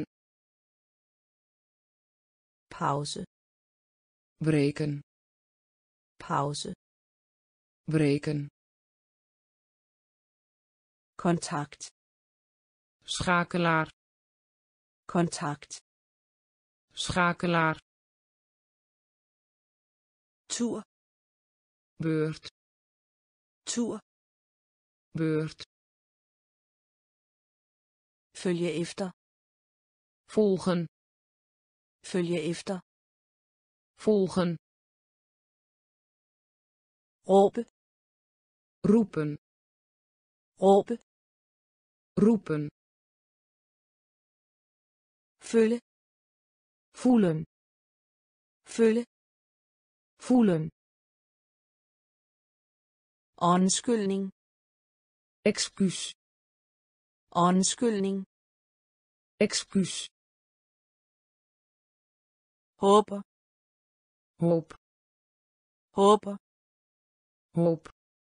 [SPEAKER 2] pause,
[SPEAKER 1] breken,
[SPEAKER 2] pause,
[SPEAKER 1] breken,
[SPEAKER 2] kontakt,
[SPEAKER 1] schakelaar,
[SPEAKER 2] kontakt,
[SPEAKER 1] schakelaar,
[SPEAKER 2] tur,
[SPEAKER 1] beurt,
[SPEAKER 2] tur,
[SPEAKER 1] beurt,
[SPEAKER 2] følge efter,
[SPEAKER 1] volgen,
[SPEAKER 2] følge efter,
[SPEAKER 1] volgen,
[SPEAKER 2] råbe,
[SPEAKER 1] roepen,
[SPEAKER 2] råbe,
[SPEAKER 1] roepen,
[SPEAKER 2] føle,
[SPEAKER 1] voelen,
[SPEAKER 2] føle,
[SPEAKER 1] voelen,
[SPEAKER 2] undskyldning,
[SPEAKER 1] excuus,
[SPEAKER 2] undskyldning,
[SPEAKER 1] excuus,
[SPEAKER 2] håber,
[SPEAKER 1] hoop,
[SPEAKER 2] håber,
[SPEAKER 1] hoop,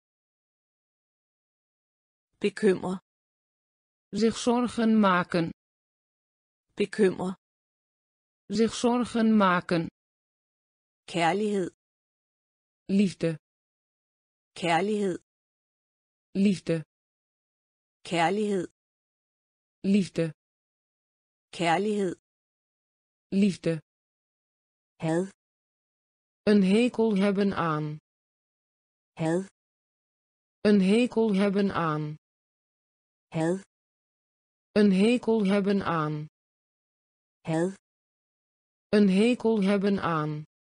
[SPEAKER 2] bekymre,
[SPEAKER 1] zich zorgen maken,
[SPEAKER 2] bekymre,
[SPEAKER 1] zich zorgen maken,
[SPEAKER 2] kærlighed,
[SPEAKER 1] liefde,
[SPEAKER 2] kærlighed,
[SPEAKER 1] liefde,
[SPEAKER 2] kærlighed,
[SPEAKER 1] liefde,
[SPEAKER 2] kærlighed,
[SPEAKER 1] liefde,
[SPEAKER 2] had,
[SPEAKER 1] een hekel hebben aan,
[SPEAKER 2] had,
[SPEAKER 1] een hekel hebben aan,
[SPEAKER 2] had,
[SPEAKER 1] een hekel hebben aan,
[SPEAKER 2] had,
[SPEAKER 1] een hekel hebben aan,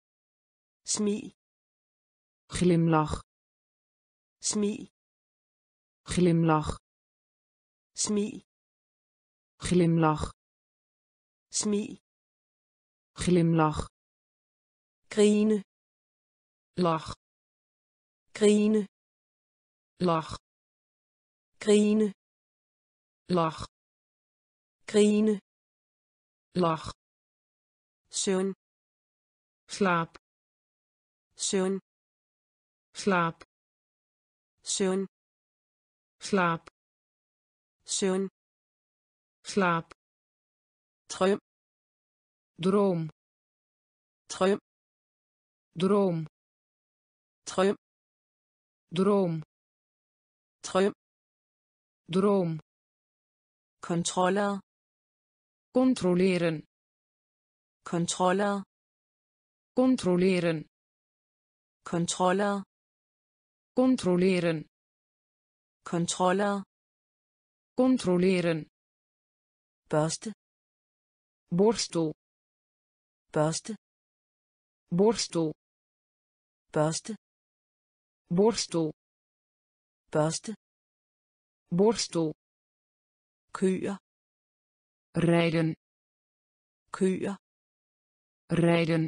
[SPEAKER 2] smil,
[SPEAKER 1] glimlach,
[SPEAKER 2] smil,
[SPEAKER 1] glimlach,
[SPEAKER 2] smil,
[SPEAKER 1] glimlach,
[SPEAKER 2] smil,
[SPEAKER 1] glimlach,
[SPEAKER 2] grine,
[SPEAKER 1] lach,
[SPEAKER 2] grine,
[SPEAKER 1] lach,
[SPEAKER 2] grine,
[SPEAKER 1] lach,
[SPEAKER 2] grine,
[SPEAKER 1] lach,
[SPEAKER 2] søvn,
[SPEAKER 1] slaap,
[SPEAKER 2] søvn,
[SPEAKER 1] slaap,
[SPEAKER 2] søvn,
[SPEAKER 1] slaap,
[SPEAKER 2] søvn,
[SPEAKER 1] slaap,
[SPEAKER 2] drøm,
[SPEAKER 1] droom,
[SPEAKER 2] drøm,
[SPEAKER 1] droom,
[SPEAKER 2] drøm,
[SPEAKER 1] droom,
[SPEAKER 2] drøm,
[SPEAKER 1] droom,
[SPEAKER 2] controller,
[SPEAKER 1] controleren,
[SPEAKER 2] controller,
[SPEAKER 1] controleren,
[SPEAKER 2] controller,
[SPEAKER 1] controleren,
[SPEAKER 2] controller,
[SPEAKER 1] controleren,
[SPEAKER 2] børste,
[SPEAKER 1] borstel,
[SPEAKER 2] børste,
[SPEAKER 1] borstel,
[SPEAKER 2] børste,
[SPEAKER 1] borstel,
[SPEAKER 2] børste,
[SPEAKER 1] borstel,
[SPEAKER 2] køer,
[SPEAKER 1] rijden,
[SPEAKER 2] køer,
[SPEAKER 1] rijden,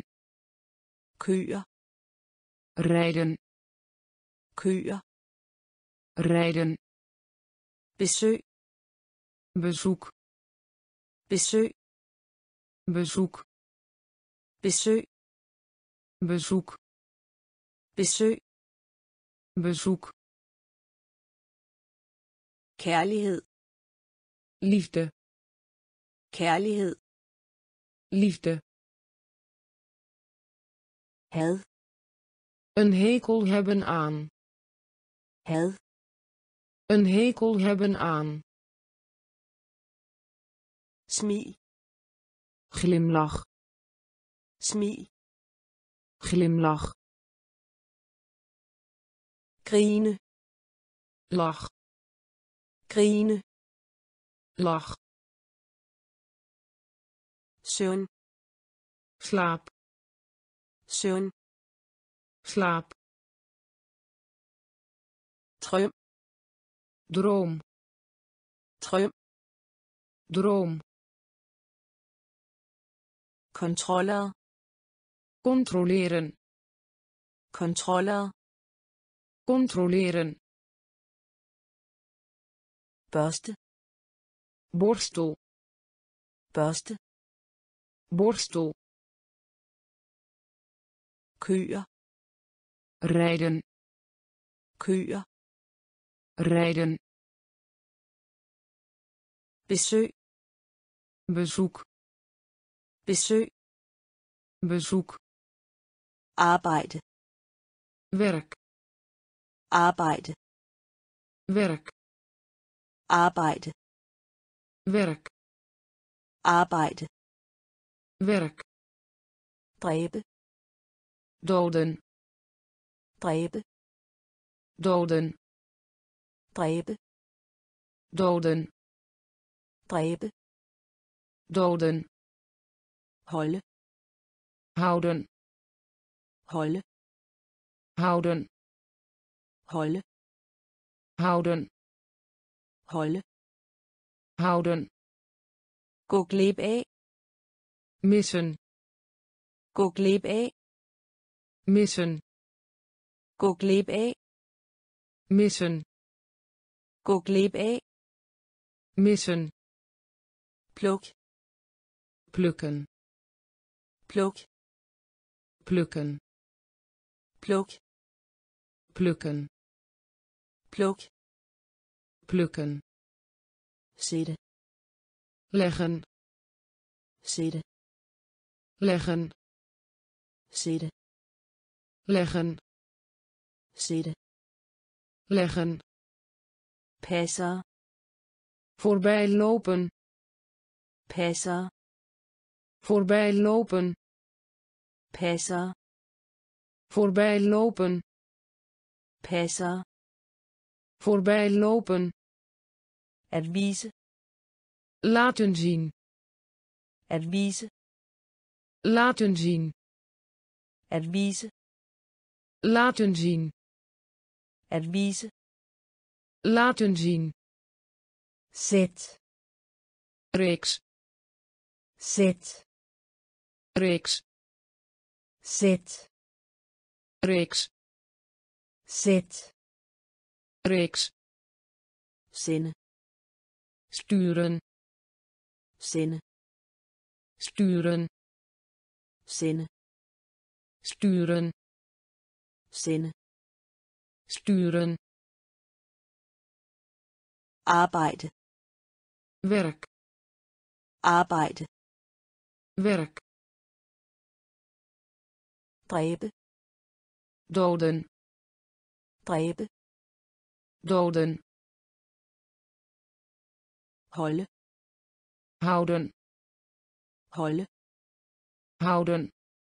[SPEAKER 2] køer,
[SPEAKER 1] rijden,
[SPEAKER 2] køer,
[SPEAKER 1] rijden,
[SPEAKER 2] besøg,
[SPEAKER 1] bezoek,
[SPEAKER 2] besøg,
[SPEAKER 1] bezoek,
[SPEAKER 2] besøg,
[SPEAKER 1] bezoek,
[SPEAKER 2] besøg,
[SPEAKER 1] bezoek,
[SPEAKER 2] kærlighed,
[SPEAKER 1] liefde,
[SPEAKER 2] kærlighed,
[SPEAKER 1] liefde,
[SPEAKER 2] had,
[SPEAKER 1] een hekel hebben aan,
[SPEAKER 2] had,
[SPEAKER 1] een hekel hebben aan,
[SPEAKER 2] smil,
[SPEAKER 1] glimlach,
[SPEAKER 2] smil,
[SPEAKER 1] glimlach,
[SPEAKER 2] grine,
[SPEAKER 1] lach,
[SPEAKER 2] grine,
[SPEAKER 1] lach,
[SPEAKER 2] søvn,
[SPEAKER 1] slaap,
[SPEAKER 2] søvn,
[SPEAKER 1] slaap,
[SPEAKER 2] drøm,
[SPEAKER 1] droom,
[SPEAKER 2] drøm,
[SPEAKER 1] droom,
[SPEAKER 2] controller,
[SPEAKER 1] controleren,
[SPEAKER 2] controller,
[SPEAKER 1] controleren,
[SPEAKER 2] børste,
[SPEAKER 1] borstel,
[SPEAKER 2] børste,
[SPEAKER 1] borstel,
[SPEAKER 2] køer,
[SPEAKER 1] rijden,
[SPEAKER 2] køer,
[SPEAKER 1] rijden,
[SPEAKER 2] besøg,
[SPEAKER 1] bezoek,
[SPEAKER 2] besøg,
[SPEAKER 1] bezoek,
[SPEAKER 2] arbejde,
[SPEAKER 1] werk,
[SPEAKER 2] arbejde,
[SPEAKER 1] werk,
[SPEAKER 2] arbejde,
[SPEAKER 1] werk,
[SPEAKER 2] arbejde,
[SPEAKER 1] werk,
[SPEAKER 2] dræbe,
[SPEAKER 1] doden,
[SPEAKER 2] dræbe,
[SPEAKER 1] doden,
[SPEAKER 2] dræbe,
[SPEAKER 1] doden,
[SPEAKER 2] dræbe,
[SPEAKER 1] doden,
[SPEAKER 2] holde,
[SPEAKER 1] houden,
[SPEAKER 2] holde,
[SPEAKER 1] houden,
[SPEAKER 2] holde,
[SPEAKER 1] houden,
[SPEAKER 2] holde,
[SPEAKER 1] houden,
[SPEAKER 2] gå glip af,
[SPEAKER 1] missen,
[SPEAKER 2] gå glip af,
[SPEAKER 1] missen,
[SPEAKER 2] gå glip af,
[SPEAKER 1] missen,
[SPEAKER 2] gå glip af,
[SPEAKER 1] missen,
[SPEAKER 2] pluk,
[SPEAKER 1] plukken,
[SPEAKER 2] pluk,
[SPEAKER 1] plukken,
[SPEAKER 2] pluk,
[SPEAKER 1] plukken,
[SPEAKER 2] pluk,
[SPEAKER 1] plukken,
[SPEAKER 2] sætte,
[SPEAKER 1] leggen,
[SPEAKER 2] sætte,
[SPEAKER 1] leggen,
[SPEAKER 2] sætte,
[SPEAKER 1] leggen,
[SPEAKER 2] sætte,
[SPEAKER 1] leggen,
[SPEAKER 2] passer,
[SPEAKER 1] voorbij lopen,
[SPEAKER 2] passer,
[SPEAKER 1] voorbij lopen,
[SPEAKER 2] passer,
[SPEAKER 1] voorbij lopen,
[SPEAKER 2] passer,
[SPEAKER 1] voorbij lopen,
[SPEAKER 2] at vise,
[SPEAKER 1] laten zien,
[SPEAKER 2] at vise,
[SPEAKER 1] laten zien,
[SPEAKER 2] at vise,
[SPEAKER 1] laten zien,
[SPEAKER 2] at vise,
[SPEAKER 1] laten zien,
[SPEAKER 2] sæt,
[SPEAKER 1] reeks,
[SPEAKER 2] sæt,
[SPEAKER 1] reeks,
[SPEAKER 2] sæt,
[SPEAKER 1] reeks,
[SPEAKER 2] sæt,
[SPEAKER 1] reeks,
[SPEAKER 2] sende,
[SPEAKER 1] sturen,
[SPEAKER 2] sende,
[SPEAKER 1] sturen,
[SPEAKER 2] sende,
[SPEAKER 1] sturen,
[SPEAKER 2] sende,
[SPEAKER 1] sturen,
[SPEAKER 2] arbejde,
[SPEAKER 1] werk,
[SPEAKER 2] arbejde,
[SPEAKER 1] werk,
[SPEAKER 2] dræbe,
[SPEAKER 1] doden,
[SPEAKER 2] dræbe,
[SPEAKER 1] doden,
[SPEAKER 2] holde,
[SPEAKER 1] houden,
[SPEAKER 2] holde,
[SPEAKER 1] houden,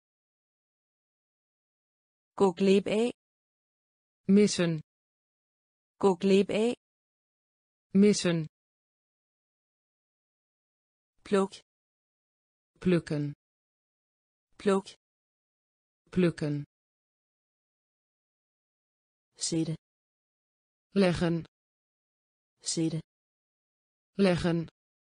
[SPEAKER 2] gå glip af,
[SPEAKER 1] missen,
[SPEAKER 2] gå glip af,
[SPEAKER 1] missen,
[SPEAKER 2] pluk,
[SPEAKER 1] plukken,
[SPEAKER 2] pluk,
[SPEAKER 1] plukken,
[SPEAKER 2] sætte,
[SPEAKER 1] leggen,
[SPEAKER 2] sætte,
[SPEAKER 1] leggen,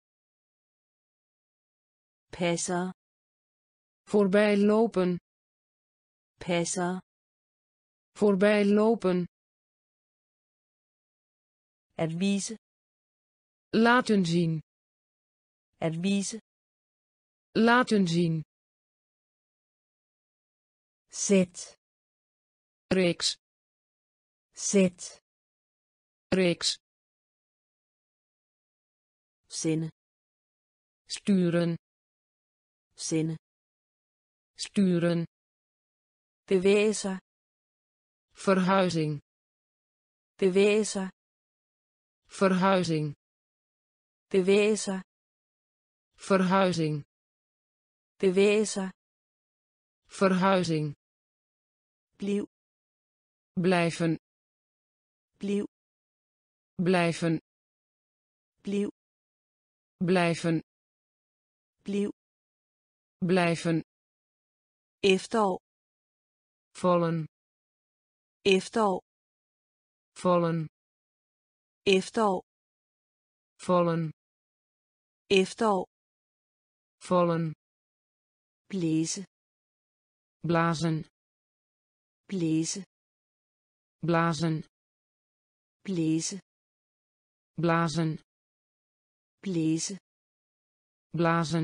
[SPEAKER 2] passer,
[SPEAKER 1] voorbij lopen,
[SPEAKER 2] passer,
[SPEAKER 1] voorbij lopen,
[SPEAKER 2] at vise,
[SPEAKER 1] laten zien,
[SPEAKER 2] at vise,
[SPEAKER 1] laten zien,
[SPEAKER 2] sæt,
[SPEAKER 1] reeks,
[SPEAKER 2] sæt,
[SPEAKER 1] reeks,
[SPEAKER 2] sende,
[SPEAKER 1] sturen,
[SPEAKER 2] sende,
[SPEAKER 1] sturen,
[SPEAKER 2] bevæge sig,
[SPEAKER 1] verhuizing,
[SPEAKER 2] bevæge sig,
[SPEAKER 1] verhuizing,
[SPEAKER 2] bevæge sig,
[SPEAKER 1] verhuizing,
[SPEAKER 2] bevæge sig,
[SPEAKER 1] verhuizing,
[SPEAKER 2] bliv,
[SPEAKER 1] blijven,
[SPEAKER 2] bliv,
[SPEAKER 1] blijven,
[SPEAKER 2] bliv,
[SPEAKER 1] blijven,
[SPEAKER 2] bliv,
[SPEAKER 1] blijven,
[SPEAKER 2] efterår,
[SPEAKER 1] vallen,
[SPEAKER 2] efterår,
[SPEAKER 1] vallen,
[SPEAKER 2] efterår,
[SPEAKER 1] vallen,
[SPEAKER 2] efterår,
[SPEAKER 1] vallen,
[SPEAKER 2] blæse,
[SPEAKER 1] blazen,
[SPEAKER 2] blæse,
[SPEAKER 1] blazen,
[SPEAKER 2] blæse,
[SPEAKER 1] blazen,
[SPEAKER 2] blæse,
[SPEAKER 1] blazen,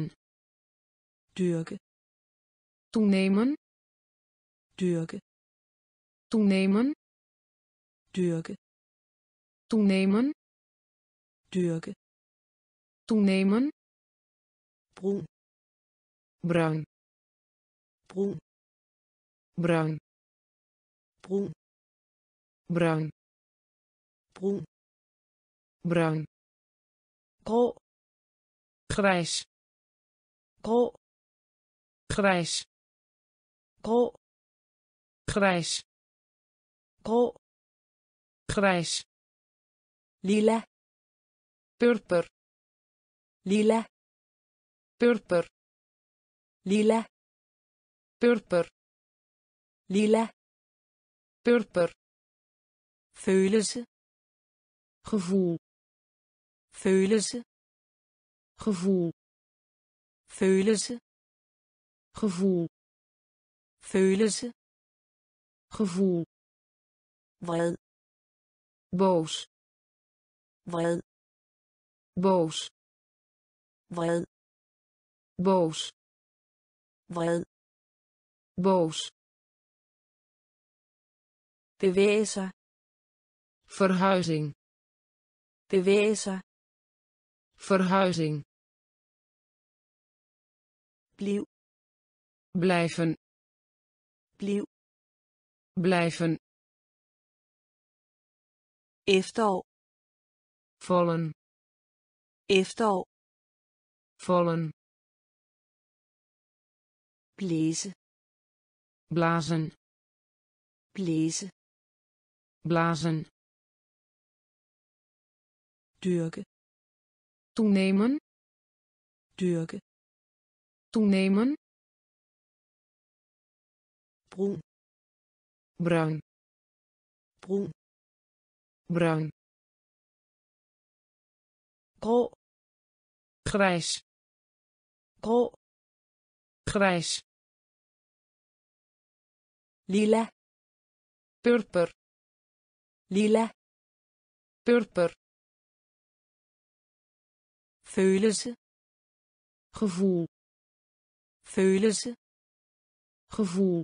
[SPEAKER 2] dyrke,
[SPEAKER 1] toenemen,
[SPEAKER 2] dyrke,
[SPEAKER 1] toenemen,
[SPEAKER 2] dyrke,
[SPEAKER 1] toenemen,
[SPEAKER 2] dyrke,
[SPEAKER 1] toenemen,
[SPEAKER 2] brun,
[SPEAKER 1] bruin,
[SPEAKER 2] brun,
[SPEAKER 1] bruin,
[SPEAKER 2] brun,
[SPEAKER 1] bruin,
[SPEAKER 2] brun,
[SPEAKER 1] bruin,
[SPEAKER 2] grå,
[SPEAKER 1] grijs,
[SPEAKER 2] grå,
[SPEAKER 1] grijs,
[SPEAKER 2] grå,
[SPEAKER 1] grijs,
[SPEAKER 2] grå,
[SPEAKER 1] grijs,
[SPEAKER 2] lila,
[SPEAKER 1] purper,
[SPEAKER 2] lila,
[SPEAKER 1] purper,
[SPEAKER 2] lila,
[SPEAKER 1] purper,
[SPEAKER 2] lila,
[SPEAKER 1] purper,
[SPEAKER 2] følelse,
[SPEAKER 1] gevoel,
[SPEAKER 2] følelse,
[SPEAKER 1] gevoel,
[SPEAKER 2] følelse,
[SPEAKER 1] gevoel,
[SPEAKER 2] følelse,
[SPEAKER 1] gevoel,
[SPEAKER 2] vred,
[SPEAKER 1] boos,
[SPEAKER 2] vred,
[SPEAKER 1] boos,
[SPEAKER 2] vred,
[SPEAKER 1] boos,
[SPEAKER 2] vred,
[SPEAKER 1] boos,
[SPEAKER 2] bevæge sig,
[SPEAKER 1] verhuizing,
[SPEAKER 2] bevæge sig,
[SPEAKER 1] verhuizing,
[SPEAKER 2] bliv,
[SPEAKER 1] blijven,
[SPEAKER 2] bliv,
[SPEAKER 1] blijven,
[SPEAKER 2] efterår,
[SPEAKER 1] vallen,
[SPEAKER 2] efterår,
[SPEAKER 1] vallen,
[SPEAKER 2] blæse,
[SPEAKER 1] blazen,
[SPEAKER 2] blæse,
[SPEAKER 1] blazen,
[SPEAKER 2] dyrke,
[SPEAKER 1] toenemen,
[SPEAKER 2] dyrke,
[SPEAKER 1] toenemen,
[SPEAKER 2] brun,
[SPEAKER 1] bruin,
[SPEAKER 2] brun,
[SPEAKER 1] bruin,
[SPEAKER 2] grå,
[SPEAKER 1] grijs,
[SPEAKER 2] grå,
[SPEAKER 1] grijs,
[SPEAKER 2] lila,
[SPEAKER 1] purper,
[SPEAKER 2] lila,
[SPEAKER 1] purper,
[SPEAKER 2] følelse,
[SPEAKER 1] gevoel,
[SPEAKER 2] følelse,
[SPEAKER 1] gevoel,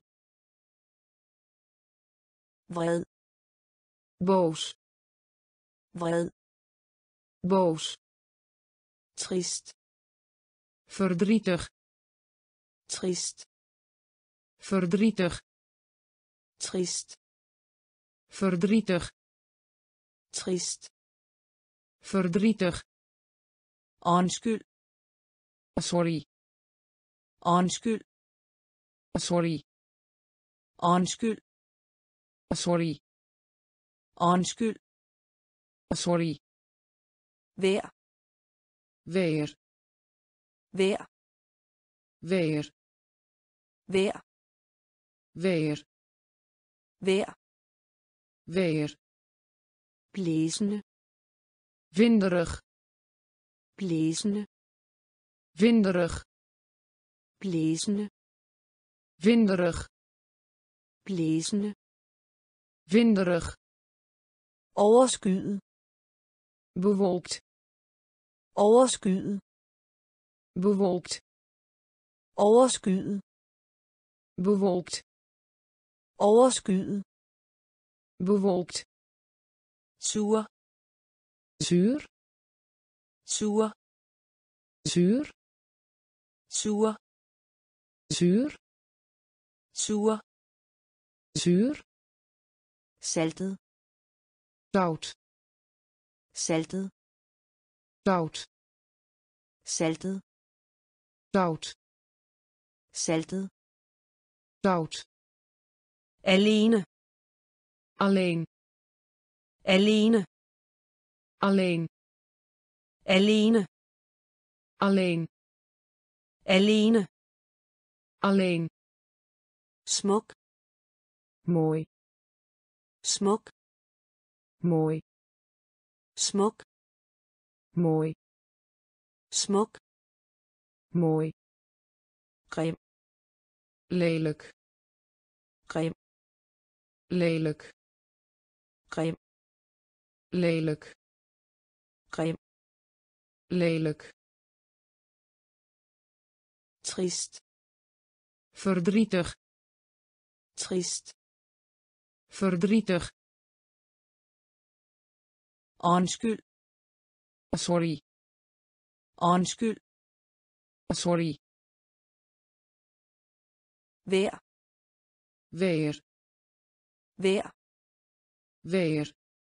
[SPEAKER 2] vred,
[SPEAKER 1] boos,
[SPEAKER 2] vred,
[SPEAKER 1] boos,
[SPEAKER 2] trist,
[SPEAKER 1] verdrietig,
[SPEAKER 2] trist,
[SPEAKER 1] verdrietig,
[SPEAKER 2] trist,
[SPEAKER 1] verdrietig,
[SPEAKER 2] trist,
[SPEAKER 1] verdrietig,
[SPEAKER 2] undskyld,
[SPEAKER 1] sorry,
[SPEAKER 2] undskyld,
[SPEAKER 1] sorry,
[SPEAKER 2] undskyld,
[SPEAKER 1] sorry,
[SPEAKER 2] undskyld,
[SPEAKER 1] sorry,
[SPEAKER 2] vær,
[SPEAKER 1] weer,
[SPEAKER 2] vær,
[SPEAKER 1] weer,
[SPEAKER 2] vær,
[SPEAKER 1] weer,
[SPEAKER 2] vær,
[SPEAKER 1] weer,
[SPEAKER 2] blæsende,
[SPEAKER 1] winderig,
[SPEAKER 2] blæsende,
[SPEAKER 1] winderig,
[SPEAKER 2] blæsende,
[SPEAKER 1] winderig,
[SPEAKER 2] blæsende,
[SPEAKER 1] winderig,
[SPEAKER 2] overskyet,
[SPEAKER 1] bewolkt,
[SPEAKER 2] overskyet,
[SPEAKER 1] bewolkt,
[SPEAKER 2] overskyet,
[SPEAKER 1] bewolkt,
[SPEAKER 2] overskyet,
[SPEAKER 1] bewolkt,
[SPEAKER 2] sur,
[SPEAKER 1] zuur,
[SPEAKER 2] sur,
[SPEAKER 1] zuur,
[SPEAKER 2] sur,
[SPEAKER 1] zuur,
[SPEAKER 2] sur,
[SPEAKER 1] zuur,
[SPEAKER 2] saltet,
[SPEAKER 1] zout,
[SPEAKER 2] saltet,
[SPEAKER 1] zout,
[SPEAKER 2] saltet,
[SPEAKER 1] zout,
[SPEAKER 2] saltet,
[SPEAKER 1] zout,
[SPEAKER 2] alene,
[SPEAKER 1] alleen,
[SPEAKER 2] alene,
[SPEAKER 1] alleen,
[SPEAKER 2] alene,
[SPEAKER 1] alleen,
[SPEAKER 2] alene,
[SPEAKER 1] alleen,
[SPEAKER 2] smuk,
[SPEAKER 1] mooi,
[SPEAKER 2] smuk,
[SPEAKER 1] mooi,
[SPEAKER 2] smuk,
[SPEAKER 1] mooi,
[SPEAKER 2] smuk,
[SPEAKER 1] mooi,
[SPEAKER 2] grim,
[SPEAKER 1] lelijk,
[SPEAKER 2] grim,
[SPEAKER 1] lelijk,
[SPEAKER 2] grim,
[SPEAKER 1] lelijk,
[SPEAKER 2] grim,
[SPEAKER 1] lelijk,
[SPEAKER 2] trist,
[SPEAKER 1] verdrietig,
[SPEAKER 2] trist,
[SPEAKER 1] verdrietig,
[SPEAKER 2] undskyld,
[SPEAKER 1] sorry,
[SPEAKER 2] undskyld,
[SPEAKER 1] sorry,
[SPEAKER 2] vejr,
[SPEAKER 1] weer,
[SPEAKER 2] vejr,
[SPEAKER 1] weer,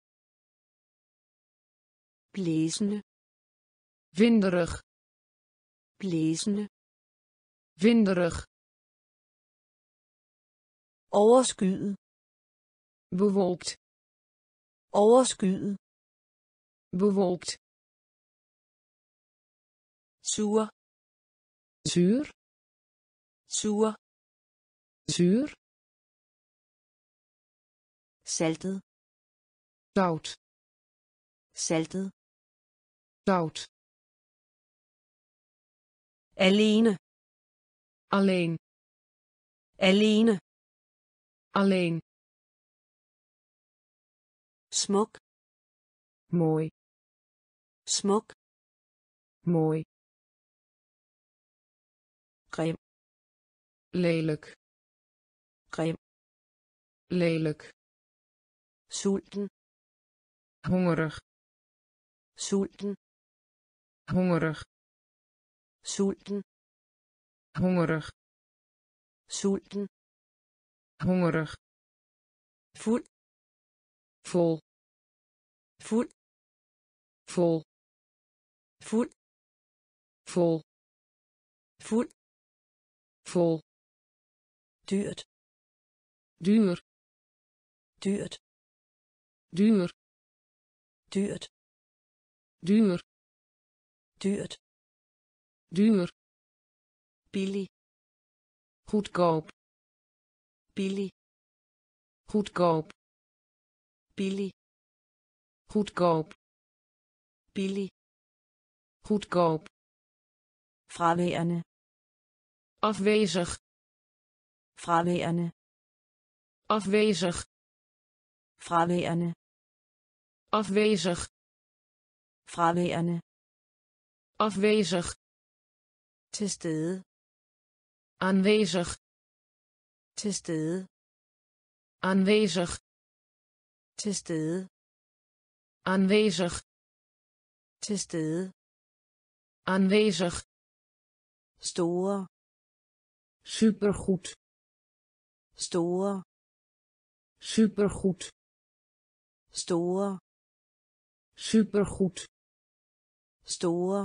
[SPEAKER 2] blæsende,
[SPEAKER 1] winderig,
[SPEAKER 2] blæsende,
[SPEAKER 1] winderig,
[SPEAKER 2] overskyet,
[SPEAKER 1] bewolkt,
[SPEAKER 2] overskyet,
[SPEAKER 1] bewolkt,
[SPEAKER 2] sur,
[SPEAKER 1] zuur,
[SPEAKER 2] sur,
[SPEAKER 1] zuur,
[SPEAKER 2] saltet,
[SPEAKER 1] zout,
[SPEAKER 2] saltet,
[SPEAKER 1] zout,
[SPEAKER 2] alene,
[SPEAKER 1] alleen,
[SPEAKER 2] alene,
[SPEAKER 1] alleen,
[SPEAKER 2] smuk,
[SPEAKER 1] mooi,
[SPEAKER 2] smuk,
[SPEAKER 1] mooi,
[SPEAKER 2] grim,
[SPEAKER 1] lelijk,
[SPEAKER 2] grim,
[SPEAKER 1] lelijk,
[SPEAKER 2] sulten,
[SPEAKER 1] hongerig,
[SPEAKER 2] sulten,
[SPEAKER 1] hongerig,
[SPEAKER 2] sulten,
[SPEAKER 1] hongerig,
[SPEAKER 2] sulten,
[SPEAKER 1] hongerig,
[SPEAKER 2] fuld,
[SPEAKER 1] vol,
[SPEAKER 2] fuld,
[SPEAKER 1] vol,
[SPEAKER 2] fuld,
[SPEAKER 1] vol,
[SPEAKER 2] fuld,
[SPEAKER 1] vol,
[SPEAKER 2] dyrt,
[SPEAKER 1] duur,
[SPEAKER 2] dyrt,
[SPEAKER 1] duur,
[SPEAKER 2] dyrt,
[SPEAKER 1] duur,
[SPEAKER 2] dyrt,
[SPEAKER 1] duur,
[SPEAKER 2] billig,
[SPEAKER 1] goedkoop,
[SPEAKER 2] billig,
[SPEAKER 1] goedkoop,
[SPEAKER 2] billig,
[SPEAKER 1] goedkoop,
[SPEAKER 2] billig,
[SPEAKER 1] goedkoop,
[SPEAKER 2] fraværende,
[SPEAKER 1] afwezig,
[SPEAKER 2] fraværende,
[SPEAKER 1] afwezig,
[SPEAKER 2] fraværende,
[SPEAKER 1] afwezig,
[SPEAKER 2] fraværende,
[SPEAKER 1] afwezig,
[SPEAKER 2] til stede,
[SPEAKER 1] aanwezig,
[SPEAKER 2] til stede,
[SPEAKER 1] aanwezig,
[SPEAKER 2] til stede,
[SPEAKER 1] aanwezig,
[SPEAKER 2] til stede,
[SPEAKER 1] aanwezig,
[SPEAKER 2] store,
[SPEAKER 1] supergoed,
[SPEAKER 2] store,
[SPEAKER 1] supergoed,
[SPEAKER 2] store,
[SPEAKER 1] supergoed,
[SPEAKER 2] store,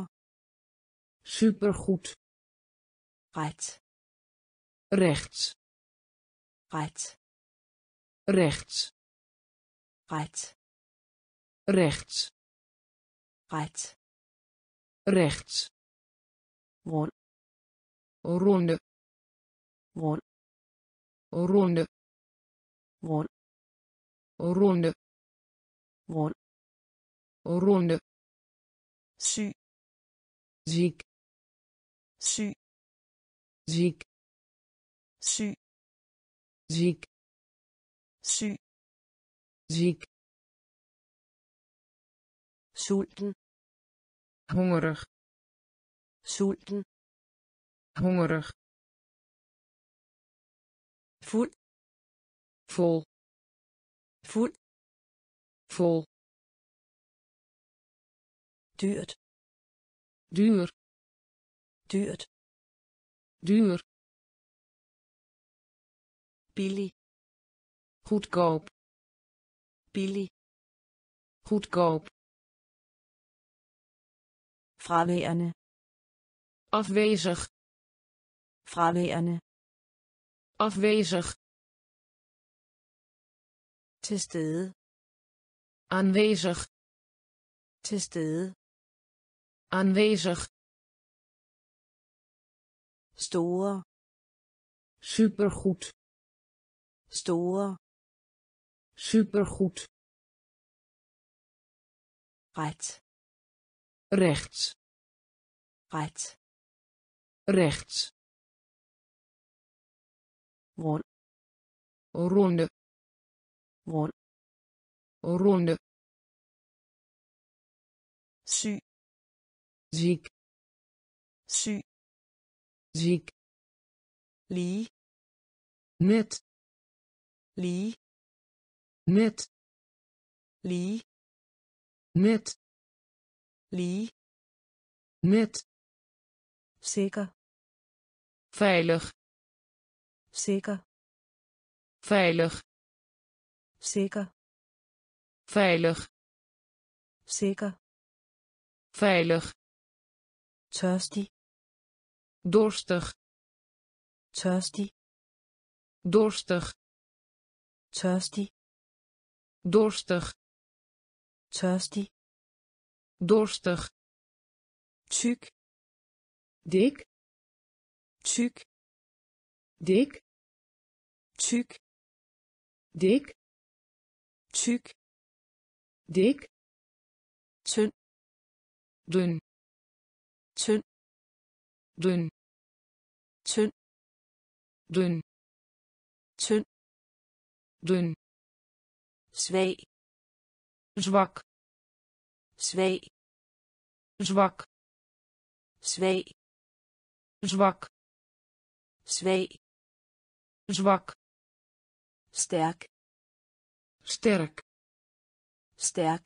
[SPEAKER 1] supergoed,
[SPEAKER 2] ret,
[SPEAKER 1] rechts,
[SPEAKER 2] ret,
[SPEAKER 1] rechts,
[SPEAKER 2] ret,
[SPEAKER 1] rechts,
[SPEAKER 2] ret,
[SPEAKER 1] rechts,
[SPEAKER 2] rund,
[SPEAKER 1] ronde,
[SPEAKER 2] rund,
[SPEAKER 1] ronde,
[SPEAKER 2] rund,
[SPEAKER 1] ronde,
[SPEAKER 2] rund,
[SPEAKER 1] ronde,
[SPEAKER 2] syg,
[SPEAKER 1] ziek,
[SPEAKER 2] syg,
[SPEAKER 1] ziek,
[SPEAKER 2] syg,
[SPEAKER 1] ziek,
[SPEAKER 2] syg,
[SPEAKER 1] ziek,
[SPEAKER 2] sulten,
[SPEAKER 1] hongerig,
[SPEAKER 2] sulten,
[SPEAKER 1] hongerig,
[SPEAKER 2] fuld,
[SPEAKER 1] vol,
[SPEAKER 2] fuld,
[SPEAKER 1] vol,
[SPEAKER 2] dyrt,
[SPEAKER 1] duur,
[SPEAKER 2] dyrt,
[SPEAKER 1] duur,
[SPEAKER 2] billig,
[SPEAKER 1] goedkoop,
[SPEAKER 2] billig,
[SPEAKER 1] goedkoop,
[SPEAKER 2] fraværende,
[SPEAKER 1] afwezig,
[SPEAKER 2] fraværende,
[SPEAKER 1] afwezig,
[SPEAKER 2] til stede,
[SPEAKER 1] aanwezig,
[SPEAKER 2] til stede,
[SPEAKER 1] aanwezig,
[SPEAKER 2] store,
[SPEAKER 1] supergoed,
[SPEAKER 2] store,
[SPEAKER 1] supergoed,
[SPEAKER 2] ret,
[SPEAKER 1] rechts,
[SPEAKER 2] ret,
[SPEAKER 1] rechts,
[SPEAKER 2] rund,
[SPEAKER 1] ronde,
[SPEAKER 2] rund,
[SPEAKER 1] ronde,
[SPEAKER 2] syg,
[SPEAKER 1] ziek,
[SPEAKER 2] syg,
[SPEAKER 1] ziek,
[SPEAKER 2] lige,
[SPEAKER 1] net,
[SPEAKER 2] lige,
[SPEAKER 1] net,
[SPEAKER 2] lige,
[SPEAKER 1] net,
[SPEAKER 2] lige,
[SPEAKER 1] net,
[SPEAKER 2] sikker,
[SPEAKER 1] veilig,
[SPEAKER 2] sikker,
[SPEAKER 1] veilig,
[SPEAKER 2] sikker,
[SPEAKER 1] veilig,
[SPEAKER 2] sikker,
[SPEAKER 1] veilig,
[SPEAKER 2] tørstig,
[SPEAKER 1] dorstig,
[SPEAKER 2] tørstig,
[SPEAKER 1] dorstig,
[SPEAKER 2] tørstig,
[SPEAKER 1] dorstig,
[SPEAKER 2] tørstig,
[SPEAKER 1] dorstig,
[SPEAKER 2] tyk,
[SPEAKER 1] dik,
[SPEAKER 2] tyk,
[SPEAKER 1] dik,
[SPEAKER 2] tyk,
[SPEAKER 1] dik,
[SPEAKER 2] tyk,
[SPEAKER 1] dik,
[SPEAKER 2] tynd,
[SPEAKER 1] dun,
[SPEAKER 2] tynd,
[SPEAKER 1] dun,
[SPEAKER 2] tynd,
[SPEAKER 1] dun,
[SPEAKER 2] tynd,
[SPEAKER 1] dun,
[SPEAKER 2] svag,
[SPEAKER 1] zwak,
[SPEAKER 2] svag,
[SPEAKER 1] zwak,
[SPEAKER 2] svag,
[SPEAKER 1] zwak,
[SPEAKER 2] svag,
[SPEAKER 1] zwak,
[SPEAKER 2] stærk,
[SPEAKER 1] sterk,
[SPEAKER 2] stærk,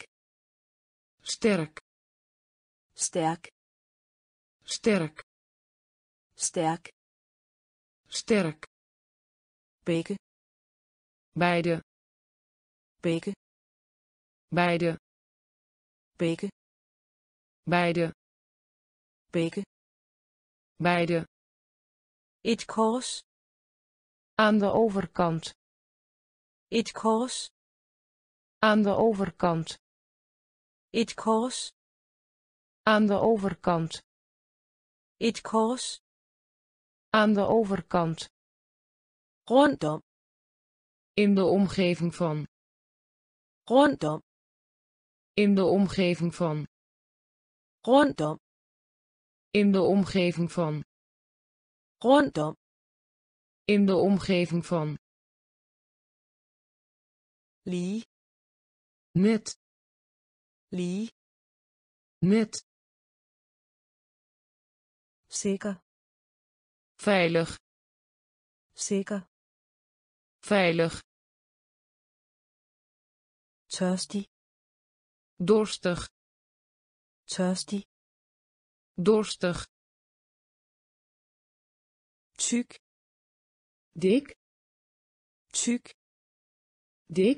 [SPEAKER 1] sterk,
[SPEAKER 2] stærk,
[SPEAKER 1] sterk,
[SPEAKER 2] stærk,
[SPEAKER 1] sterk,
[SPEAKER 2] begge,
[SPEAKER 1] beide,
[SPEAKER 2] begge,
[SPEAKER 1] beide,
[SPEAKER 2] begge,
[SPEAKER 1] beide,
[SPEAKER 2] begge,
[SPEAKER 1] beide,
[SPEAKER 2] et kors,
[SPEAKER 1] aan de overkant,
[SPEAKER 2] et kors,
[SPEAKER 1] aan de overkant,
[SPEAKER 2] et kors,
[SPEAKER 1] aan de overkant,
[SPEAKER 2] et kors,
[SPEAKER 1] aan de overkant,
[SPEAKER 2] rondom,
[SPEAKER 1] in de omgeving van,
[SPEAKER 2] rondom,
[SPEAKER 1] in de omgeving van,
[SPEAKER 2] rondom,
[SPEAKER 1] in de omgeving van,
[SPEAKER 2] rondom,
[SPEAKER 1] in de omgeving van,
[SPEAKER 2] lige,
[SPEAKER 1] net,
[SPEAKER 2] lige,
[SPEAKER 1] net,
[SPEAKER 2] sikker,
[SPEAKER 1] veilig,
[SPEAKER 2] sikker,
[SPEAKER 1] veilig,
[SPEAKER 2] tørstig,
[SPEAKER 1] dorstig,
[SPEAKER 2] tørstig,
[SPEAKER 1] dorstig,
[SPEAKER 2] tyk,
[SPEAKER 1] dik,
[SPEAKER 2] tyk,
[SPEAKER 1] dik,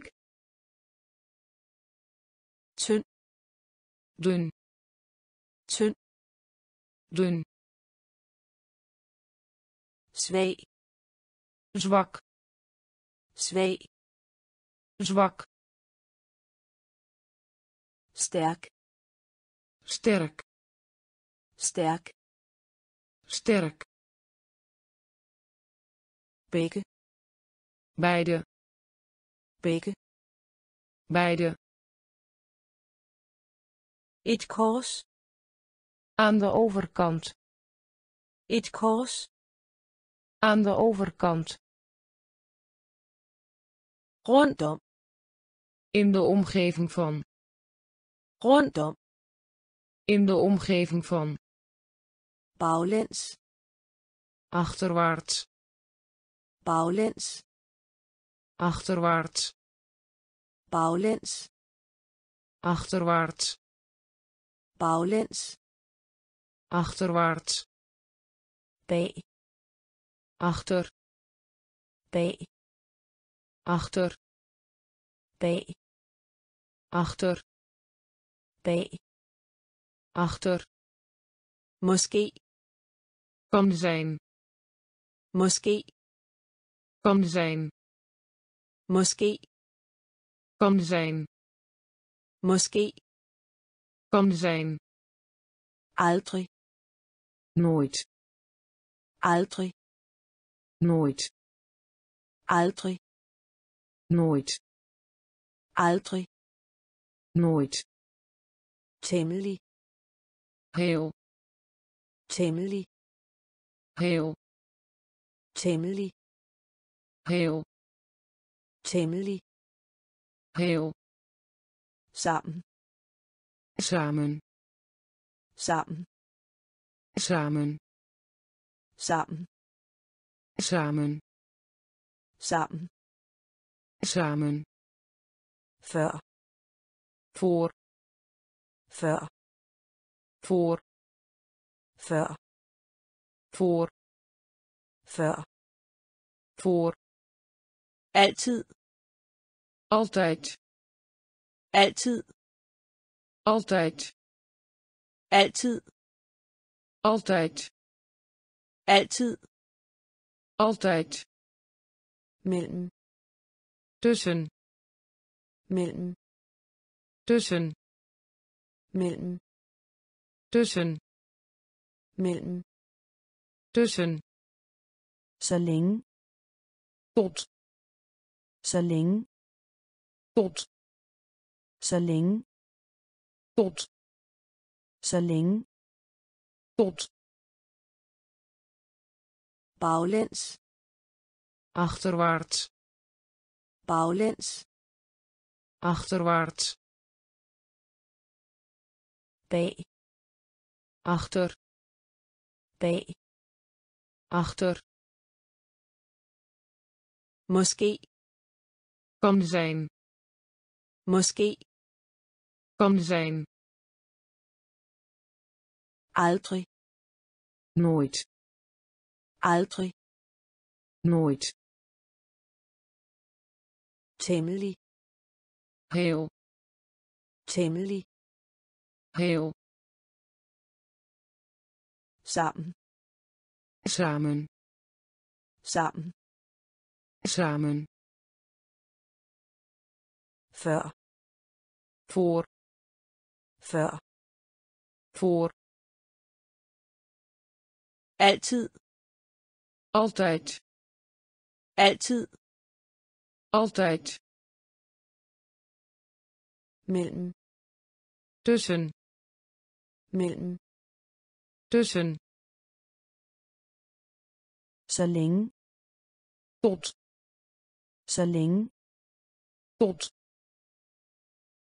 [SPEAKER 2] tynd,
[SPEAKER 1] dun,
[SPEAKER 2] tynd,
[SPEAKER 1] dun,
[SPEAKER 2] svag,
[SPEAKER 1] zwak,
[SPEAKER 2] svag,
[SPEAKER 1] zwak,
[SPEAKER 2] stærk,
[SPEAKER 1] sterk,
[SPEAKER 2] stærk,
[SPEAKER 1] sterk,
[SPEAKER 2] begge,
[SPEAKER 1] beide,
[SPEAKER 2] begge,
[SPEAKER 1] beide,
[SPEAKER 2] et kors,
[SPEAKER 1] aan de overkant,
[SPEAKER 2] et kors,
[SPEAKER 1] aan de overkant,
[SPEAKER 2] rondom,
[SPEAKER 1] in de omgeving van,
[SPEAKER 2] rondom,
[SPEAKER 1] in de omgeving van,
[SPEAKER 2] baglæns,
[SPEAKER 1] achterwaarts,
[SPEAKER 2] baglæns,
[SPEAKER 1] achterwaarts,
[SPEAKER 2] baglæns,
[SPEAKER 1] achterwaarts,
[SPEAKER 2] baglæns,
[SPEAKER 1] achter,
[SPEAKER 2] bag,
[SPEAKER 1] achter,
[SPEAKER 2] bag,
[SPEAKER 1] achter,
[SPEAKER 2] måske,
[SPEAKER 1] kan zijn,
[SPEAKER 2] måske,
[SPEAKER 1] kan zijn,
[SPEAKER 2] måske,
[SPEAKER 1] kan zijn,
[SPEAKER 2] måske,
[SPEAKER 1] kan zijn,
[SPEAKER 2] aldrig,
[SPEAKER 1] nooit,
[SPEAKER 2] aldrig,
[SPEAKER 1] nooit,
[SPEAKER 2] aldrig,
[SPEAKER 1] nooit,
[SPEAKER 2] aldrig,
[SPEAKER 1] nooit,
[SPEAKER 2] temmelig,
[SPEAKER 1] heel,
[SPEAKER 2] temmelig,
[SPEAKER 1] heel,
[SPEAKER 2] temmelig,
[SPEAKER 1] heel,
[SPEAKER 2] temmelig,
[SPEAKER 1] heel,
[SPEAKER 2] sammen,
[SPEAKER 1] samen,
[SPEAKER 2] sammen,
[SPEAKER 1] samen,
[SPEAKER 2] sammen,
[SPEAKER 1] samen,
[SPEAKER 2] sammen,
[SPEAKER 1] samen,
[SPEAKER 2] før,
[SPEAKER 1] voor,
[SPEAKER 2] før,
[SPEAKER 1] voor,
[SPEAKER 2] før,
[SPEAKER 1] voor,
[SPEAKER 2] før,
[SPEAKER 1] voor,
[SPEAKER 2] altid,
[SPEAKER 1] altijd,
[SPEAKER 2] altid,
[SPEAKER 1] altijd,
[SPEAKER 2] altid,
[SPEAKER 1] altijd,
[SPEAKER 2] altid,
[SPEAKER 1] altijd,
[SPEAKER 2] mellem,
[SPEAKER 1] tussen,
[SPEAKER 2] mellem,
[SPEAKER 1] tussen,
[SPEAKER 2] mellem,
[SPEAKER 1] tussen,
[SPEAKER 2] mellem,
[SPEAKER 1] tussen,
[SPEAKER 2] så længe,
[SPEAKER 1] tot,
[SPEAKER 2] så længe,
[SPEAKER 1] tot,
[SPEAKER 2] så længe,
[SPEAKER 1] tot,
[SPEAKER 2] så længe,
[SPEAKER 1] tot,
[SPEAKER 2] baglæns,
[SPEAKER 1] achterwaarts,
[SPEAKER 2] baglæns,
[SPEAKER 1] achterwaarts,
[SPEAKER 2] bag,
[SPEAKER 1] achter,
[SPEAKER 2] bag,
[SPEAKER 1] achter,
[SPEAKER 2] måske,
[SPEAKER 1] kan zijn,
[SPEAKER 2] måske,
[SPEAKER 1] kan zijn,
[SPEAKER 2] aldrig,
[SPEAKER 1] nooit,
[SPEAKER 2] aldrig,
[SPEAKER 1] nooit,
[SPEAKER 2] temmelig,
[SPEAKER 1] heel,
[SPEAKER 2] temmelig,
[SPEAKER 1] heel,
[SPEAKER 2] sammen,
[SPEAKER 1] samen,
[SPEAKER 2] sammen,
[SPEAKER 1] samen,
[SPEAKER 2] før,
[SPEAKER 1] voor,
[SPEAKER 2] før,
[SPEAKER 1] voor,
[SPEAKER 2] altid,
[SPEAKER 1] altijd,
[SPEAKER 2] altid,
[SPEAKER 1] altijd,
[SPEAKER 2] mellem,
[SPEAKER 1] tussen,
[SPEAKER 2] mellem,
[SPEAKER 1] tussen,
[SPEAKER 2] så længe,
[SPEAKER 1] tot,
[SPEAKER 2] så længe,
[SPEAKER 1] tot,